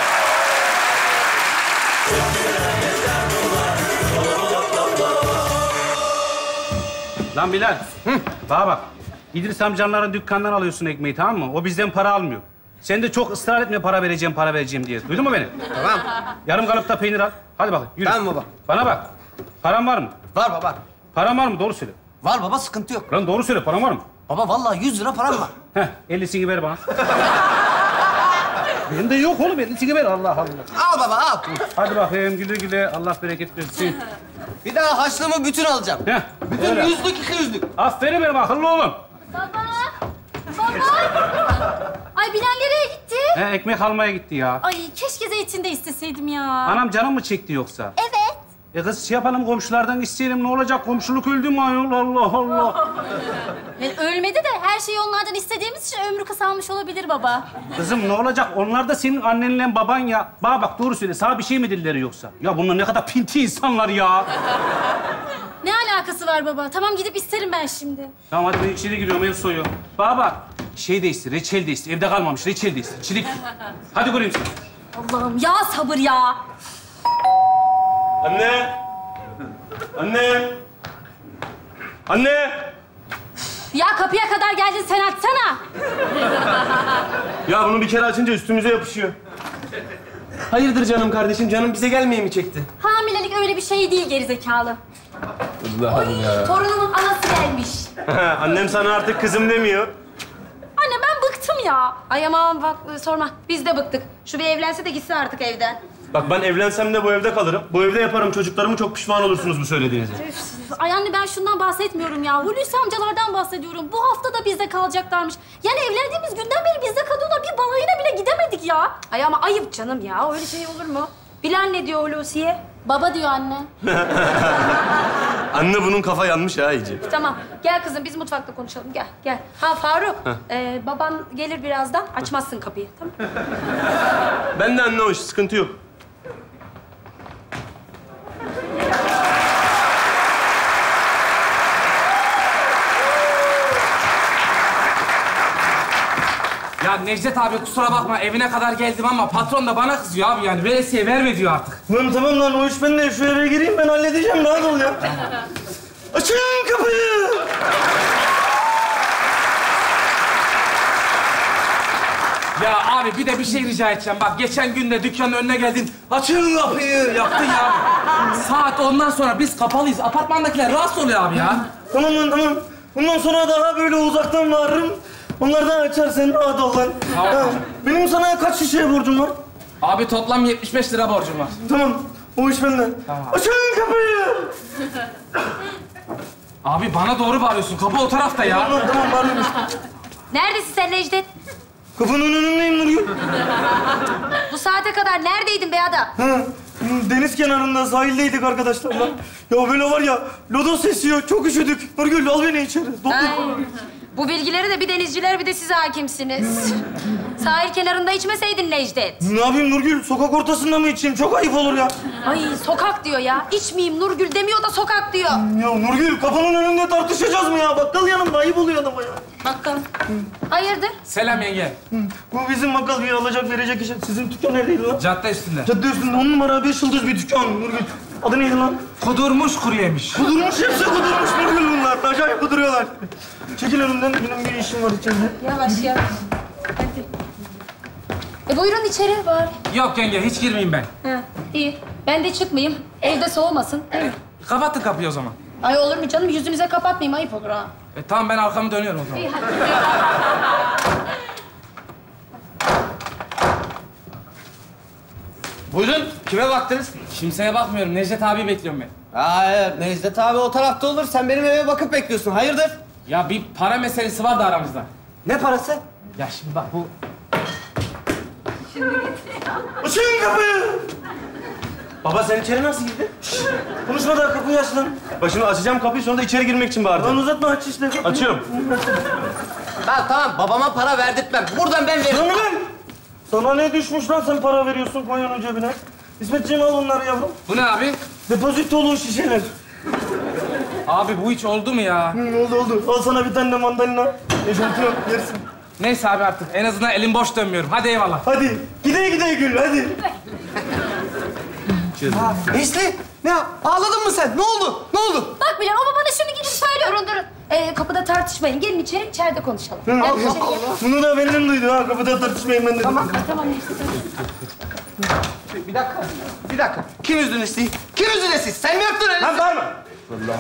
Lan Bilal, hı, bana bak. İdris amcanların dükkanından alıyorsun ekmeği, tamam mı? O bizden para almıyor. Sen de çok ısrar etme para vereceğim, para vereceğim diye. Duydun mu beni? Tamam. Yarım kalıpta peynir al. Hadi bakayım, yürü. Tamam baba. Bana bak. Paran var mı? Var baba. Paran var mı? Doğru söyle. Var baba, sıkıntı yok. Lan doğru söyle, paran var mı? Baba vallahi yüz lira param var. Heh, ellisini ver bana. Benim de yok oğlum, ellisini ver. Allah Allah. Al baba, al. Hadi bakayım, güle güle. Allah bereket versin. Bir daha haşlama bütün alacağım. Heh, bütün öyle. yüzlük, iki yüzlük. Aferin benim akıllı oğlum. Baba! Baba! Ay Bilal nereye gitti? He, ekmek almaya gitti ya. Ay keşke zeytin de isteseydim ya. Anam canım mı çekti yoksa? Evet. E kız şey yapalım, komşulardan isteyelim. Ne olacak? Komşuluk öldü mü ayol? Allah Allah. Yani ölmedi de her şeyi onlardan istediğimiz için ömrü kısalmış olabilir baba. Kızım ne olacak? Onlar da senin annenle baban ya. Bana bak doğru söyle. Sana bir şey mi dilleri yoksa? Ya bunlar ne kadar pinti insanlar ya. Ne alaka alakası var baba? Tamam gidip isterim ben şimdi. Tamam hadi ben içeri giriyorum, ev soyuyor. Baba bak, şey de iste, reçel de iste. Evde kalmamış, reçel de iste. Çilek. Hadi göreyim seni. Allah'ım ya sabır ya. Anne! Anne! Anne! Ya kapıya kadar geldin sen açsana. Ya bunu bir kere açınca üstümüze yapışıyor. Hayırdır canım kardeşim? Canım bize gelmeye mi çekti? Hamilelik öyle bir şey değil gerizekalı. Allah'ım ya. Torunumun anası gelmiş. Annem sana artık kızım demiyor. Anne ben bıktım ya. Ay aman bak sorma. Biz de bıktık. Şu bir evlense de gitsin artık evden. Bak ben evlensem de bu evde kalırım. Bu evde yaparım çocuklarımı, çok pişman olursunuz bu söylediğinize. Ay anne ben şundan bahsetmiyorum ya. Hulusi amcalardan bahsediyorum. Bu hafta da bizde kalacaklarmış. Yani evlendiğimiz günden beri bizde kalıyorlar. Bir balayına bile gidemedik ya. Ay ama ayıp canım ya. Öyle şey olur mu? Bilal ne diyor Hulusi'ye? Baba diyor anne. Anne bunun kafa yanmış ha iyice. Tamam. Gel kızım biz mutfakta konuşalım. Gel, gel. Ha Faruk. Ee, baban gelir birazdan. Açmazsın kapıyı. Tamam. Ben de anne hoş, sıkıntı yok. Ya Necdet abi kusura bakma evine kadar geldim ama patron da bana kızıyor abi yani. Veresiye verme diyor artık. Lan tamam lan o iş bende. Şu eve gireyim ben halledeceğim. Rahat ol ya. Açın kapıyı. Ya abi bir de bir şey rica edeceğim. Bak geçen gün de dükkanın önüne geldin. Açın kapıyı yaptın ya. Saat ondan sonra biz kapalıyız. Apartmandakiler rahatsız oluyor abi ya. Tamam lan tamam. Bundan sonra daha böyle uzaktan bağırırım. Onlardan açar sen rahat ol lan. Tamam. Ha, benim sana kaç şişeye borcum var? Abi toplam yetmiş beş lira borcum var. Tamam. O iş bende. Tamam. Açın kapıyı. Abi bana doğru bağırıyorsun. Kapı o tarafta ya. Tamam tamam bağırıyorum. Neredesin sen Necdet? Kapının önündeyim Nurgül. Bu saate kadar neredeydin be adam? Ha, deniz kenarında sahildeydik arkadaşlarla. Ya böyle var ya lodos esiyor. Çok üşüdük. Nurgül al beni içeri. Ay, bu bilgileri de bir denizciler bir de siz hakimsiniz. Sahil kenarında içmeseydin Necdet. Ne yapayım Nurgül? Sokak ortasında mı içeyim? Çok ayıp olur ya. Ay sokak diyor ya. İçmeyeyim Nurgül demiyor da sokak diyor. Ya Nurgül kapının önünde tartışacağız mı ya? Bakkal yanımda ayıp oluyor adama ya. Bakkal. Hayırdır? Selam yenge. Bu bizim bakkal bir alacak verecek iş. Sizin dükkan neredeydi lan? Cadde üstünde. Cadde üstünde on numara beş yıldız bir dükkan Nurgül. Adı neydi lan? Kudurmuş kuru yemiş. Kudurmuş hepsi kudurmuş Nurgül bunlar. Acayip kuduruyorlar. Çekil önümden benim bir işim var içeride. Yavaş yavaş. Hadi. E buyurun içeri var. Yok yenge hiç girmeyeyim ben. Ha iyi. Ben de çıkmayayım. Evde soğumasın. Evet. Kapattın kapıyı o zaman. Ay olur mu canım? Yüzünüze kapatmayayım. Ayıp olur ha. E tamam ben arkamı dönüyorum o zaman. İyi hadi. Buyurun, kime baktınız? Kimseye bakmıyorum. Necdet abi bekliyorum ben. Hayır, Necdet abi o tarafta olur. Sen benim eve bakıp bekliyorsun. Hayırdır? Ya bir para meselesi var da aramızda. Ne parası? Ya şimdi bak bu... Açın kapıyı. Baba sen içeri nasıl girdin? Şşş, konuşma daha kapıyı aç lan. Başını açacağım kapıyı sonra da içeri girmek için bağırdım. Lan uzatma aç işte. Açıyorum. Ben tamam, babama para verdirtmem. Buradan ben veririm. Sana ne? Sana ne düşmüş lan sen para veriyorsun koy onu cebine. İsmetciğim al onları yavrum. Bu ne abi? Depozitolu şişeler. Abi bu hiç oldu mu ya? Hı, oldu oldu. Al sana bir tane de mandalina. Yaşatıyorum yersin. Neyse abi artık en azından elim boş dönmüyorum. Hadi eyvallah. Hadi gide gide gül hadi. Nesli, ne? Ağladın mı sen? Ne oldu? Ne oldu? Bak Bilal, o bana şimdi gidip söylüyor. Durun durun. Ee, kapıda tartışmayın. Gelin içeri, içeride konuşalım. Hı, Gel Allah içeri, gel. Allah. Bunu da benden duydu ha. Kapıda tartışmayın ben dedim. Tamam, tamam neyse. Bir dakika, bir dakika. Kim üzdü Nesli'yi? Kim üzdü Nesli'yi? Sen mi yaptın öyle? Lan bağırma. Allah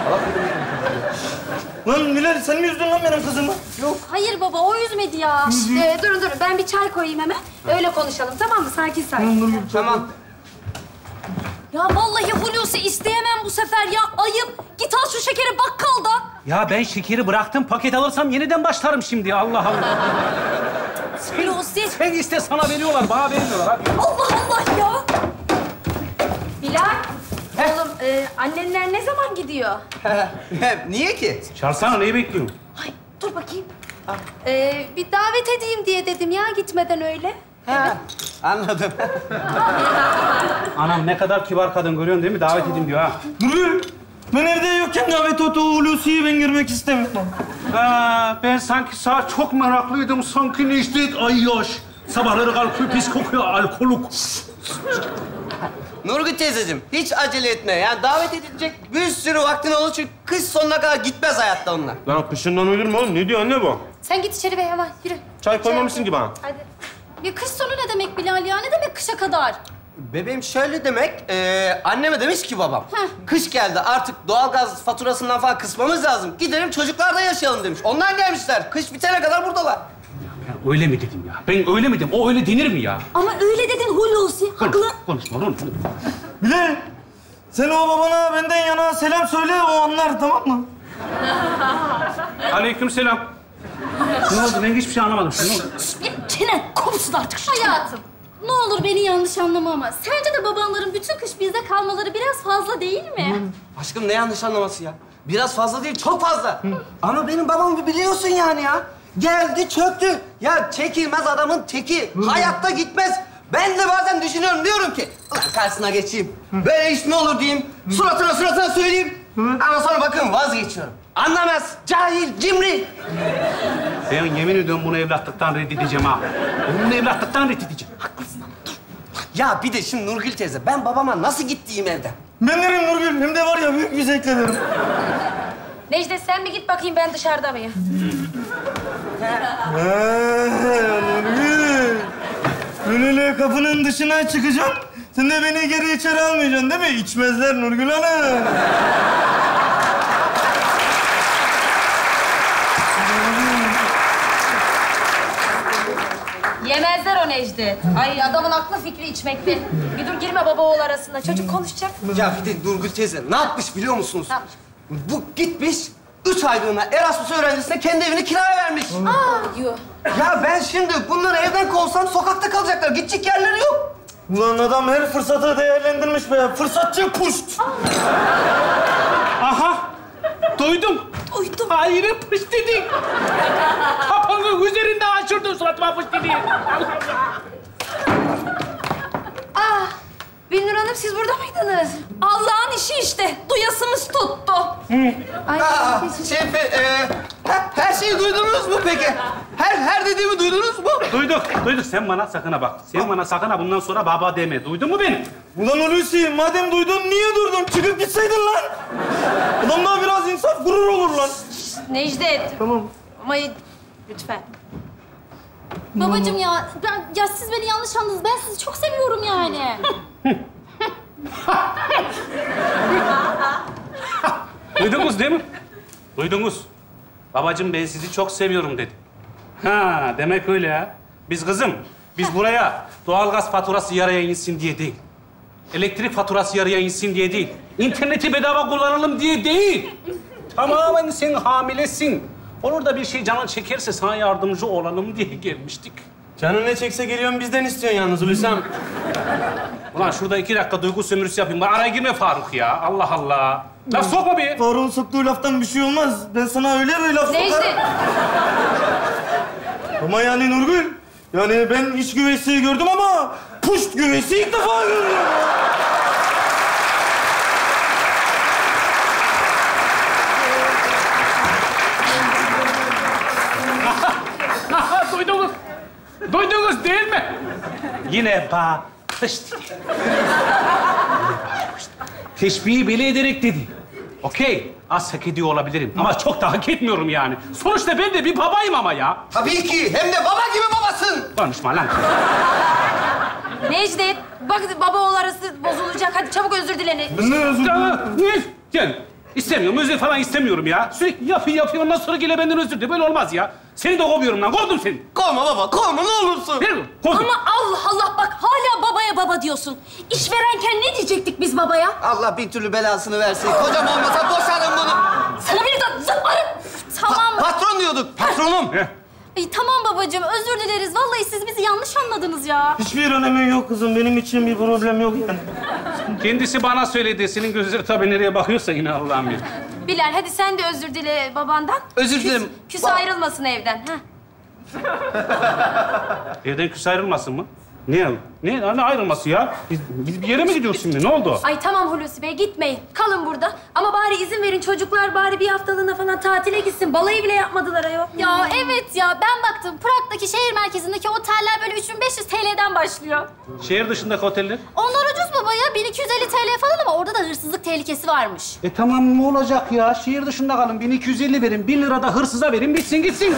Allah. Lan Bilal sen mi üzdün lan benim kızımı? Yok. Hayır baba, o üzmedi ya. Ee, durun durun, ben bir çay koyayım hemen. Öyle konuşalım, tamam mı? Sakin sakin. Tamam. Ya vallahi Hulusi isteyemem bu sefer ya. Ayıp. Git al şu şekeri bakkaldan. Ya ben şekeri bıraktım. Paket alırsam yeniden başlarım şimdi. Allah Allah. Hulusi. Sen iste sana veriyorlar. Bana vermiyorlar. Hadi. Allah Allah ya. Bilal. Oğlum e, annenler ne zaman gidiyor? Niye ki? Çağırsana neyi bekliyorsun? Ay dur bakayım. Ee, bir davet edeyim diye dedim ya gitmeden öyle. Ha, anladım. Anam ne kadar kibar kadın görüyorsun değil mi? Davet edeyim diyor ha. Nurgül, Ben evde yokken davet otu Hulusi'yi ben görmek istemiyorum. Ha, ben sanki sana çok meraklıydım. Sanki Necdet Ayyaş. Sabahları kalkıyor, pis kokuyor, alkoluk. Nurgül teyzeciğim, hiç acele etme. Yani davet edilecek bir sürü vaktin olur çünkü kış sonuna kadar gitmez hayatta onlar. Lan kışından ölür mü oğlum? Ne diyor anne bu? Sen git içeri be hemen yürü. Çay koymamışsın ki bana. Hadi. Ya kış sonu ne demek Bilal ya? Ne demek kışa kadar? Bebeğim şöyle demek, e, anneme demiş ki babam. Heh. Kış geldi artık doğalgaz faturasından falan kısmamız lazım. Gidelim çocuklarda yaşayalım demiş. Ondan gelmişler. Kış bitene kadar buradalar. Ben öyle mi dedim ya? Ben öyle mi dedim? O öyle denir mi ya? Ama öyle dedin Hulusi. Haklı. Konuşma oğlum. Bilal, sen o babana benden yana selam söyle, o anlar tamam mı? Aleykümselam. Ne oldu? Ben hiçbir şey anlamadım. Ne oldu? Bir çene kopsun artık şu hayatım. Ne olur beni yanlış anlama ama sence de babanların bütün kış bizde kalmaları biraz fazla değil mi? Aşkım ne yanlış anlaması ya? Biraz fazla değil, çok fazla. Ama benim babamı biliyorsun yani ya. Geldi, çöktü. Ya çekilmez adamın teki. Hayatta gitmez. Ben de bazen düşünüyorum, diyorum ki... "Ulan karşısına geçeyim. Böyle iş mi olur diyeyim. Suratına suratına söyleyeyim. Ama sonra bakın vazgeçiyorum. Anlamaz. Cahil, cimri. Ben yemin ediyorum bunu evlatlıktan reddedeceğim ha. Bunu evlatlıktan reddedeceğim. Haklısın ama dur. Ya bir de şimdi Nurgül teyze, ben babama nasıl gittiğim evden? Ben derim Nurgül, hem de var ya büyük bir zevkle derim. Necdet sen bir git bakayım ben dışarıda mıyım? Nurgül. Önüyle kapının dışına çıkacağım. Sen de beni geri içeri almayacaksın değil mi? İçmezler Nurgül Hanım. Yemezler o Necdet. Ay adamın aklı fikri içmekte. Bir dur girme baba oğul arasında. Çocuk konuşacak. Ya bir de Nurgül teyze ne yapmış biliyor musunuz? Ne yapmış? Bu gitmiş, üç aylığına Erasmus öğrencisine kendi evini kiraya vermiş. Aa, yuh. Ya ben şimdi bunları evden kovsam sokakta kalacaklar. Gidecek yerleri yok. Ulan adam her fırsatı değerlendirmiş be. Fırsatçı puşt. Aha! Duydum. Duydum. Hayır, pış dedin. Kapının üzerinde açırdın suratıma pış dedin. Ah, Binnur Hanım siz burada mıydınız? Allah'ın işi işte. Duyasımız tuttu. Ay, Aa, şey, e, her, her şeyi duydunuz mu peki? Her her dediğimi duydunuz mu? Duyduk, duyduk. Sen bana sakın ha bak. Sen bana sakın ha bundan sonra baba deme. Duydun mu beni? Ulan Hulusi, madem duydun niye durdun? Çıkıp gitseydin lan. Adamda biraz insaf, gurur olur lan. Necdet. Tamam. Ama lütfen. Babacığım ya, ben, ya siz beni yanlış anladınız. Ben sizi çok seviyorum yani. Duydunuz değil mi? Duydunuz. Babacığım ben sizi çok seviyorum dedi. Ha demek öyle ya. Biz kızım, biz buraya doğalgaz faturası yarıya insin diye değil. Elektrik faturası yarıya insin diye değil. İnterneti bedava kullanalım diye değil. Tamamen sen hamilesin. Olur da bir şey canın çekerse sana yardımcı olalım diye gelmiştik. Canın ne çekse geliyorsun bizden istiyorsun yalnız Hulusi'm. Ulan şurada iki dakika duygu sömürüsü yapayım. Bana araya girme Faruk ya. Allah Allah. Laf sokma bir. Faruk'un soktuğu laftan bir şey olmaz. Ben sana öyle bir laf sokarım. Necdet. Ama yani Nurgül, yani ben iç güveysiyi gördüm ama puşt güveysi ilk defa gördüm. Duydunuz. Duydunuz değil mi? Yine ba pışt dedi. Teşbihi bile ederek dedi. Okey, az hak ediyor olabilirim ama çok da hak etmiyorum yani. Sonuçta ben de bir babayım ama ya. Tabii ki, hem de baba gibi babasın. Konuşma lan. Necdet, bak baba oğul arası bozulacak. Hadi çabuk özür dile. Ne özür dilerim? Ne? Gel. İstemiyorum, özür falan istemiyorum ya. Sürekli yapıyor, yapıyor. Ondan sonra gele benden özür dile. Böyle olmaz ya. Seni de kovuyorum lan. Kovdum seni. Kovma baba, kovma ne olursun. Ver, kovdum. Ama Allah Allah bak hala babaya baba diyorsun. İşverenken ne diyecektik biz babaya? Allah bin türlü belasını versin. Kocam olmasa boşarım bunu. Sana bir de zıplarım. Tamam. Pa- patron diyorduk, patronum. İyi, tamam babacığım özür dileriz. Vallahi siz bizi yanlış anladınız ya. Hiçbir önemi yok kızım. Benim için bir problem yok yani. Kendisi bana söyledi. Senin gözleri tabii nereye bakıyorsa yine Allah'ım ya. Bilal hadi sen de özür dile babandan. Özür dilerim. Küs, küs ayrılmasın evden. Ha. Evden küs ayrılmasın mı? Ne? Ne? Ne ayrılması ya? Biz, biz bir yere mi gidiyoruz şimdi? Ne oldu? Ay tamam Hulusi Bey gitmeyin. Kalın burada. Ama bari izin verin çocuklar bari bir haftalığına falan tatile gitsin. Balayı bile yapmadılar ayol. Ya evet ya ben baktım Prag'daki şehir merkezindeki oteller böyle üç bin beş yüz T L'den başlıyor. Şehir dışındaki oteller? Onlar ucuz baba ya bin iki yüz elli T L falan ama orada da hırsızlık tehlikesi varmış. E tamam ne olacak ya? Şehir dışında kalın. bin iki yüz elli verin. bin lira da hırsıza verin. Bitsin gitsin.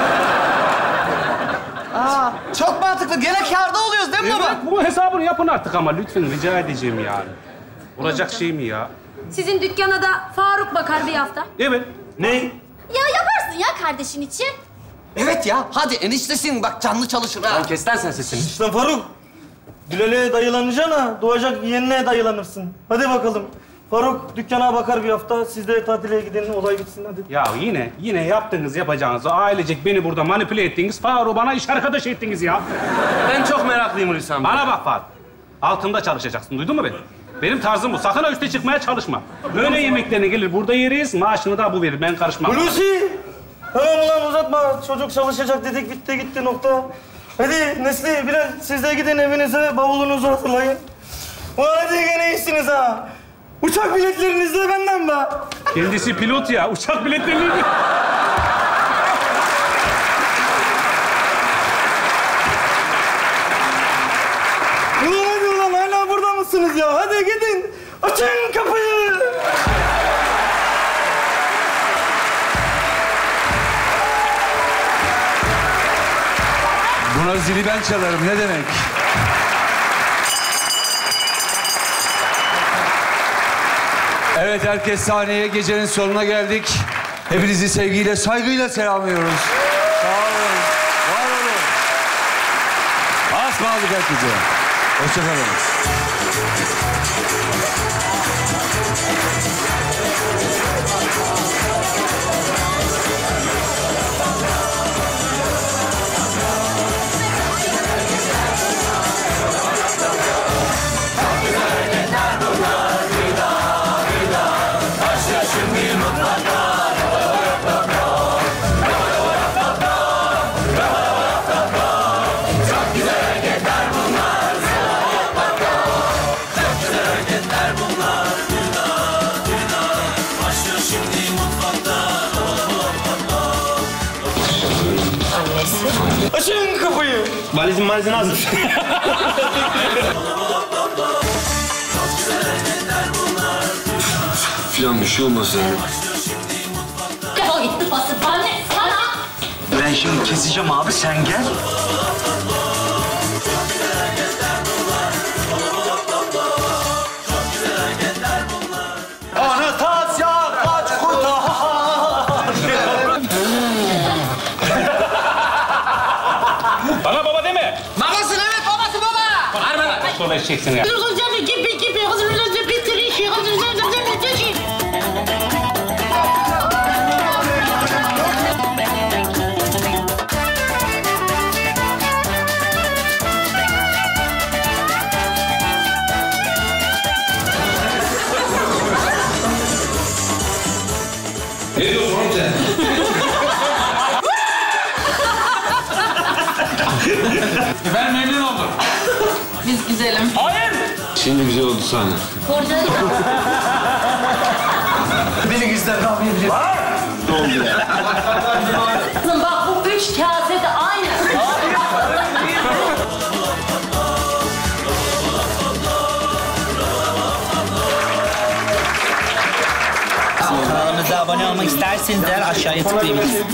Aa, çok mantıklı. Gene kârda oluyoruz değil mi baba? Evet, bu hesabını yapın artık ama lütfen rica edeceğim yani. Olacak şey mi ya? Sizin dükkana da Faruk bakar bir hafta. Evet. Ne? Ya yaparsın ya kardeşin için. Evet ya. Hadi eniştesin bak canlı çalışır ha. Lan kes lan sen sesini. İşte Faruk. Bilal'e dayılanacağına doğacak yeğenine dayılanırsın. Hadi bakalım. Faruk dükkana bakar bir hafta. Siz de tatile gidin, olay bitsin hadi. Ya yine, yine yaptığınız yapacağınızı ailecek beni burada manipüle ettiğiniz Faruk'u bana iş arkadaş ettiniz ya. Ben çok meraklıyım Hulusi amca. Bana bak Faruk. Altında çalışacaksın, duydun mu beni? Benim tarzım bu. Sakın ha üste çıkmaya çalışma. Öğle yemeklerine gelir, burada yeriz. Maaşını da bu verir. Ben karışmam. Hulusi! Tamam ulan uzatma. Çocuk çalışacak dedik, bitti gitti nokta. Hadi Nesli, Bilal siz de gidin evinize, bavulunuzu hazırlayın. Hadi gene iyisiniz ha. Uçak biletleriniz de benden be. Kendisi pilot ya. Uçak biletlerini... Ulan hadi ulan hala burada mısınız ya? Hadi gidin. Açın kapıyı. Buna zili ben çalarım. Ne demek? Evet, herkes sahneye. Gecenin sonuna geldik. Hepinizi sevgiyle, saygıyla selamlıyoruz. Sağ olun, var olun. Asmalık herkese. Hoşça kalın. Açın kapıyı. Valizin valizin hazır. Filan bir şey olmasın. Defol git pası bana ne sana? Ben şimdi keseceğim abi, sen gel. Anatasya kaç kurtar. Bana baba deme. Babasın evet babası baba. Bağırma lan. Sonra eşeceksin ya. Gibi gibi hazırlanınca bitirişi hazırlanınca bitirişi. Ne diyorsun oğlum sen? Ben memnun oldum. Biz güzelim. Hayır. Şimdi güzel oldu sahne. Beni güzel kahveyebilir. Ne oldu ya? Kızım bak bu üç kase de aynı. Kanalımıza abone olmak isterseniz eğer aşağıya tıklayabilirsiniz.